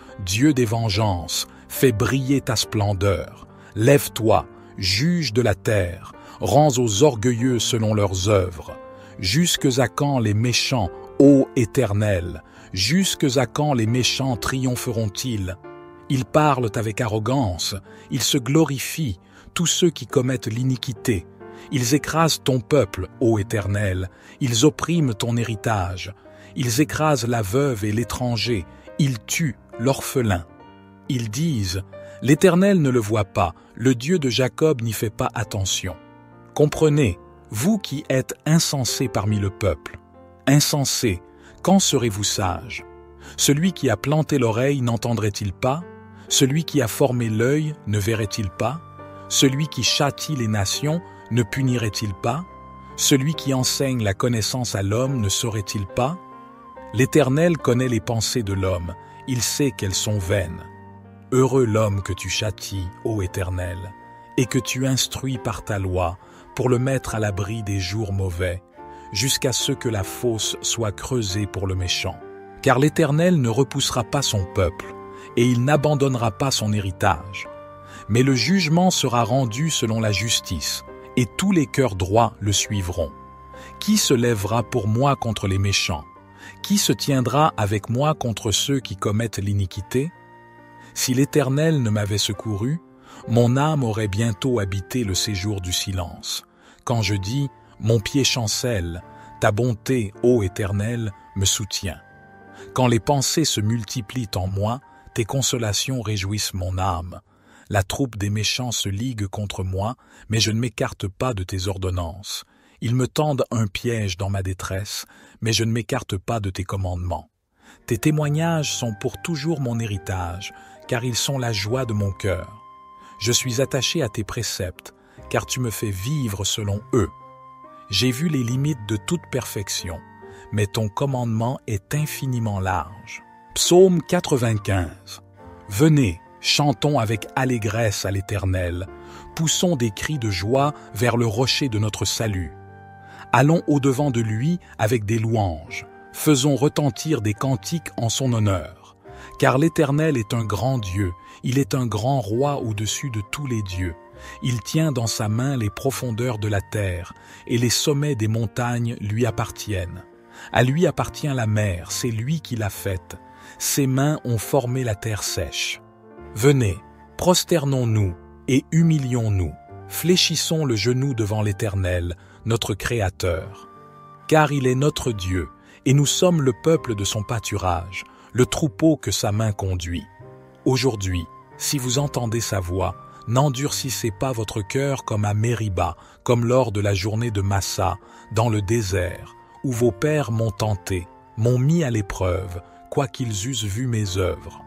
fais briller ta splendeur. Lève-toi, juge de la terre, rends aux orgueilleux selon leurs œuvres. Jusques à quand les méchants, ô Éternel? Jusques à quand les méchants triompheront-ils? Ils parlent avec arrogance, ils se glorifient, tous ceux qui commettent l'iniquité. Ils écrasent ton peuple, ô Éternel, ils oppriment ton héritage. Ils écrasent la veuve et l'étranger, ils tuent l'orphelin. Ils disent, l'Éternel ne le voit pas, le Dieu de Jacob n'y fait pas attention. Comprenez, vous qui êtes insensés parmi le peuple. Insensés, quand serez-vous sages? Celui qui a planté l'oreille n'entendrait-il pas? Celui qui a formé l'œil ne verrait-il pas? Celui qui châtie les nations ne punirait-il pas? Celui qui enseigne la connaissance à l'homme ne saurait-il pas? L'Éternel connaît les pensées de l'homme, il sait qu'elles sont vaines. Heureux l'homme que tu châties, ô Éternel, et que tu instruis par ta loi, pour le mettre à l'abri des jours mauvais, jusqu'à ce que la fosse soit creusée pour le méchant. Car l'Éternel ne repoussera pas son peuple, et il n'abandonnera pas son héritage. Mais le jugement sera rendu selon la justice, et tous les cœurs droits le suivront. Qui se lèvera pour moi contre les méchants? Qui se tiendra avec moi contre ceux qui commettent l'iniquité? Si l'Éternel ne m'avait secouru, mon âme aurait bientôt habité le séjour du silence. Quand je dis « Mon pied chancelle », ta bonté, ô Éternel, me soutient. Quand les pensées se multiplient en moi, tes consolations réjouissent mon âme. La troupe des méchants se ligue contre moi, mais je ne m'écarte pas de tes ordonnances. Ils me tendent un piège dans ma détresse, mais je ne m'écarte pas de tes commandements. Tes témoignages sont pour toujours mon héritage, car ils sont la joie de mon cœur. Je suis attaché à tes préceptes, car tu me fais vivre selon eux. J'ai vu les limites de toute perfection, mais ton commandement est infiniment large. Psaume 95. Venez, chantons avec allégresse à l'Éternel, poussons des cris de joie vers le rocher de notre salut. Allons au-devant de lui avec des louanges, faisons retentir des cantiques en son honneur. Car l'Éternel est un grand Dieu, il est un grand roi au-dessus de tous les dieux. Il tient dans sa main les profondeurs de la terre, et les sommets des montagnes lui appartiennent. À lui appartient la mer, c'est lui qui l'a faite. Ses mains ont formé la terre sèche. Venez, prosternons-nous et humilions-nous, fléchissons le genou devant l'Éternel, notre Créateur. Car il est notre Dieu, et nous sommes le peuple de son pâturage, le troupeau que sa main conduit. Aujourd'hui, si vous entendez sa voix, n'endurcissez pas votre cœur comme à Mériba, comme lors de la journée de Massa, dans le désert, où vos pères m'ont tenté, m'ont mis à l'épreuve, quoiqu'ils eussent vu mes œuvres.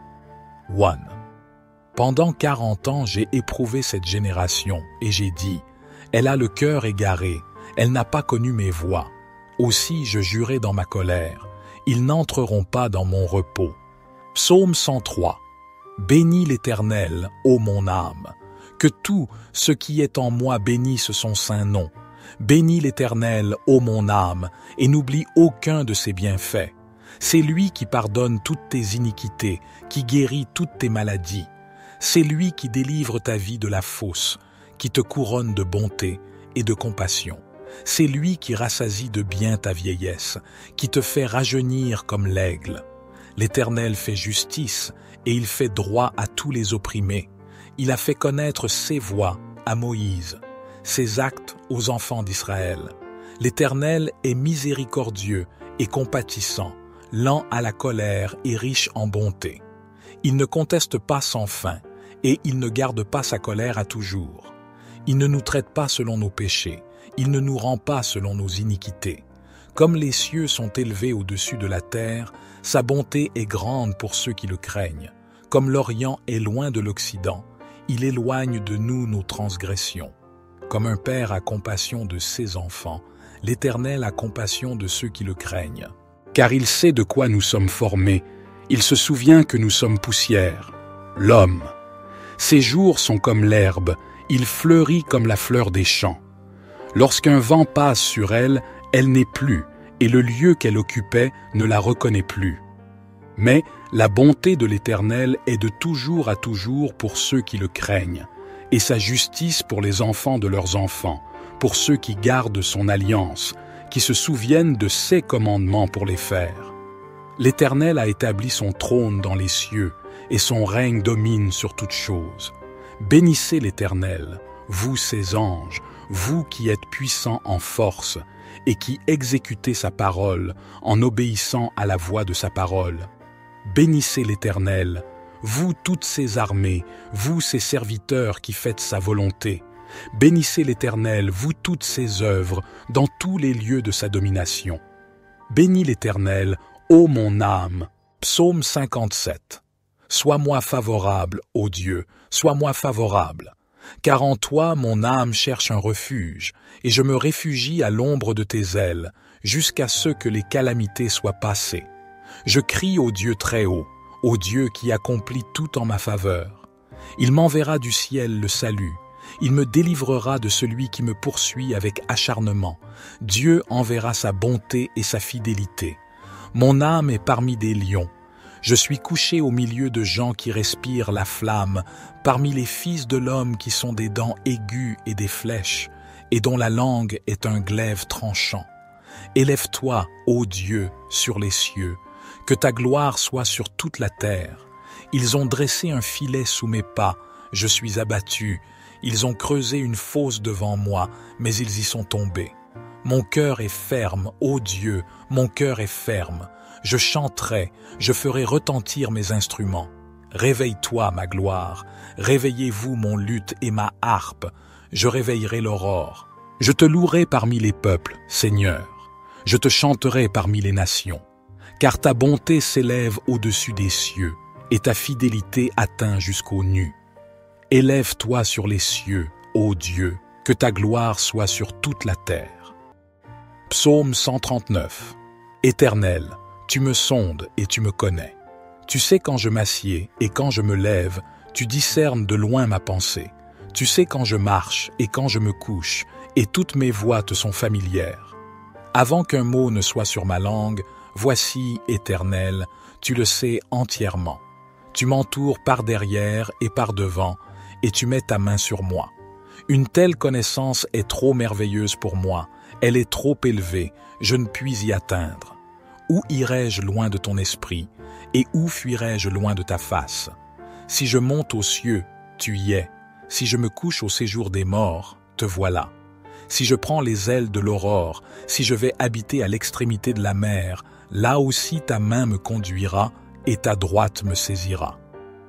1. Pendant 40 ans, j'ai éprouvé cette génération, et j'ai dit, « Elle a le cœur égaré, elle n'a pas connu mes voies. Aussi je jurai dans ma colère, ils n'entreront pas dans mon repos. » Psaume 103. Bénis l'Éternel, ô mon âme. Que tout ce qui est en moi bénisse son saint nom. Bénis l'Éternel, ô mon âme, et n'oublie aucun de ses bienfaits. C'est lui qui pardonne toutes tes iniquités, qui guérit toutes tes maladies. C'est lui qui délivre ta vie de la fosse, qui te couronne de bonté et de compassion. C'est lui qui rassasie de bien ta vieillesse, qui te fait rajeunir comme l'aigle. L'Éternel fait justice et il fait droit à tous les opprimés. Il a fait connaître ses voies à Moïse, ses actes aux enfants d'Israël. L'Éternel est miséricordieux et compatissant, lent à la colère et riche en bonté. Il ne conteste pas sans fin, et il ne garde pas sa colère à toujours. Il ne nous traite pas selon nos péchés, il ne nous rend pas selon nos iniquités. Comme les cieux sont élevés au-dessus de la terre, sa bonté est grande pour ceux qui le craignent. Comme l'Orient est loin de l'Occident, il éloigne de nous nos transgressions. Comme un père a compassion de ses enfants, l'Éternel a compassion de ceux qui le craignent. Car il sait de quoi nous sommes formés, il se souvient que nous sommes poussière. L'homme, ses jours sont comme l'herbe, il fleurit comme la fleur des champs. Lorsqu'un vent passe sur elle, elle n'est plus, et le lieu qu'elle occupait ne la reconnaît plus. Mais la bonté de l'Éternel est de toujours à toujours pour ceux qui le craignent, et sa justice pour les enfants de leurs enfants, pour ceux qui gardent son alliance, qui se souviennent de ses commandements pour les faire. L'Éternel a établi son trône dans les cieux, et son règne domine sur toutes choses. Bénissez l'Éternel, vous ses anges, vous qui êtes puissants en force, et qui exécutez sa parole en obéissant à la voix de sa parole. Bénissez l'Éternel, vous toutes ses armées, vous ses serviteurs qui faites sa volonté. Bénissez l'Éternel, vous toutes ses œuvres, dans tous les lieux de sa domination. Bénis l'Éternel, ô mon âme. Psaume 57. Sois-moi favorable, ô Dieu, sois-moi favorable. Car en toi mon âme cherche un refuge, et je me réfugie à l'ombre de tes ailes, jusqu'à ce que les calamités soient passées. Je crie au Dieu très haut, au Dieu qui accomplit tout en ma faveur. Il m'enverra du ciel le salut, il me délivrera de celui qui me poursuit avec acharnement. Dieu enverra sa bonté et sa fidélité. Mon âme est parmi des lions. Je suis couché au milieu de gens qui respirent la flamme, parmi les fils de l'homme qui sont des dents aiguës et des flèches, et dont la langue est un glaive tranchant. Élève-toi, ô Dieu, sur les cieux, que ta gloire soit sur toute la terre. Ils ont dressé un filet sous mes pas, je suis abattu. Ils ont creusé une fosse devant moi, mais ils y sont tombés. Mon cœur est ferme, ô Dieu, mon cœur est ferme. Je chanterai, je ferai retentir mes instruments. Réveille-toi, ma gloire, réveillez-vous mon luth et ma harpe, je réveillerai l'aurore. Je te louerai parmi les peuples, Seigneur, je te chanterai parmi les nations, car ta bonté s'élève au-dessus des cieux, et ta fidélité atteint jusqu'aux nues. Élève-toi sur les cieux, ô Dieu, que ta gloire soit sur toute la terre. Psaume 139. Éternel, tu me sondes et tu me connais. Tu sais quand je m'assieds et quand je me lève, tu discernes de loin ma pensée. Tu sais quand je marche et quand je me couche, et toutes mes voies te sont familières. Avant qu'un mot ne soit sur ma langue, voici, Éternel, tu le sais entièrement. Tu m'entoures par derrière et par devant, et tu mets ta main sur moi. Une telle connaissance est trop merveilleuse pour moi, elle est trop élevée, je ne puis y atteindre. Où irai-je loin de ton esprit, et où fuirai-je loin de ta face? Si je monte aux cieux, tu y es. Si je me couche au séjour des morts, te voilà. Si je prends les ailes de l'aurore, si je vais habiter à l'extrémité de la mer, là aussi ta main me conduira, et ta droite me saisira.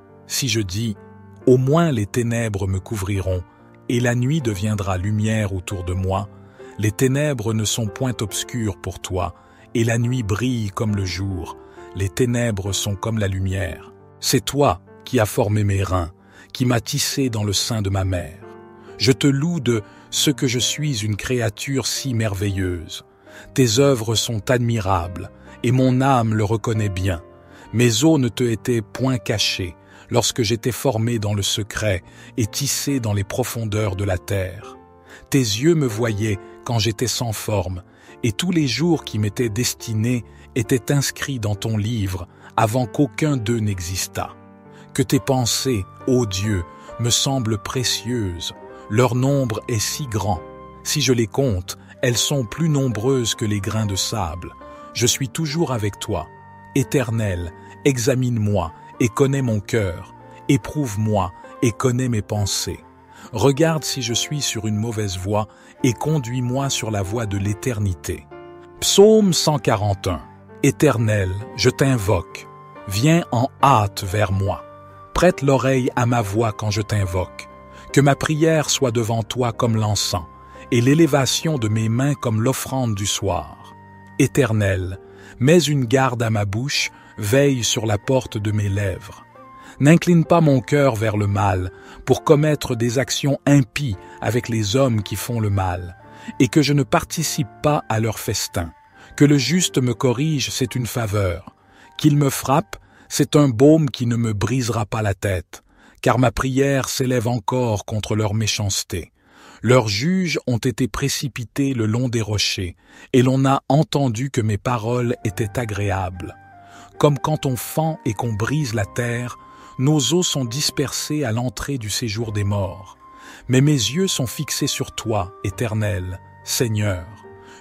Si je dis, au moins les ténèbres me couvriront, et la nuit deviendra lumière autour de moi, les ténèbres ne sont point obscures pour toi, et la nuit brille comme le jour, les ténèbres sont comme la lumière. C'est toi qui as formé mes reins, qui m'as tissé dans le sein de ma mère. Je te loue de ce que je suis une créature si merveilleuse. Tes œuvres sont admirables, et mon âme le reconnaît bien. Mes os ne te étaient point cachés, lorsque j'étais formé dans le secret et tissé dans les profondeurs de la terre. Tes yeux me voyaient quand j'étais sans forme, et tous les jours qui m'étaient destinés étaient inscrits dans ton livre avant qu'aucun d'eux n'existât. Que tes pensées, ô Dieu, me semblent précieuses, leur nombre est si grand. Si je les compte, elles sont plus nombreuses que les grains de sable. Je suis toujours avec toi. Éternel, examine-moi et connais mon cœur. Éprouve-moi et connais mes pensées. Regarde si je suis sur une mauvaise voie et conduis-moi sur la voie de l'éternité. Psaume 141. Éternel, je t'invoque. Viens en hâte vers moi. Prête l'oreille à ma voix quand je t'invoque. Que ma prière soit devant toi comme l'encens, et l'élévation de mes mains comme l'offrande du soir. Éternel, mets une garde à ma bouche, veille sur la porte de mes lèvres. N'incline pas mon cœur vers le mal, pour commettre des actions impies avec les hommes qui font le mal, et que je ne participe pas à leur festin. Que le juste me corrige, c'est une faveur. Qu'il me frappe, c'est un baume qui ne me brisera pas la tête, car ma prière s'élève encore contre leur méchanceté. Leurs juges ont été précipités le long des rochers, et l'on a entendu que mes paroles étaient agréables. Comme quand on fend et qu'on brise la terre, nos os sont dispersés à l'entrée du séjour des morts. Mais mes yeux sont fixés sur toi, Éternel, Seigneur.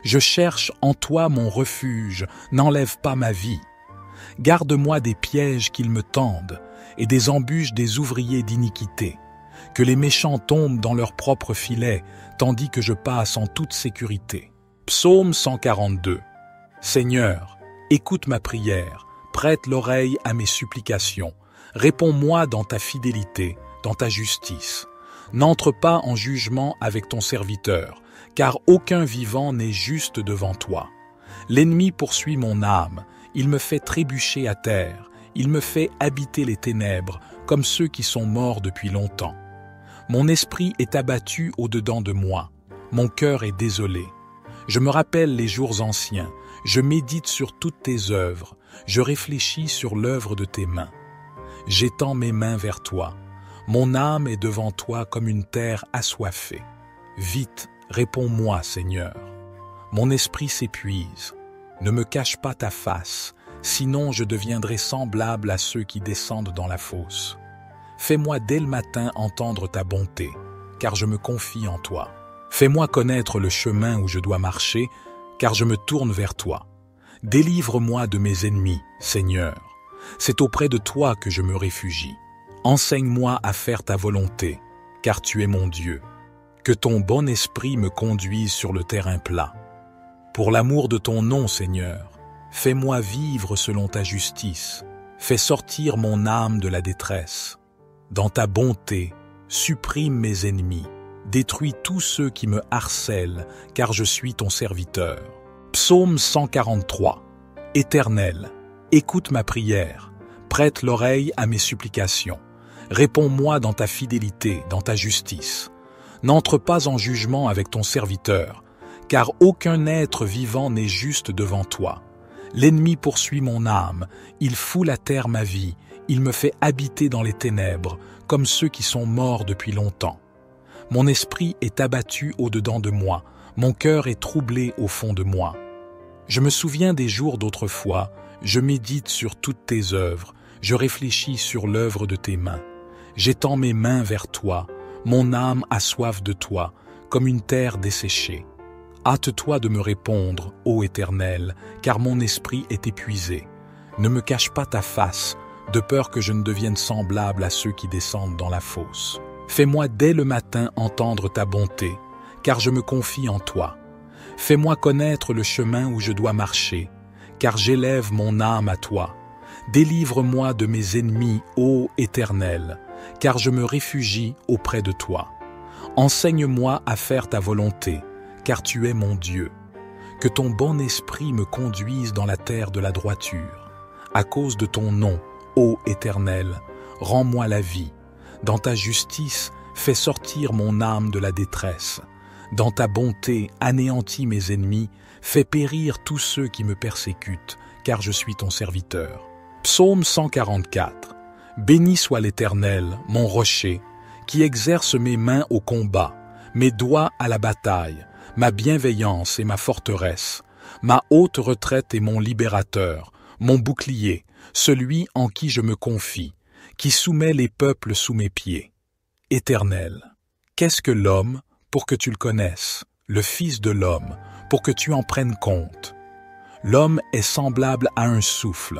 Je cherche en toi mon refuge, n'enlève pas ma vie. Garde-moi des pièges qu'ils me tendent et des embûches des ouvriers d'iniquité. Que les méchants tombent dans leur propre filet, tandis que je passe en toute sécurité. Psaume 142. Seigneur, écoute ma prière, prête l'oreille à mes supplications. Réponds-moi dans ta fidélité, dans ta justice. N'entre pas en jugement avec ton serviteur, car aucun vivant n'est juste devant toi. L'ennemi poursuit mon âme, il me fait trébucher à terre, il me fait habiter les ténèbres, comme ceux qui sont morts depuis longtemps. Mon esprit est abattu au-dedans de moi, mon cœur est désolé. Je me rappelle les jours anciens, je médite sur toutes tes œuvres, je réfléchis sur l'œuvre de tes mains. J'étends mes mains vers toi, mon âme est devant toi comme une terre assoiffée. Vite, réponds-moi, Seigneur. Mon esprit s'épuise. Ne me cache pas ta face, sinon je deviendrai semblable à ceux qui descendent dans la fosse. Fais-moi dès le matin entendre ta bonté, car je me confie en toi. Fais-moi connaître le chemin où je dois marcher, car je me tourne vers toi. Délivre-moi de mes ennemis, Seigneur. C'est auprès de toi que je me réfugie. Enseigne-moi à faire ta volonté, car tu es mon Dieu. Que ton bon esprit me conduise sur le terrain plat. Pour l'amour de ton nom, Seigneur, fais-moi vivre selon ta justice. Fais sortir mon âme de la détresse. Dans ta bonté, supprime mes ennemis. Détruis tous ceux qui me harcèlent, car je suis ton serviteur. Psaume 143. Éternel, écoute ma prière. Prête l'oreille à mes supplications. Réponds-moi dans ta fidélité, dans ta justice. N'entre pas en jugement avec ton serviteur, car aucun être vivant n'est juste devant toi. L'ennemi poursuit mon âme, il foule à terre ma vie, il me fait habiter dans les ténèbres, comme ceux qui sont morts depuis longtemps. Mon esprit est abattu au-dedans de moi, mon cœur est troublé au fond de moi. Je me souviens des jours d'autrefois, je médite sur toutes tes œuvres, je réfléchis sur l'œuvre de tes mains. J'étends mes mains vers toi, mon âme a soif de toi, comme une terre desséchée. Hâte-toi de me répondre, ô Éternel, car mon esprit est épuisé. Ne me cache pas ta face, de peur que je ne devienne semblable à ceux qui descendent dans la fosse. Fais-moi dès le matin entendre ta bonté, car je me confie en toi. Fais-moi connaître le chemin où je dois marcher, car j'élève mon âme à toi. Délivre-moi de mes ennemis, ô Éternel, car je me réfugie auprès de toi. Enseigne-moi à faire ta volonté, car tu es mon Dieu. Que ton bon esprit me conduise dans la terre de la droiture. À cause de ton nom, ô Éternel, rends-moi la vie. Dans ta justice, fais sortir mon âme de la détresse. Dans ta bonté, anéantis mes ennemis, fais périr tous ceux qui me persécutent, car je suis ton serviteur. Psaume 144. Béni soit l'Éternel, mon rocher, qui exerce mes mains au combat, mes doigts à la bataille, ma bienveillance et ma forteresse, ma haute retraite et mon libérateur, mon bouclier, celui en qui je me confie, qui soumet les peuples sous mes pieds. Éternel, qu'est-ce que l'homme pour que tu le connaisses, le Fils de l'homme pour que tu en prennes compte? L'homme est semblable à un souffle.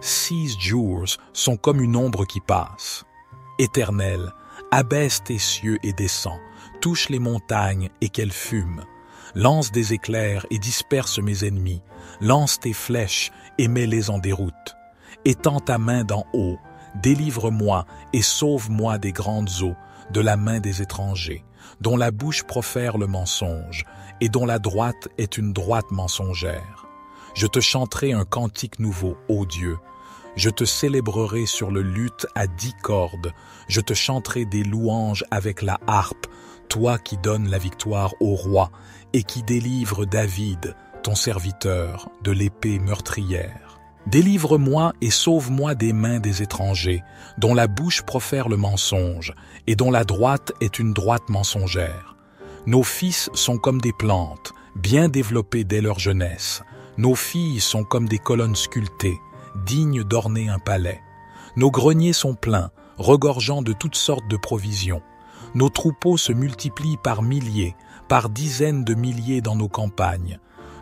6 jours sont comme une ombre qui passe. Éternel, abaisse tes cieux et descends, touche les montagnes et qu'elles fument. Lance des éclairs et disperse mes ennemis, lance tes flèches et mets-les en déroute. Étends ta main d'en haut, délivre-moi et sauve-moi des grandes eaux, de la main des étrangers, dont la bouche profère le mensonge, et dont la droite est une droite mensongère. Je te chanterai un cantique nouveau, ô Dieu. Je te célébrerai sur le luth à 10 cordes. Je te chanterai des louanges avec la harpe, toi qui donnes la victoire au roi et qui délivre David, ton serviteur, de l'épée meurtrière. Délivre-moi et sauve-moi des mains des étrangers, dont la bouche profère le mensonge et dont la droite est une droite mensongère. Nos fils sont comme des plantes, bien développées dès leur jeunesse. Nos filles sont comme des colonnes sculptées, dignes d'orner un palais. Nos greniers sont pleins, regorgeant de toutes sortes de provisions. Nos troupeaux se multiplient par milliers, par dizaines de milliers dans nos campagnes.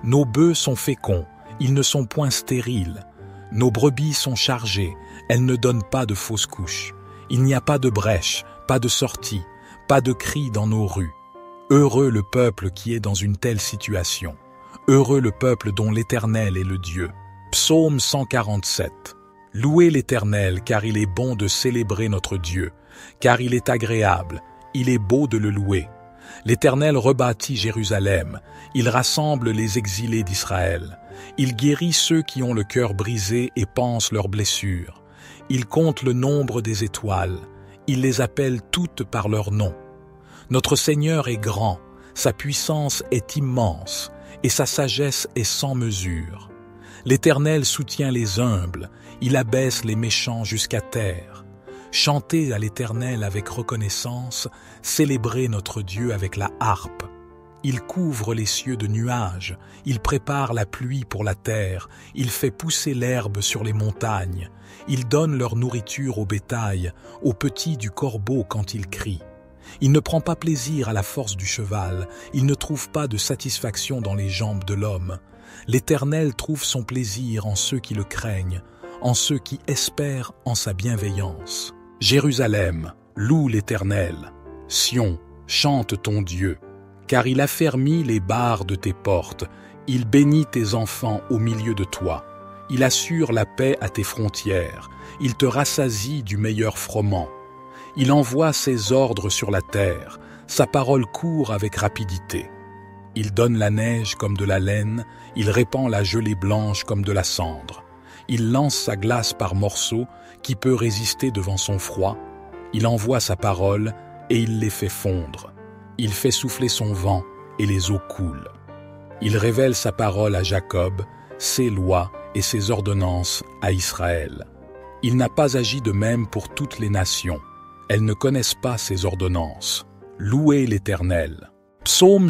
Nos bœufs sont féconds, ils ne sont point stériles. Nos brebis sont chargées, elles ne donnent pas de fausses couches. Il n'y a pas de brèche, pas de sortie, pas de cri dans nos rues. Heureux le peuple qui est dans une telle situation. Heureux le peuple dont l'Éternel est le Dieu. Psaume 147. Louez l'Éternel, car il est bon de célébrer notre Dieu, car il est agréable, il est beau de le louer. L'Éternel rebâtit Jérusalem, il rassemble les exilés d'Israël. Il guérit ceux qui ont le cœur brisé et pansent leurs blessures. Il compte le nombre des étoiles, il les appelle toutes par leur nom. Notre Seigneur est grand, sa puissance est immense, et sa sagesse est sans mesure. L'Éternel soutient les humbles, il abaisse les méchants jusqu'à terre. Chantez à l'Éternel avec reconnaissance, célébrez notre Dieu avec la harpe. Il couvre les cieux de nuages, il prépare la pluie pour la terre, il fait pousser l'herbe sur les montagnes, il donne leur nourriture au bétail, aux petits du corbeau quand il crie. Il ne prend pas plaisir à la force du cheval, il ne trouve pas de satisfaction dans les jambes de l'homme. L'Éternel trouve son plaisir en ceux qui le craignent, en ceux qui espèrent en sa bienveillance. Jérusalem, loue l'Éternel. Sion, chante ton Dieu. Car il affermit les barres de tes portes, il bénit tes enfants au milieu de toi. Il assure la paix à tes frontières, il te rassasie du meilleur froment. Il envoie ses ordres sur la terre, sa parole court avec rapidité. Il donne la neige comme de la laine, il répand la gelée blanche comme de la cendre. Il lance sa glace par morceaux, qui peut résister devant son froid. Il envoie sa parole et il les fait fondre. Il fait souffler son vent et les eaux coulent. Il révèle sa parole à Jacob, ses lois et ses ordonnances à Israël. Il n'a pas agi de même pour toutes les nations. Elles ne connaissent pas ses ordonnances. Louez l'Éternel. Psaume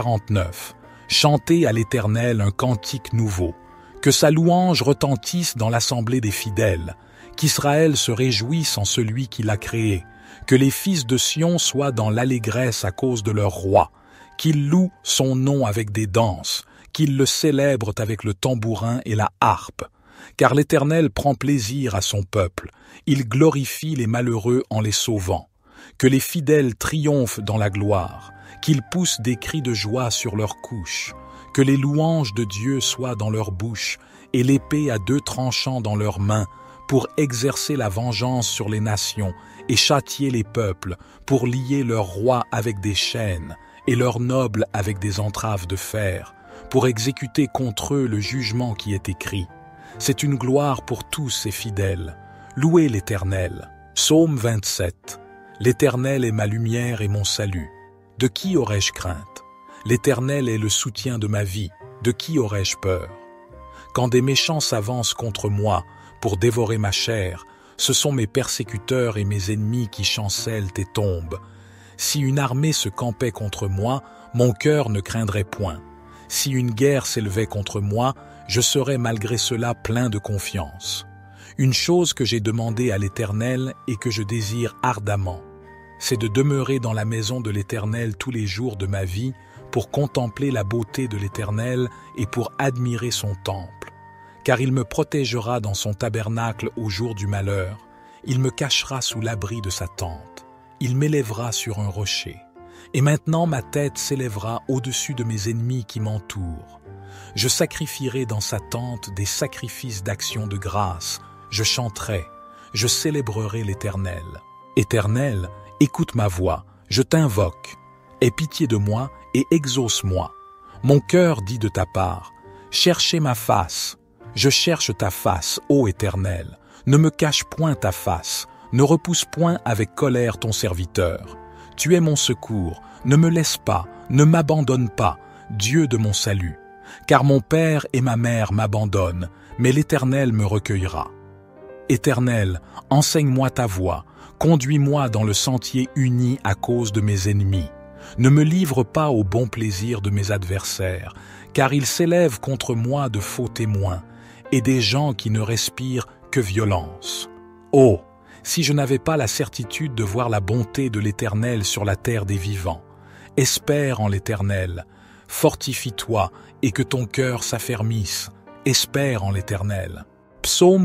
149. Chantez à l'Éternel un cantique nouveau. Que sa louange retentisse dans l'assemblée des fidèles. Qu'Israël se réjouisse en celui qui l'a créé. Que les fils de Sion soient dans l'allégresse à cause de leur roi. Qu'ils louent son nom avec des danses. Qu'ils le célèbrent avec le tambourin et la harpe. Car l'Éternel prend plaisir à son peuple. Il glorifie les malheureux en les sauvant. Que les fidèles triomphent dans la gloire. Qu'ils poussent des cris de joie sur leurs couches. Que les louanges de Dieu soient dans leur bouche et l'épée à 2 tranchants dans leurs mains pour exercer la vengeance sur les nations et châtier les peuples, pour lier leurs rois avec des chaînes et leurs nobles avec des entraves de fer, pour exécuter contre eux le jugement qui est écrit. C'est une gloire pour tous ces fidèles. Louez l'Éternel. Psaume 27. L'Éternel est ma lumière et mon salut. De qui aurais-je crainte? L'Éternel est le soutien de ma vie. De qui aurais-je peur? Quand des méchants s'avancent contre moi pour dévorer ma chair, ce sont mes persécuteurs et mes ennemis qui chancellent et tombent. Si une armée se campait contre moi, mon cœur ne craindrait point. Si une guerre s'élevait contre moi, je serais malgré cela plein de confiance. Une chose que j'ai demandée à l'Éternel et que je désire ardemment, c'est de demeurer dans la maison de l'Éternel tous les jours de ma vie pour contempler la beauté de l'Éternel et pour admirer son temple. Car il me protégera dans son tabernacle au jour du malheur, il me cachera sous l'abri de sa tente, il m'élèvera sur un rocher. Et maintenant ma tête s'élèvera au-dessus de mes ennemis qui m'entourent. Je sacrifierai dans sa tente des sacrifices d'action de grâce, je chanterai, je célébrerai l'Éternel. Éternel, écoute ma voix, je t'invoque. Aie pitié de moi et exauce-moi. Mon cœur dit de ta part, cherchez ma face. Je cherche ta face, ô Éternel. Ne me cache point ta face, ne repousse point avec colère ton serviteur. Tu es mon secours, ne me laisse pas, ne m'abandonne pas, Dieu de mon salut. Car mon père et ma mère m'abandonnent, mais l'Éternel me recueillera. Éternel, enseigne-moi ta voie, conduis-moi dans le sentier uni à cause de mes ennemis. Ne me livre pas au bon plaisir de mes adversaires, car ils s'élèvent contre moi de faux témoins, et des gens qui ne respirent que violence. Oh, si je n'avais pas la certitude de voir la bonté de l'Éternel sur la terre des vivants. Espère en l'Éternel, Fortifie-toi et que ton cœur s'affermisse. Espère en l'Éternel. Psaume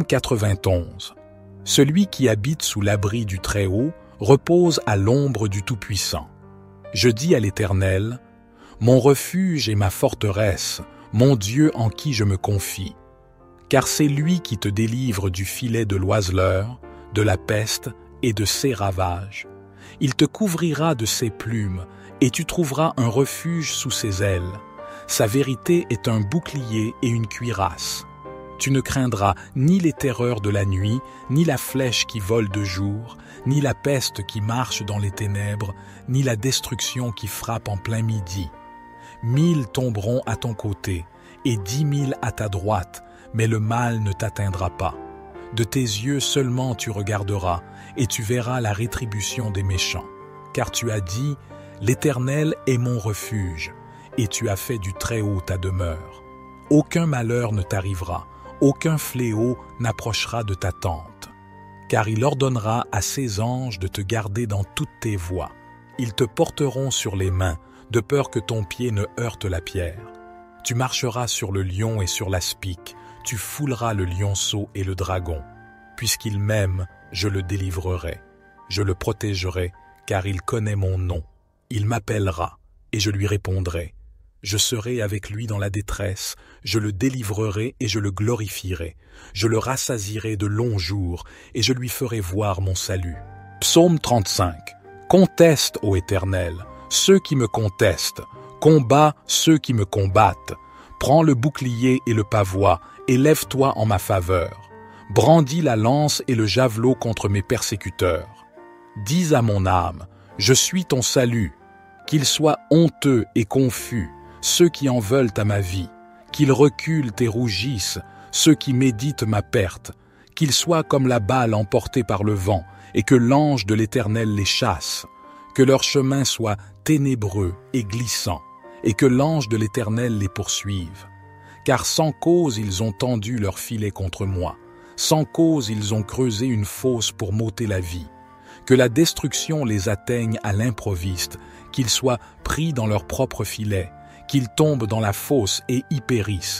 91. Celui qui habite sous l'abri du Très-Haut repose à l'ombre du Tout-Puissant. Je dis à l'Éternel, mon refuge et ma forteresse, mon Dieu en qui je me confie. Car c'est lui qui te délivre du filet de l'oiseleur, de la peste et de ses ravages. Il te couvrira de ses plumes, et tu trouveras un refuge sous ses ailes. Sa vérité est un bouclier et une cuirasse. Tu ne craindras ni les terreurs de la nuit, ni la flèche qui vole de jour, ni la peste qui marche dans les ténèbres, ni la destruction qui frappe en plein midi. 1000 tomberont à ton côté, et 10 000 à ta droite, mais le mal ne t'atteindra pas. De tes yeux seulement tu regarderas, et tu verras la rétribution des méchants. Car tu as dit, l'Éternel est mon refuge, et tu as fait du Très-Haut ta demeure. Aucun malheur ne t'arrivera, aucun fléau n'approchera de ta tente. Car il ordonnera à ses anges de te garder dans toutes tes voies. Ils te porteront sur les mains, de peur que ton pied ne heurte la pierre. Tu marcheras sur le lion et sur l'aspic, tu fouleras le lionceau et le dragon. Puisqu'il m'aime, je le délivrerai. Je le protégerai, car il connaît mon nom. Il m'appellera, et je lui répondrai. Je serai avec lui dans la détresse, je le délivrerai et je le glorifierai. Je le rassasierai de longs jours, et je lui ferai voir mon salut. Psaume 35. Conteste, ô Éternel, ceux qui me contestent, combat ceux qui me combattent. Prends le bouclier et le pavois, et lève-toi en ma faveur. Brandis la lance et le javelot contre mes persécuteurs. Dis à mon âme, je suis ton salut. Qu'ils soient honteux et confus, ceux qui en veulent à ma vie. Qu'ils reculent et rougissent, ceux qui méditent ma perte. Qu'ils soient comme la balle emportée par le vent, et que l'ange de l'Éternel les chasse. Que leur chemin soit ténébreux et glissant, et que l'ange de l'Éternel les poursuive. Car sans cause ils ont tendu leur filet contre moi, sans cause ils ont creusé une fosse pour m'ôter la vie. Que la destruction les atteigne à l'improviste, qu'ils soient pris dans leur propre filet, qu'ils tombent dans la fosse et y périssent.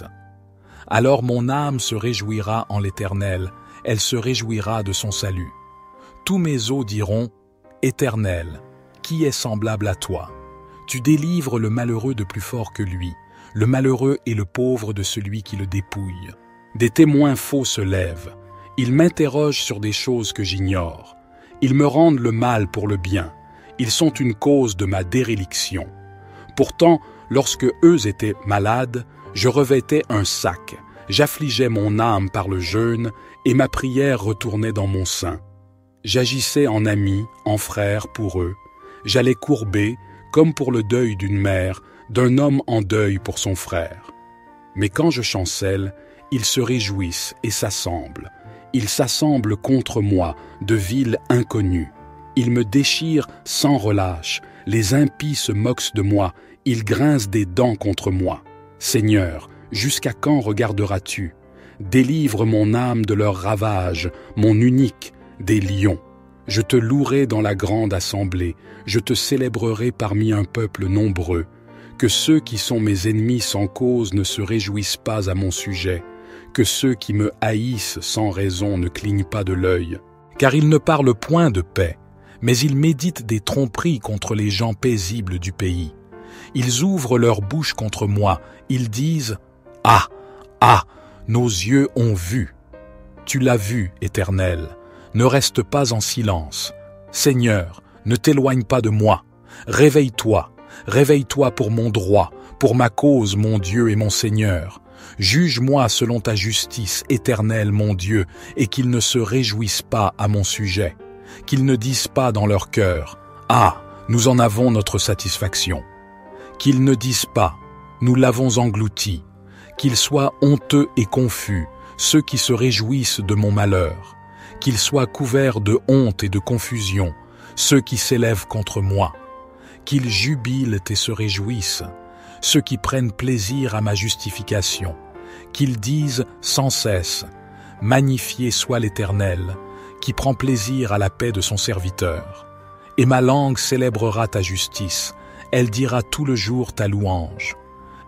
Alors mon âme se réjouira en l'Éternel, elle se réjouira de son salut. Tous mes os diront, Éternel, qui est semblable à toi? Tu délivres le malheureux de plus fort que lui, le malheureux et le pauvre de celui qui le dépouille. Des témoins faux se lèvent, ils m'interrogent sur des choses que j'ignore. Ils me rendent le mal pour le bien, ils sont une cause de ma déréliction. Pourtant, lorsque eux étaient malades, je revêtais un sac, j'affligeais mon âme par le jeûne, et ma prière retournait dans mon sein. J'agissais en ami, en frère pour eux. J'allais courber, comme pour le deuil d'une mère, d'un homme en deuil pour son frère. Mais quand je chancelle, ils se réjouissent et s'assemblent. Ils s'assemblent contre moi, de villes inconnues. Ils me déchirent sans relâche. Les impies se moquent de moi. Ils grincent des dents contre moi. Seigneur, jusqu'à quand regarderas-tu? Délivre mon âme de leurs ravages, mon unique, des lions. Je te louerai dans la grande assemblée, je te célébrerai parmi un peuple nombreux. Que ceux qui sont mes ennemis sans cause ne se réjouissent pas à mon sujet, que ceux qui me haïssent sans raison ne clignent pas de l'œil. Car ils ne parlent point de paix, mais ils méditent des tromperies contre les gens paisibles du pays. Ils ouvrent leur bouche contre moi, ils disent « Ah, ah, nos yeux ont vu !» Tu l'as vu, Éternel. Ne reste pas en silence. Seigneur, ne t'éloigne pas de moi. Réveille-toi, réveille-toi pour mon droit, pour ma cause, mon Dieu et mon Seigneur. Juge-moi selon ta justice, Éternel, mon Dieu, et qu'ils ne se réjouissent pas à mon sujet. Qu'ils ne disent pas dans leur cœur, « Ah, nous en avons notre satisfaction. » Qu'ils ne disent pas, « Nous l'avons englouti. » Qu'ils soient honteux et confus, ceux qui se réjouissent de mon malheur. Qu'ils soient couverts de honte et de confusion, ceux qui s'élèvent contre moi. Qu'ils jubilent et se réjouissent, ceux qui prennent plaisir à ma justification. Qu'ils disent sans cesse, « Magnifié soit l'Éternel, qui prend plaisir à la paix de son serviteur. » Et ma langue célébrera ta justice, elle dira tout le jour ta louange.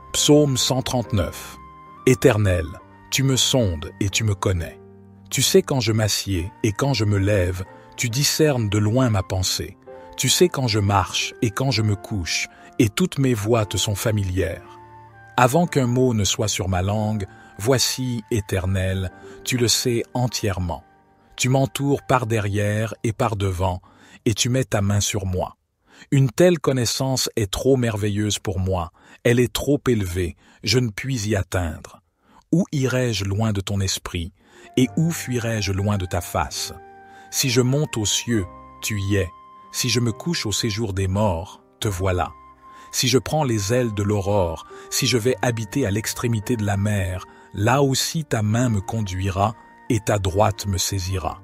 Psaume 139. Éternel, tu me sondes et tu me connais. Tu sais quand je m'assieds et quand je me lève, tu discernes de loin ma pensée. Tu sais quand je marche et quand je me couche, et toutes mes voies te sont familières. Avant qu'un mot ne soit sur ma langue, voici, Éternel, tu le sais entièrement. Tu m'entoures par derrière et par devant, et tu mets ta main sur moi. Une telle connaissance est trop merveilleuse pour moi, elle est trop élevée, je ne puis y atteindre. Où irai-je loin de ton esprit, et où fuirai-je loin de ta face? Si je monte aux cieux, tu y es. Si je me couche au séjour des morts, te voilà. Si je prends les ailes de l'aurore, si je vais habiter à l'extrémité de la mer, là aussi ta main me conduira et ta droite me saisira.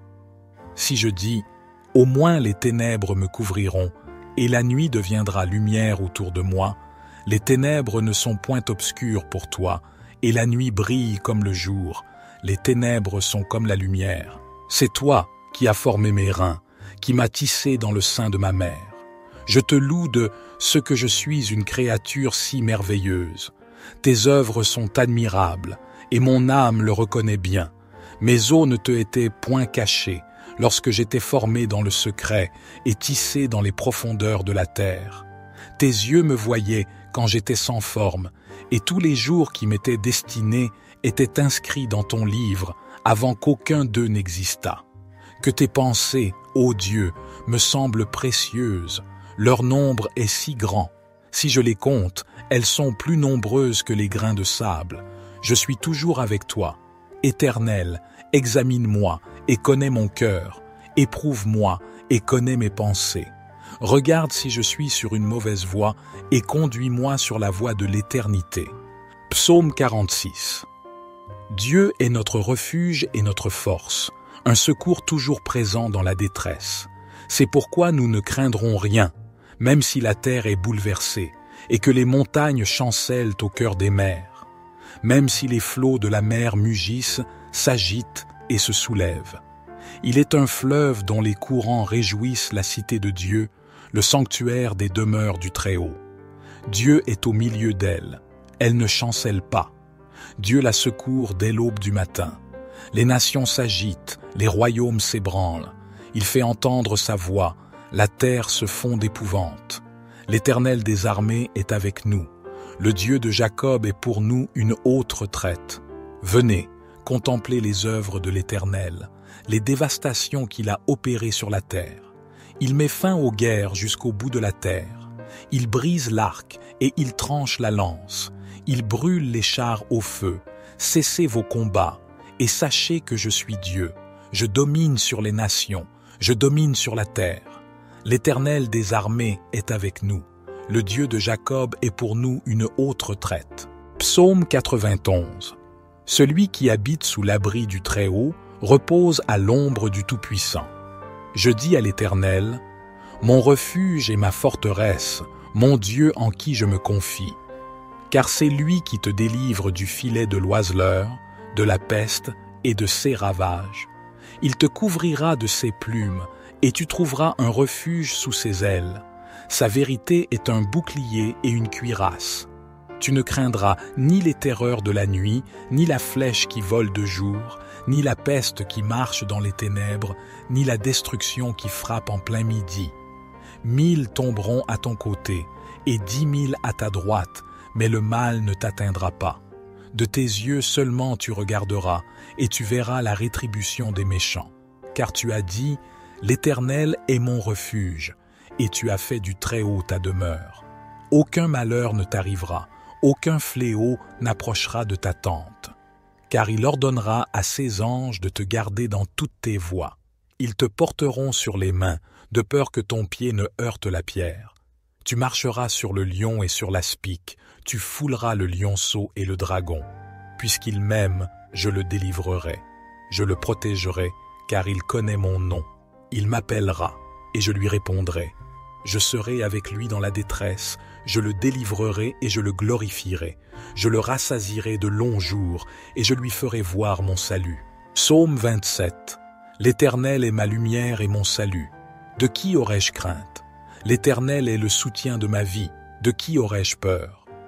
Si je dis, au moins les ténèbres me couvriront, et la nuit deviendra lumière autour de moi, les ténèbres ne sont point obscures pour toi, et la nuit brille comme le jour, les ténèbres sont comme la lumière. C'est toi qui as formé mes reins, qui m'as tissé dans le sein de ma mère. Je te loue de ce que je suis une créature si merveilleuse. Tes œuvres sont admirables, et mon âme le reconnaît bien. Mes os ne te étaient point cachés, lorsque j'étais formé dans le secret et tissé dans les profondeurs de la terre. Tes yeux me voyaient quand j'étais sans forme, et tous les jours qui m'étaient destinés étaient inscrits dans ton livre avant qu'aucun d'eux n'existât. Que tes pensées, ô Dieu, me semblent précieuses. Leur nombre est si grand. Si je les compte, elles sont plus nombreuses que les grains de sable. Je suis toujours avec toi. Éternel, examine-moi et connais mon cœur. Éprouve-moi et connais mes pensées. Regarde si je suis sur une mauvaise voie et conduis-moi sur la voie de l'éternité. Psaume 46. Dieu est notre refuge et notre force, un secours toujours présent dans la détresse. C'est pourquoi nous ne craindrons rien, même si la terre est bouleversée et que les montagnes chancellent au cœur des mers, même si les flots de la mer mugissent, s'agitent et se soulèvent. Il est un fleuve dont les courants réjouissent la cité de Dieu, le sanctuaire des demeures du Très-Haut. Dieu est au milieu d'elle, elle ne chancelle pas. Dieu la secourt dès l'aube du matin. Les nations s'agitent, les royaumes s'ébranlent. Il fait entendre sa voix, la terre se fond d'épouvante. L'Éternel des armées est avec nous. Le Dieu de Jacob est pour nous une haute retraite. Venez, contemplez les œuvres de l'Éternel, les dévastations qu'il a opérées sur la terre. Il met fin aux guerres jusqu'au bout de la terre. Il brise l'arc et il tranche la lance. Il brûle les chars au feu. Cessez vos combats et sachez que je suis Dieu. Je domine sur les nations, je domine sur la terre. L'Éternel des armées est avec nous. Le Dieu de Jacob est pour nous une haute retraite. Psaume 91. Celui qui habite sous l'abri du Très-Haut repose à l'ombre du Tout-Puissant. Je dis à l'Éternel, mon refuge et ma forteresse, mon Dieu en qui je me confie. Car c'est lui qui te délivre du filet de l'oiseleur, de la peste et de ses ravages. Il te couvrira de ses plumes, et tu trouveras un refuge sous ses ailes. Sa vérité est un bouclier et une cuirasse. Tu ne craindras ni les terreurs de la nuit, ni la flèche qui vole de jour, ni la peste qui marche dans les ténèbres, ni la destruction qui frappe en plein midi. 1000 tomberont à ton côté, et 10 000 à ta droite, mais le mal ne t'atteindra pas. De tes yeux seulement tu regarderas, et tu verras la rétribution des méchants. Car tu as dit, l'Éternel est mon refuge, et tu as fait du Très-Haut ta demeure. Aucun malheur ne t'arrivera, aucun fléau n'approchera de ta tente. Car il ordonnera à ses anges de te garder dans toutes tes voies. Ils te porteront sur les mains, de peur que ton pied ne heurte la pierre. Tu marcheras sur le lion et sur l'aspic, tu fouleras le lionceau et le dragon. Puisqu'il m'aime, je le délivrerai. Je le protégerai, car il connaît mon nom. Il m'appellera, et je lui répondrai. Je serai avec lui dans la détresse, je le délivrerai et je le glorifierai. Je le rassasierai de longs jours, et je lui ferai voir mon salut. Psaume 27. L'Éternel est ma lumière et mon salut. De qui aurais-je crainte? L'Éternel est le soutien de ma vie. De qui aurais-je peur?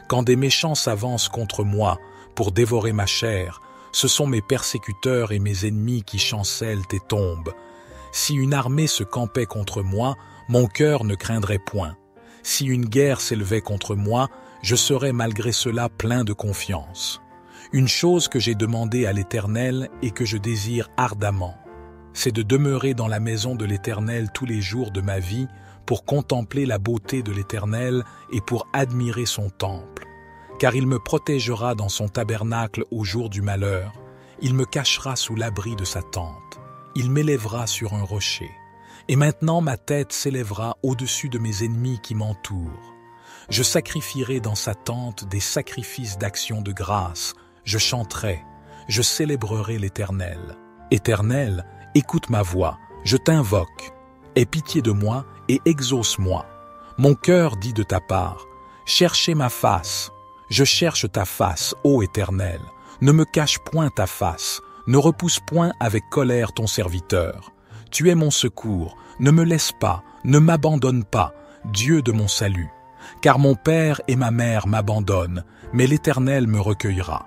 Quand des méchants s'avancent contre moi pour dévorer ma chair, ce sont mes persécuteurs et mes ennemis qui chancellent et tombent. Si une armée se campait contre moi, mon cœur ne craindrait point. Si une guerre s'élevait contre moi, je serais malgré cela plein de confiance. Une chose que j'ai demandée à l'Éternel et que je désire ardemment, c'est de demeurer dans la maison de l'Éternel tous les jours de ma vie pour contempler la beauté de l'Éternel et pour admirer son temple. Car il me protégera dans son tabernacle au jour du malheur, il me cachera sous l'abri de sa tente, il m'élèvera sur un rocher. Et maintenant ma tête s'élèvera au-dessus de mes ennemis qui m'entourent. Je sacrifierai dans sa tente des sacrifices d'action de grâce, je chanterai, je célébrerai l'Éternel. Éternel, écoute ma voix, je t'invoque. Aie pitié de moi et exauce-moi. Mon cœur dit de ta part, cherchez ma face. Je cherche ta face, ô Éternel. Ne me cache point ta face, ne repousse point avec colère ton serviteur. Tu es mon secours, ne me laisse pas, ne m'abandonne pas, Dieu de mon salut. Car mon père et ma mère m'abandonnent, mais l'Éternel me recueillera.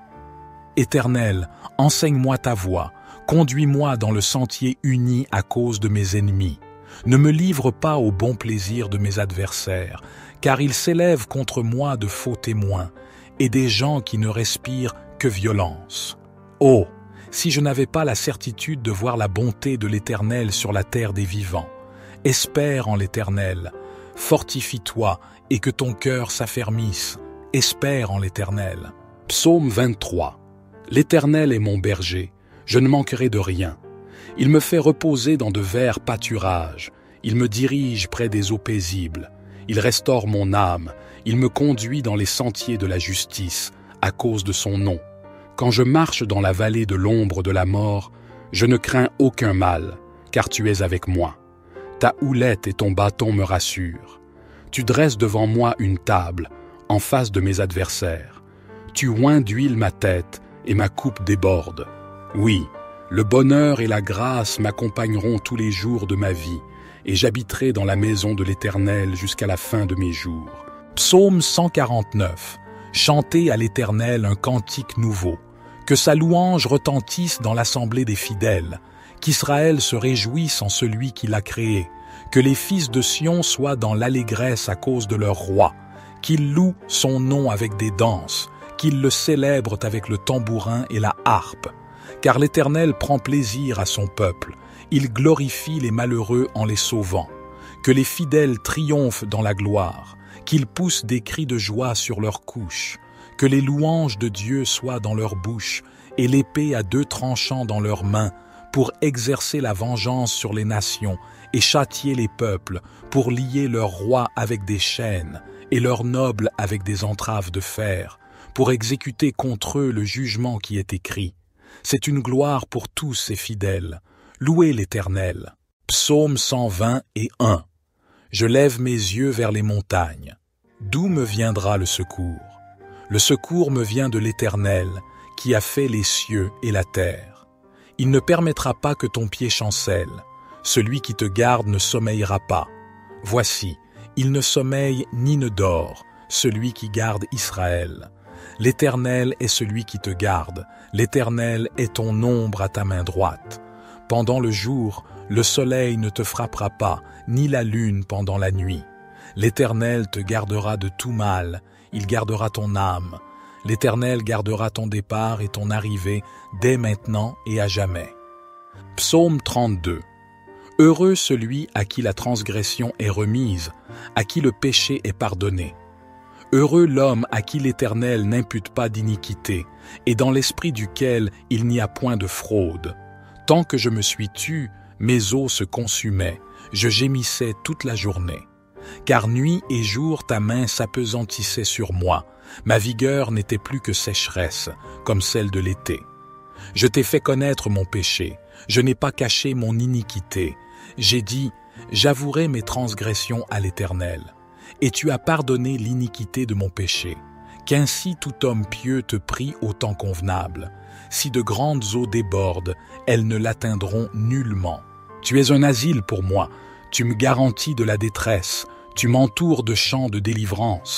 Éternel, enseigne-moi ta voie, conduis-moi dans le sentier uni à cause de mes ennemis. Ne me livre pas au bon plaisir de mes adversaires, car ils s'élèvent contre moi de faux témoins, et des gens qui ne respirent que violence. Oh, si je n'avais pas la certitude de voir la bonté de l'Éternel sur la terre des vivants. Espère en l'Éternel, fortifie-toi et que ton cœur s'affermisse. Espère en l'Éternel. Psaume 23. L'Éternel est mon berger, je ne manquerai de rien. Il me fait reposer dans de verts pâturages, il me dirige près des eaux paisibles. Il restaure mon âme, il me conduit dans les sentiers de la justice, à cause de son nom. Quand je marche dans la vallée de l'ombre de la mort, je ne crains aucun mal, car tu es avec moi. Ta houlette et ton bâton me rassurent. Tu dresses devant moi une table, en face de mes adversaires. Tu oins d'huile ma tête, et ma coupe déborde. Oui, le bonheur et la grâce m'accompagneront tous les jours de ma vie, et j'habiterai dans la maison de l'Éternel jusqu'à la fin de mes jours. Psaume 149. Chantez à l'Éternel un cantique nouveau, que sa louange retentisse dans l'assemblée des fidèles, qu'Israël se réjouisse en celui qui l'a créé, que les fils de Sion soient dans l'allégresse à cause de leur roi, qu'ils louent son nom avec des danses, qu'ils le célèbrent avec le tambourin et la harpe. Car l'Éternel prend plaisir à son peuple, il glorifie les malheureux en les sauvant. Que les fidèles triomphent dans la gloire, qu'ils poussent des cris de joie sur leurs couches, que les louanges de Dieu soient dans leur bouche et l'épée à 2 tranchants dans leurs mains, pour exercer la vengeance sur les nations et châtier les peuples, pour lier leurs rois avec des chaînes et leurs nobles avec des entraves de fer, pour exécuter contre eux le jugement qui est écrit. C'est une gloire pour tous ces fidèles. Louez l'Éternel. Psaume 121. Je lève mes yeux vers les montagnes. D'où me viendra le secours? Le secours me vient de l'Éternel, qui a fait les cieux et la terre. Il ne permettra pas que ton pied chancelle. Celui qui te garde ne sommeillera pas. Voici, il ne sommeille ni ne dort, celui qui garde Israël. L'Éternel est celui qui te garde, l'Éternel est ton ombre à ta main droite. Pendant le jour, le soleil ne te frappera pas, ni la lune pendant la nuit. L'Éternel te gardera de tout mal, il gardera ton âme. L'Éternel gardera ton départ et ton arrivée dès maintenant et à jamais. Psaume 32. Heureux celui à qui la transgression est remise, à qui le péché est pardonné. Heureux l'homme à qui l'Éternel n'impute pas d'iniquité, et dans l'esprit duquel il n'y a point de fraude. Tant que je me suis tu, mes os se consumaient, je gémissais toute la journée. Car nuit et jour ta main s'apesantissait sur moi, ma vigueur n'était plus que sécheresse, comme celle de l'été. Je t'ai fait connaître mon péché, je n'ai pas caché mon iniquité. J'ai dit, j'avouerai mes transgressions à l'Éternel. Et tu as pardonné l'iniquité de mon péché. Qu'ainsi tout homme pieux te prie au temps convenable. Si de grandes eaux débordent, elles ne l'atteindront nullement. Tu es un asile pour moi, tu me garantis de la détresse, tu m'entoures de chants de délivrance.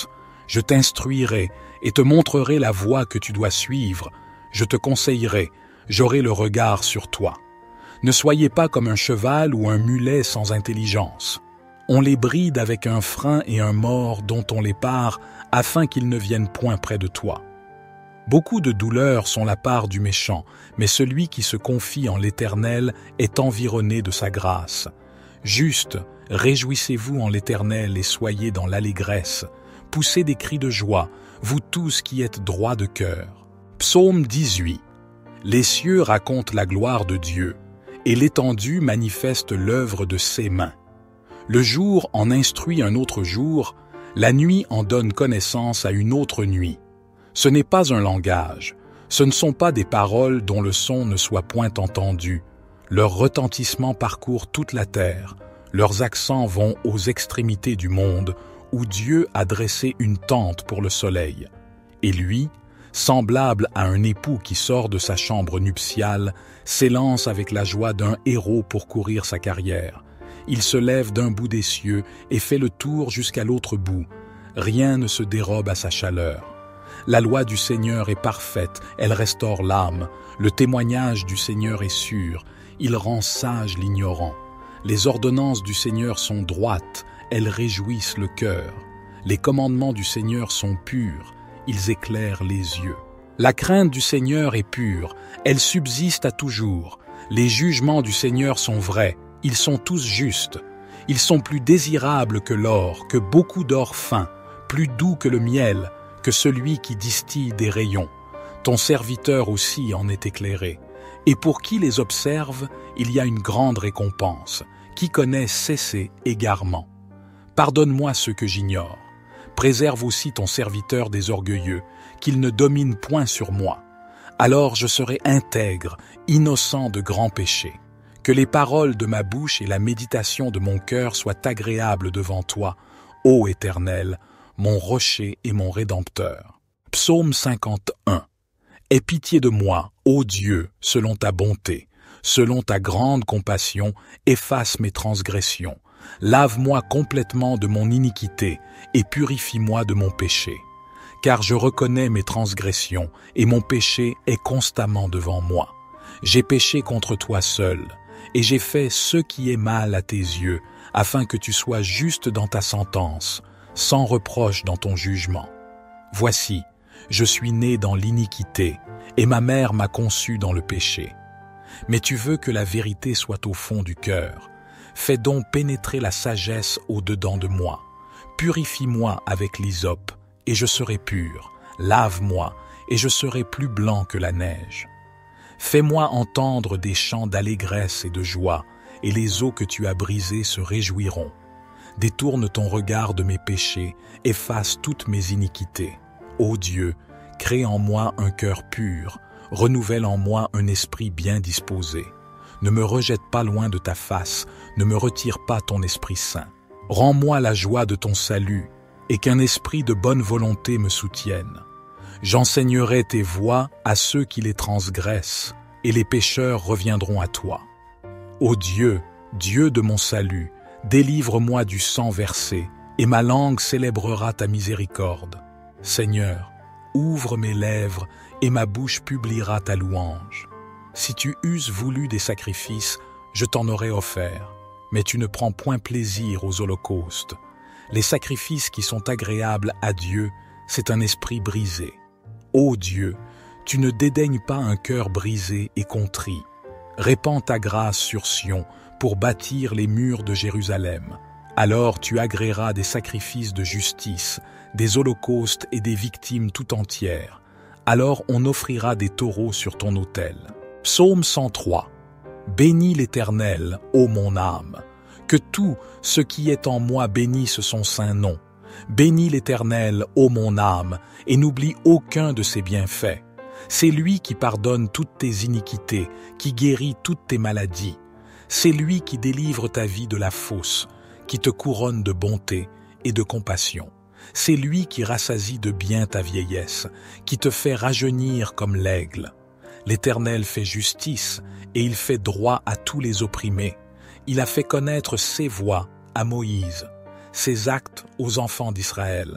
Je t'instruirai et te montrerai la voie que tu dois suivre. Je te conseillerai, j'aurai le regard sur toi. Ne soyez pas comme un cheval ou un mulet sans intelligence. On les bride avec un frein et un mors dont on les pare afin qu'ils ne viennent point près de toi. Beaucoup de douleurs sont la part du méchant, mais celui qui se confie en l'Éternel est environné de sa grâce. Juste, réjouissez-vous en l'Éternel et soyez dans l'allégresse. Poussez des cris de joie, vous tous qui êtes droits de cœur. Psaume 18. Les cieux racontent la gloire de Dieu, et l'étendue manifeste l'œuvre de ses mains. Le jour en instruit un autre jour, la nuit en donne connaissance à une autre nuit. Ce n'est pas un langage, ce ne sont pas des paroles dont le son ne soit point entendu. Leur retentissement parcourt toute la terre, leurs accents vont aux extrémités du monde, où Dieu a dressé une tente pour le soleil. Et lui, semblable à un époux qui sort de sa chambre nuptiale, s'élance avec la joie d'un héros pour courir sa carrière. Il se lève d'un bout des cieux et fait le tour jusqu'à l'autre bout. Rien ne se dérobe à sa chaleur. La loi du Seigneur est parfaite, elle restaure l'âme. Le témoignage du Seigneur est sûr, il rend sage l'ignorant. Les ordonnances du Seigneur sont droites, elles réjouissent le cœur. Les commandements du Seigneur sont purs, ils éclairent les yeux. La crainte du Seigneur est pure, elle subsiste à toujours. Les jugements du Seigneur sont vrais, ils sont tous justes. Ils sont plus désirables que l'or, que beaucoup d'or fin, plus doux que le miel, que celui qui distille des rayons. Ton serviteur aussi en est éclairé. Et pour qui les observe, il y a une grande récompense. Qui connaît cesser égarement. Pardonne-moi ce que j'ignore. Préserve aussi ton serviteur des orgueilleux, qu'il ne domine point sur moi. Alors je serai intègre, innocent de grands péchés. Que les paroles de ma bouche et la méditation de mon cœur soient agréables devant toi, ô Éternel, mon rocher et mon rédempteur. Psaume 51. Aie pitié de moi, ô Dieu, selon ta bonté. Selon ta grande compassion, efface mes transgressions. Lave-moi complètement de mon iniquité et purifie-moi de mon péché. Car je reconnais mes transgressions et mon péché est constamment devant moi. J'ai péché contre toi seul et j'ai fait ce qui est mal à tes yeux, afin que tu sois juste dans ta sentence, sans reproche dans ton jugement. Voici, je suis né dans l'iniquité et ma mère m'a conçu dans le péché. Mais tu veux que la vérité soit au fond du cœur. Fais donc pénétrer la sagesse au-dedans de moi. Purifie-moi avec l'hysope, et je serai pur. Lave-moi, et je serai plus blanc que la neige. Fais-moi entendre des chants d'allégresse et de joie, et les eaux que tu as brisées se réjouiront. Détourne ton regard de mes péchés, efface toutes mes iniquités. Ô Dieu, crée en moi un cœur pur, renouvelle en moi un esprit bien disposé. Ne me rejette pas loin de ta face, ne me retire pas ton Esprit Saint. Rends-moi la joie de ton salut, et qu'un esprit de bonne volonté me soutienne. J'enseignerai tes voies à ceux qui les transgressent, et les pécheurs reviendront à toi. Ô Dieu, Dieu de mon salut, délivre-moi du sang versé, et ma langue célébrera ta miséricorde. Seigneur, ouvre mes lèvres, et ma bouche publiera ta louange. Si tu eusses voulu des sacrifices, je t'en aurais offert, mais tu ne prends point plaisir aux holocaustes. Les sacrifices qui sont agréables à Dieu, c'est un esprit brisé. Ô Dieu, tu ne dédaignes pas un cœur brisé et contrit. Répands ta grâce sur Sion pour bâtir les murs de Jérusalem. Alors tu agréeras des sacrifices de justice, des holocaustes et des victimes tout entières. Alors on offrira des taureaux sur ton autel. Psaume 103. Bénis l'Éternel, ô mon âme. Que tout ce qui est en moi bénisse son saint nom. Bénis l'Éternel, ô mon âme, et n'oublie aucun de ses bienfaits. C'est lui qui pardonne toutes tes iniquités, qui guérit toutes tes maladies. C'est lui qui délivre ta vie de la fosse, qui te couronne de bonté et de compassion. C'est lui qui rassasie de bien ta vieillesse, qui te fait rajeunir comme l'aigle. L'Éternel fait justice et il fait droit à tous les opprimés. Il a fait connaître ses voies à Moïse, ses actes aux enfants d'Israël.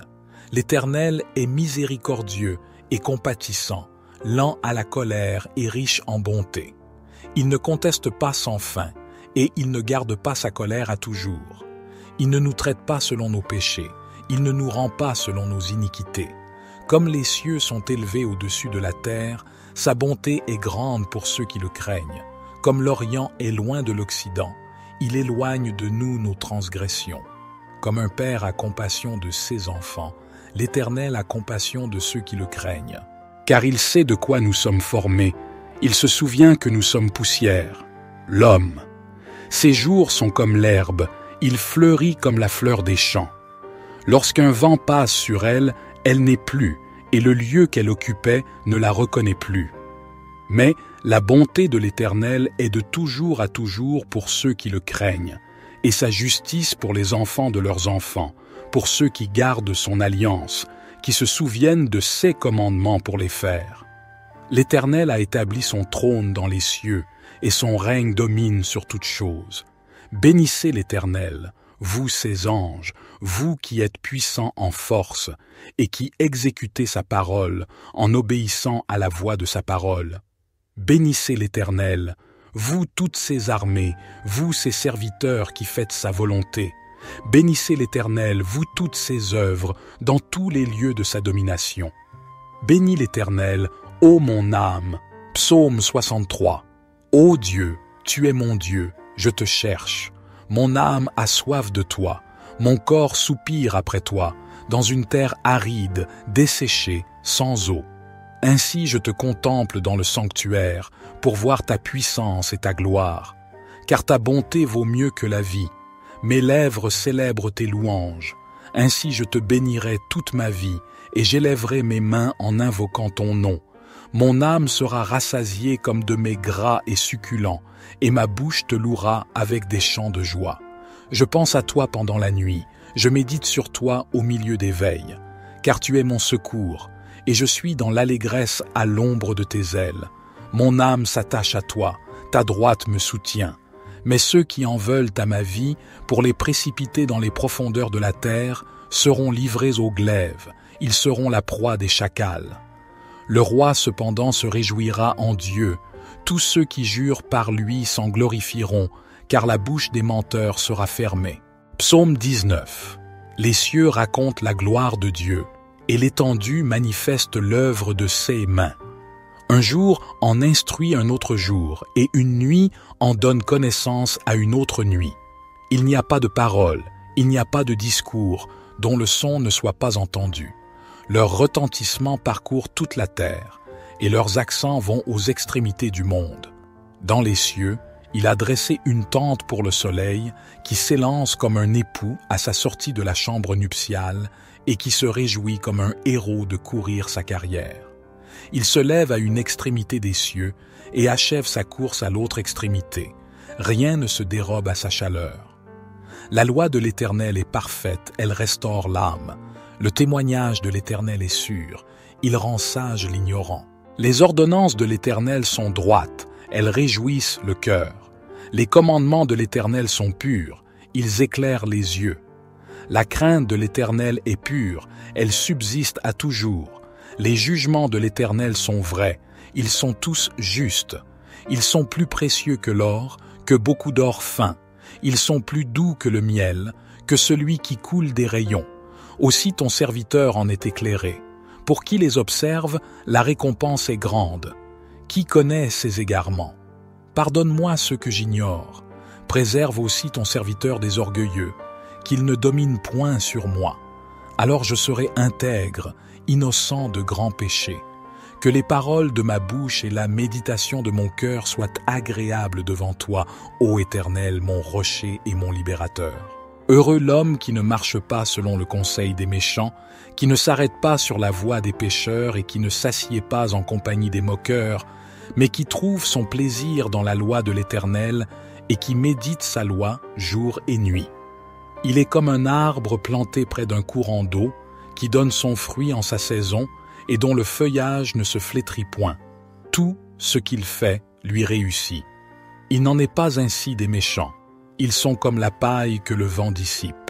L'Éternel est miséricordieux et compatissant, lent à la colère et riche en bonté. Il ne conteste pas sans fin, et il ne garde pas sa colère à toujours. Il ne nous traite pas selon nos péchés, il ne nous rend pas selon nos iniquités. Comme les cieux sont élevés au-dessus de la terre, sa bonté est grande pour ceux qui le craignent. Comme l'Orient est loin de l'Occident, il éloigne de nous nos transgressions. Comme un père a compassion de ses enfants, l'Éternel a compassion de ceux qui le craignent. Car il sait de quoi nous sommes formés, il se souvient que nous sommes poussière. L'homme. Ses jours sont comme l'herbe, il fleurit comme la fleur des champs. Lorsqu'un vent passe sur elle, elle n'est plus, et le lieu qu'elle occupait ne la reconnaît plus. Mais la bonté de l'Éternel est de toujours à toujours pour ceux qui le craignent, et sa justice pour les enfants de leurs enfants, pour ceux qui gardent son alliance, qui se souviennent de ses commandements pour les faire. L'Éternel a établi son trône dans les cieux, et son règne domine sur toutes choses. Bénissez l'Éternel, vous ses anges, vous qui êtes puissants en force, et qui exécutez sa parole en obéissant à la voix de sa parole. Bénissez l'Éternel, vous toutes ses armées, vous ses serviteurs qui faites sa volonté. Bénissez l'Éternel, vous toutes ses œuvres, dans tous les lieux de sa domination. Bénis l'Éternel, ô mon âme. Psaume 63. Ô Dieu, tu es mon Dieu, je te cherche. Mon âme a soif de toi, mon corps soupire après toi, dans une terre aride, desséchée, sans eau. Ainsi je te contemple dans le sanctuaire, pour voir ta puissance et ta gloire. Car ta bonté vaut mieux que la vie. Mes lèvres célèbrent tes louanges. Ainsi je te bénirai toute ma vie, et j'élèverai mes mains en invoquant ton nom. Mon âme sera rassasiée comme de mets gras et succulents, et ma bouche te louera avec des chants de joie. Je pense à toi pendant la nuit, je médite sur toi au milieu des veilles, car tu es mon secours, et je suis dans l'allégresse à l'ombre de tes ailes. Mon âme s'attache à toi, ta droite me soutient. Mais ceux qui en veulent à ma vie, pour les précipiter dans les profondeurs de la terre, seront livrés au glaive, ils seront la proie des chacals. Le roi cependant se réjouira en Dieu, tous ceux qui jurent par lui s'en glorifieront, car la bouche des menteurs sera fermée. Psaume 19. Les cieux racontent la gloire de Dieu, et l'étendue manifeste l'œuvre de ses mains. Un jour en instruit un autre jour, et une nuit en donne connaissance à une autre nuit. Il n'y a pas de parole, il n'y a pas de discours, dont le son ne soit pas entendu. Leur retentissement parcourt toute la terre, et leurs accents vont aux extrémités du monde. Dans les cieux, il a dressé une tente pour le soleil, qui s'élance comme un époux à sa sortie de la chambre nuptiale, et qui se réjouit comme un héros de courir sa carrière. Il se lève à une extrémité des cieux et achève sa course à l'autre extrémité. Rien ne se dérobe à sa chaleur. La loi de l'Éternel est parfaite, elle restaure l'âme. Le témoignage de l'Éternel est sûr, il rend sage l'ignorant. Les ordonnances de l'Éternel sont droites, elles réjouissent le cœur. Les commandements de l'Éternel sont purs, ils éclairent les yeux. La crainte de l'Éternel est pure, elle subsiste à toujours. Les jugements de l'Éternel sont vrais, ils sont tous justes. Ils sont plus précieux que l'or, que beaucoup d'or fin. Ils sont plus doux que le miel, que celui qui coule des rayons. Aussi ton serviteur en est éclairé. Pour qui les observe, la récompense est grande. Qui connaît ses égarements? Pardonne-moi ce que j'ignore. Préserve aussi ton serviteur des orgueilleux, qu'il ne domine point sur moi. Alors je serai intègre, innocent de grands péchés. Que les paroles de ma bouche et la méditation de mon cœur soient agréables devant toi, ô Éternel, mon rocher et mon libérateur. Heureux l'homme qui ne marche pas selon le conseil des méchants, qui ne s'arrête pas sur la voie des pécheurs et qui ne s'assied pas en compagnie des moqueurs, mais qui trouve son plaisir dans la loi de l'Éternel et qui médite sa loi jour et nuit. Il est comme un arbre planté près d'un courant d'eau, qui donne son fruit en sa saison et dont le feuillage ne se flétrit point. Tout ce qu'il fait lui réussit. Il n'en est pas ainsi des méchants. Ils sont comme la paille que le vent dissipe.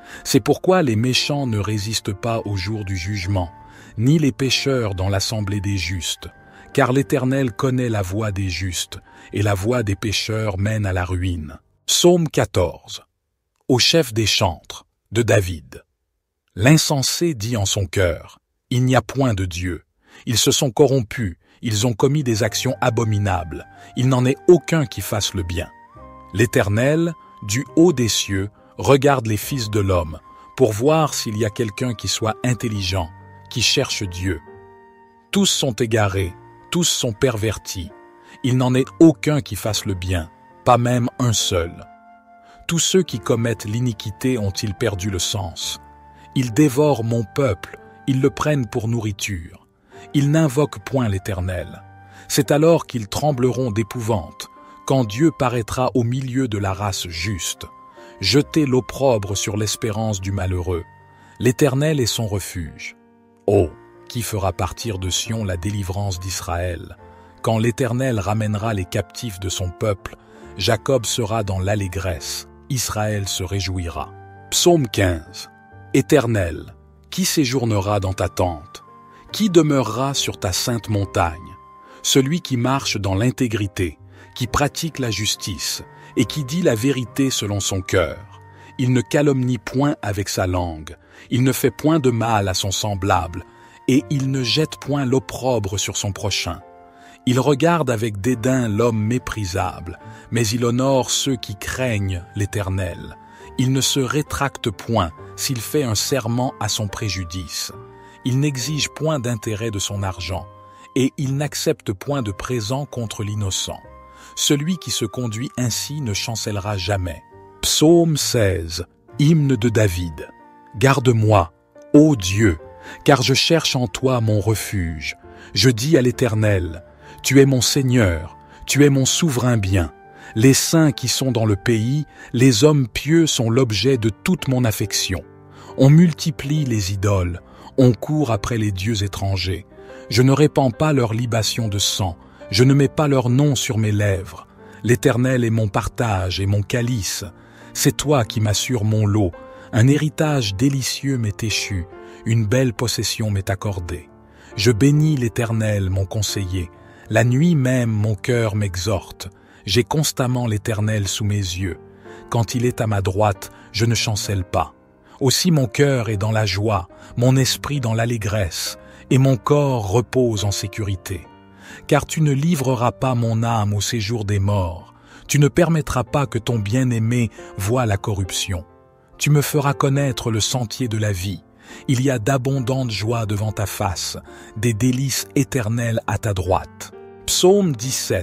C'est pourquoi les méchants ne résistent pas au jour du jugement, ni les pécheurs dans l'assemblée des justes, car l'Éternel connaît la voie des justes, et la voie des pécheurs mène à la ruine. Psaume 14. Au chef des chantres, de David. L'insensé dit en son cœur, « Il n'y a point de Dieu. Ils se sont corrompus, ils ont commis des actions abominables. Il n'en est aucun qui fasse le bien. L'Éternel, du haut des cieux, regarde les fils de l'homme, pour voir s'il y a quelqu'un qui soit intelligent, qui cherche Dieu. Tous sont égarés, tous sont pervertis. Il n'en est aucun qui fasse le bien, pas même un seul. Tous ceux qui commettent l'iniquité ont-ils perdu le sens? Ils dévorent mon peuple, ils le prennent pour nourriture. Ils n'invoquent point l'Éternel. C'est alors qu'ils trembleront d'épouvante, quand Dieu paraîtra au milieu de la race juste. Jetez l'opprobre sur l'espérance du malheureux. L'Éternel est son refuge. Oh, qui fera partir de Sion la délivrance d'Israël? Quand l'Éternel ramènera les captifs de son peuple, Jacob sera dans l'allégresse, Israël se réjouira. Psaume 15. Éternel, qui séjournera dans ta tente? Qui demeurera sur ta sainte montagne? Celui qui marche dans l'intégrité, qui pratique la justice, et qui dit la vérité selon son cœur. Il ne calomnie point avec sa langue, il ne fait point de mal à son semblable, et il ne jette point l'opprobre sur son prochain. Il regarde avec dédain l'homme méprisable, mais il honore ceux qui craignent l'Éternel. Il ne se rétracte point s'il fait un serment à son préjudice. Il n'exige point d'intérêt de son argent, et il n'accepte point de présent contre l'innocent. Celui qui se conduit ainsi ne chancellera jamais. Psaume 16, hymne de David. Garde-moi, ô Dieu, car je cherche en toi mon refuge. Je dis à l'Éternel, tu es mon Seigneur, tu es mon souverain bien. Les saints qui sont dans le pays, les hommes pieux sont l'objet de toute mon affection. On multiplie les idoles, on court après les dieux étrangers. Je ne répands pas leur libation de sang, je ne mets pas leur nom sur mes lèvres. L'Éternel est mon partage et mon calice. C'est toi qui m'assures mon lot. Un héritage délicieux m'est échu, une belle possession m'est accordée. Je bénis l'Éternel, mon conseiller. La nuit même, mon cœur m'exhorte. J'ai constamment l'Éternel sous mes yeux. Quand il est à ma droite, je ne chancelle pas. Aussi mon cœur est dans la joie, mon esprit dans l'allégresse, et mon corps repose en sécurité. Car tu ne livreras pas mon âme au séjour des morts. Tu ne permettras pas que ton bien-aimé voie la corruption. Tu me feras connaître le sentier de la vie. Il y a d'abondantes joies devant ta face, des délices éternelles à ta droite. Psaume 17.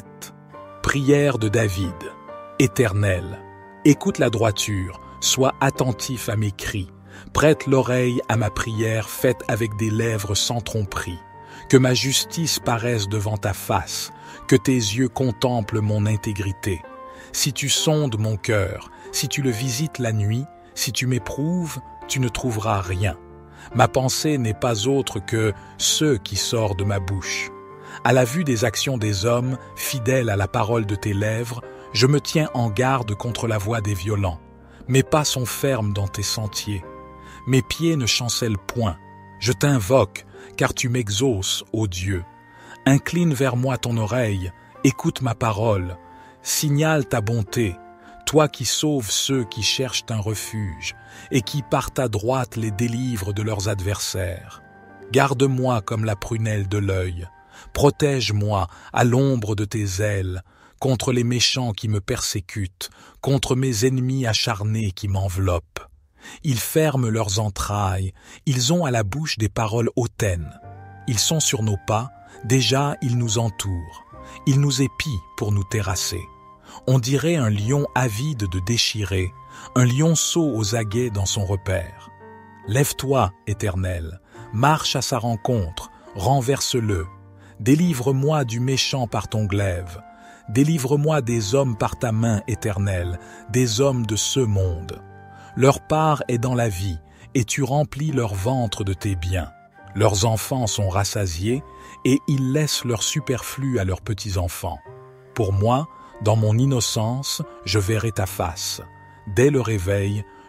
Prière de David. Éternel, écoute la droiture, sois attentif à mes cris. Prête l'oreille à ma prière faite avec des lèvres sans tromperie. Que ma justice paraisse devant ta face, que tes yeux contemplent mon intégrité. Si tu sondes mon cœur, si tu le visites la nuit, si tu m'éprouves, tu ne trouveras rien. Ma pensée n'est pas autre que ce qui sort de ma bouche. À la vue des actions des hommes, fidèles à la parole de tes lèvres, je me tiens en garde contre la voie des violents. Mes pas sont fermes dans tes sentiers. Mes pieds ne chancellent point. Je t'invoque, car tu m'exauces, ô Dieu. Incline vers moi ton oreille, écoute ma parole. Signale ta bonté, toi qui sauves ceux qui cherchent un refuge, et qui par ta droite les délivres de leurs adversaires. Garde-moi comme la prunelle de l'œil. Protège-moi à l'ombre de tes ailes, contre les méchants qui me persécutent, contre mes ennemis acharnés qui m'enveloppent. Ils ferment leurs entrailles, ils ont à la bouche des paroles hautaines. Ils sont sur nos pas, déjà ils nous entourent. Ils nous épient pour nous terrasser. On dirait un lion avide de déchirer, un lionceau aux aguets dans son repère. Lève-toi, Éternel, marche à sa rencontre, renverse-le. Délivre-moi du méchant par ton glaive. Délivre-moi des hommes par ta main, Éternelle, des hommes de ce monde. Leur part est dans la vie, et tu remplis leur ventre de tes biens. Leurs enfants sont rassasiés, et ils laissent leur superflu à leurs petits-enfants. Pour moi, dans mon innocence, je verrai ta face. Dès le réveil,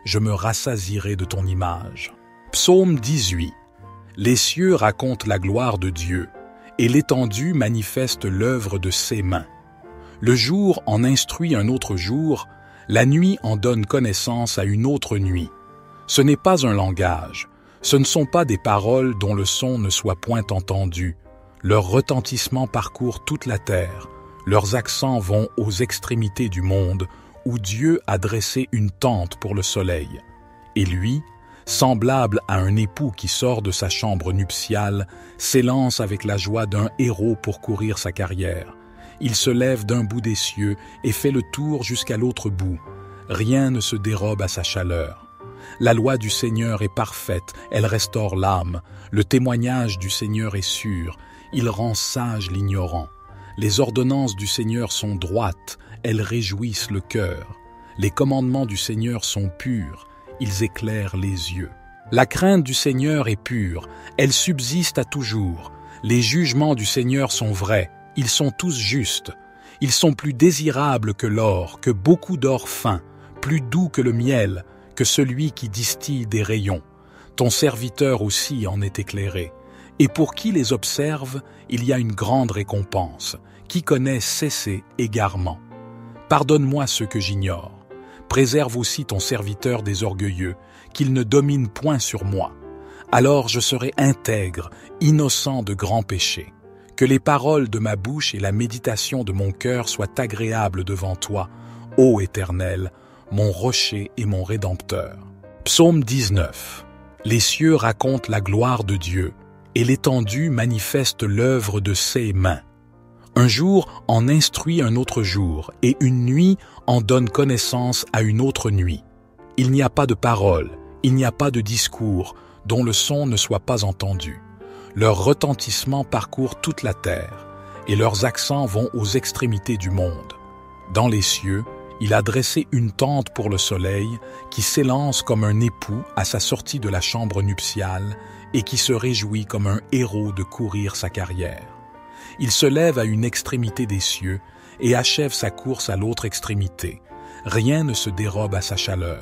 je me rassasierai de ton image. Psaume 18. Les cieux racontent la gloire de Dieu, et l'étendue manifeste l'œuvre de ses mains. Le jour en instruit un autre jour, la nuit en donne connaissance à une autre nuit. Ce n'est pas un langage, ce ne sont pas des paroles dont le son ne soit point entendu. Leur retentissement parcourt toute la terre, leurs accents vont aux extrémités du monde, où Dieu a dressé une tente pour le soleil. Et lui, semblable à un époux qui sort de sa chambre nuptiale, s'élance avec la joie d'un héros pour courir sa carrière. Il se lève d'un bout des cieux et fait le tour jusqu'à l'autre bout. Rien ne se dérobe à sa chaleur. La loi du Seigneur est parfaite, elle restaure l'âme. Le témoignage du Seigneur est sûr, il rend sage l'ignorant. Les ordonnances du Seigneur sont droites, elles réjouissent le cœur. Les commandements du Seigneur sont purs, ils éclairent les yeux. La crainte du Seigneur est pure, elle subsiste à toujours. Les jugements du Seigneur sont vrais, ils sont tous justes. Ils sont plus désirables que l'or, que beaucoup d'or fin, plus doux que le miel, que celui qui distille des rayons. Ton serviteur aussi en est éclairé. Et pour qui les observe, il y a une grande récompense. Qui connaît cesser égarement. Pardonne-moi ce que j'ignore. Préserve aussi ton serviteur des orgueilleux, qu'il ne domine point sur moi. Alors je serai intègre, innocent de grands péchés. Que les paroles de ma bouche et la méditation de mon cœur soient agréables devant toi, ô Éternel, mon rocher et mon rédempteur. Psaume 19. Les cieux racontent la gloire de Dieu, et l'étendue manifeste l'œuvre de ses mains. Un jour en instruit un autre jour, et une nuit en donne connaissance à une autre nuit. Il n'y a pas de parole, il n'y a pas de discours, dont le son ne soit pas entendu. Leur retentissement parcourt toute la terre, et leurs accents vont aux extrémités du monde. Dans les cieux, il a dressé une tente pour le soleil, qui s'élance comme un époux à sa sortie de la chambre nuptiale, et qui se réjouit comme un héros de courir sa carrière. Il se lève à une extrémité des cieux, et achève sa course à l'autre extrémité. Rien ne se dérobe à sa chaleur.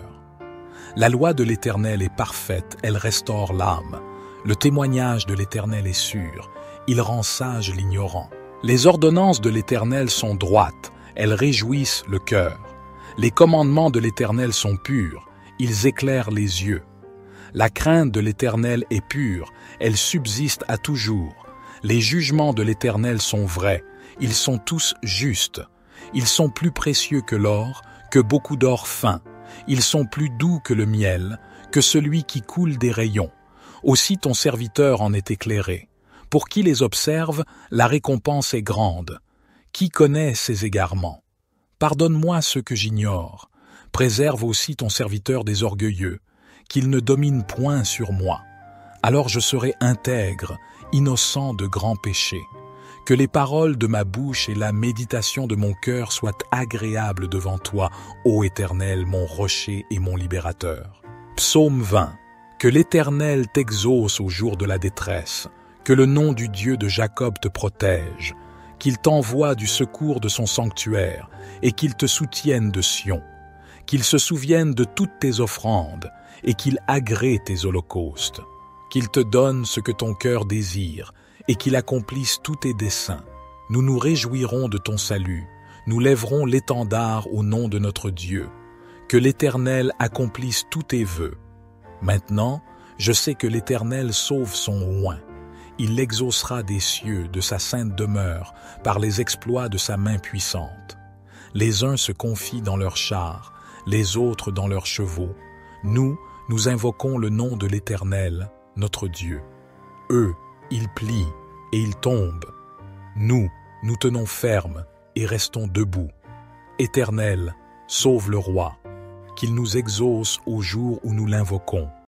La loi de l'Éternel est parfaite, elle restaure l'âme. Le témoignage de l'Éternel est sûr, il rend sage l'ignorant. Les ordonnances de l'Éternel sont droites, elles réjouissent le cœur. Les commandements de l'Éternel sont purs, ils éclairent les yeux. La crainte de l'Éternel est pure, elle subsiste à toujours. Les jugements de l'Éternel sont vrais, ils sont tous justes. Ils sont plus précieux que l'or, que beaucoup d'or fin. Ils sont plus doux que le miel, que celui qui coule des rayons. Aussi ton serviteur en est éclairé. Pour qui les observe, la récompense est grande. Qui connaît ses égarements? Pardonne-moi ce que j'ignore. Préserve aussi ton serviteur des orgueilleux, qu'il ne domine point sur moi. Alors je serai intègre, innocent de grands péchés. Que les paroles de ma bouche et la méditation de mon cœur soient agréables devant toi, ô Éternel, mon rocher et mon libérateur. Psaume 20. Que l'Éternel t'exauce au jour de la détresse, que le nom du Dieu de Jacob te protège, qu'il t'envoie du secours de son sanctuaire et qu'il te soutienne de Sion, qu'il se souvienne de toutes tes offrandes et qu'il agrée tes holocaustes, qu'il te donne ce que ton cœur désire et qu'il accomplisse tous tes desseins. Nous nous réjouirons de ton salut, nous lèverons l'étendard au nom de notre Dieu. Que l'Éternel accomplisse tous tes vœux. Maintenant, je sais que l'Éternel sauve son oint. Il l'exaucera des cieux, de sa sainte demeure, par les exploits de sa main puissante. Les uns se confient dans leurs chars, les autres dans leurs chevaux. Nous invoquons le nom de l'Éternel, notre Dieu. Eux, ils plient et ils tombent. Nous tenons ferme et restons debout. Éternel, sauve le roi, qu'il nous exauce au jour où nous l'invoquons.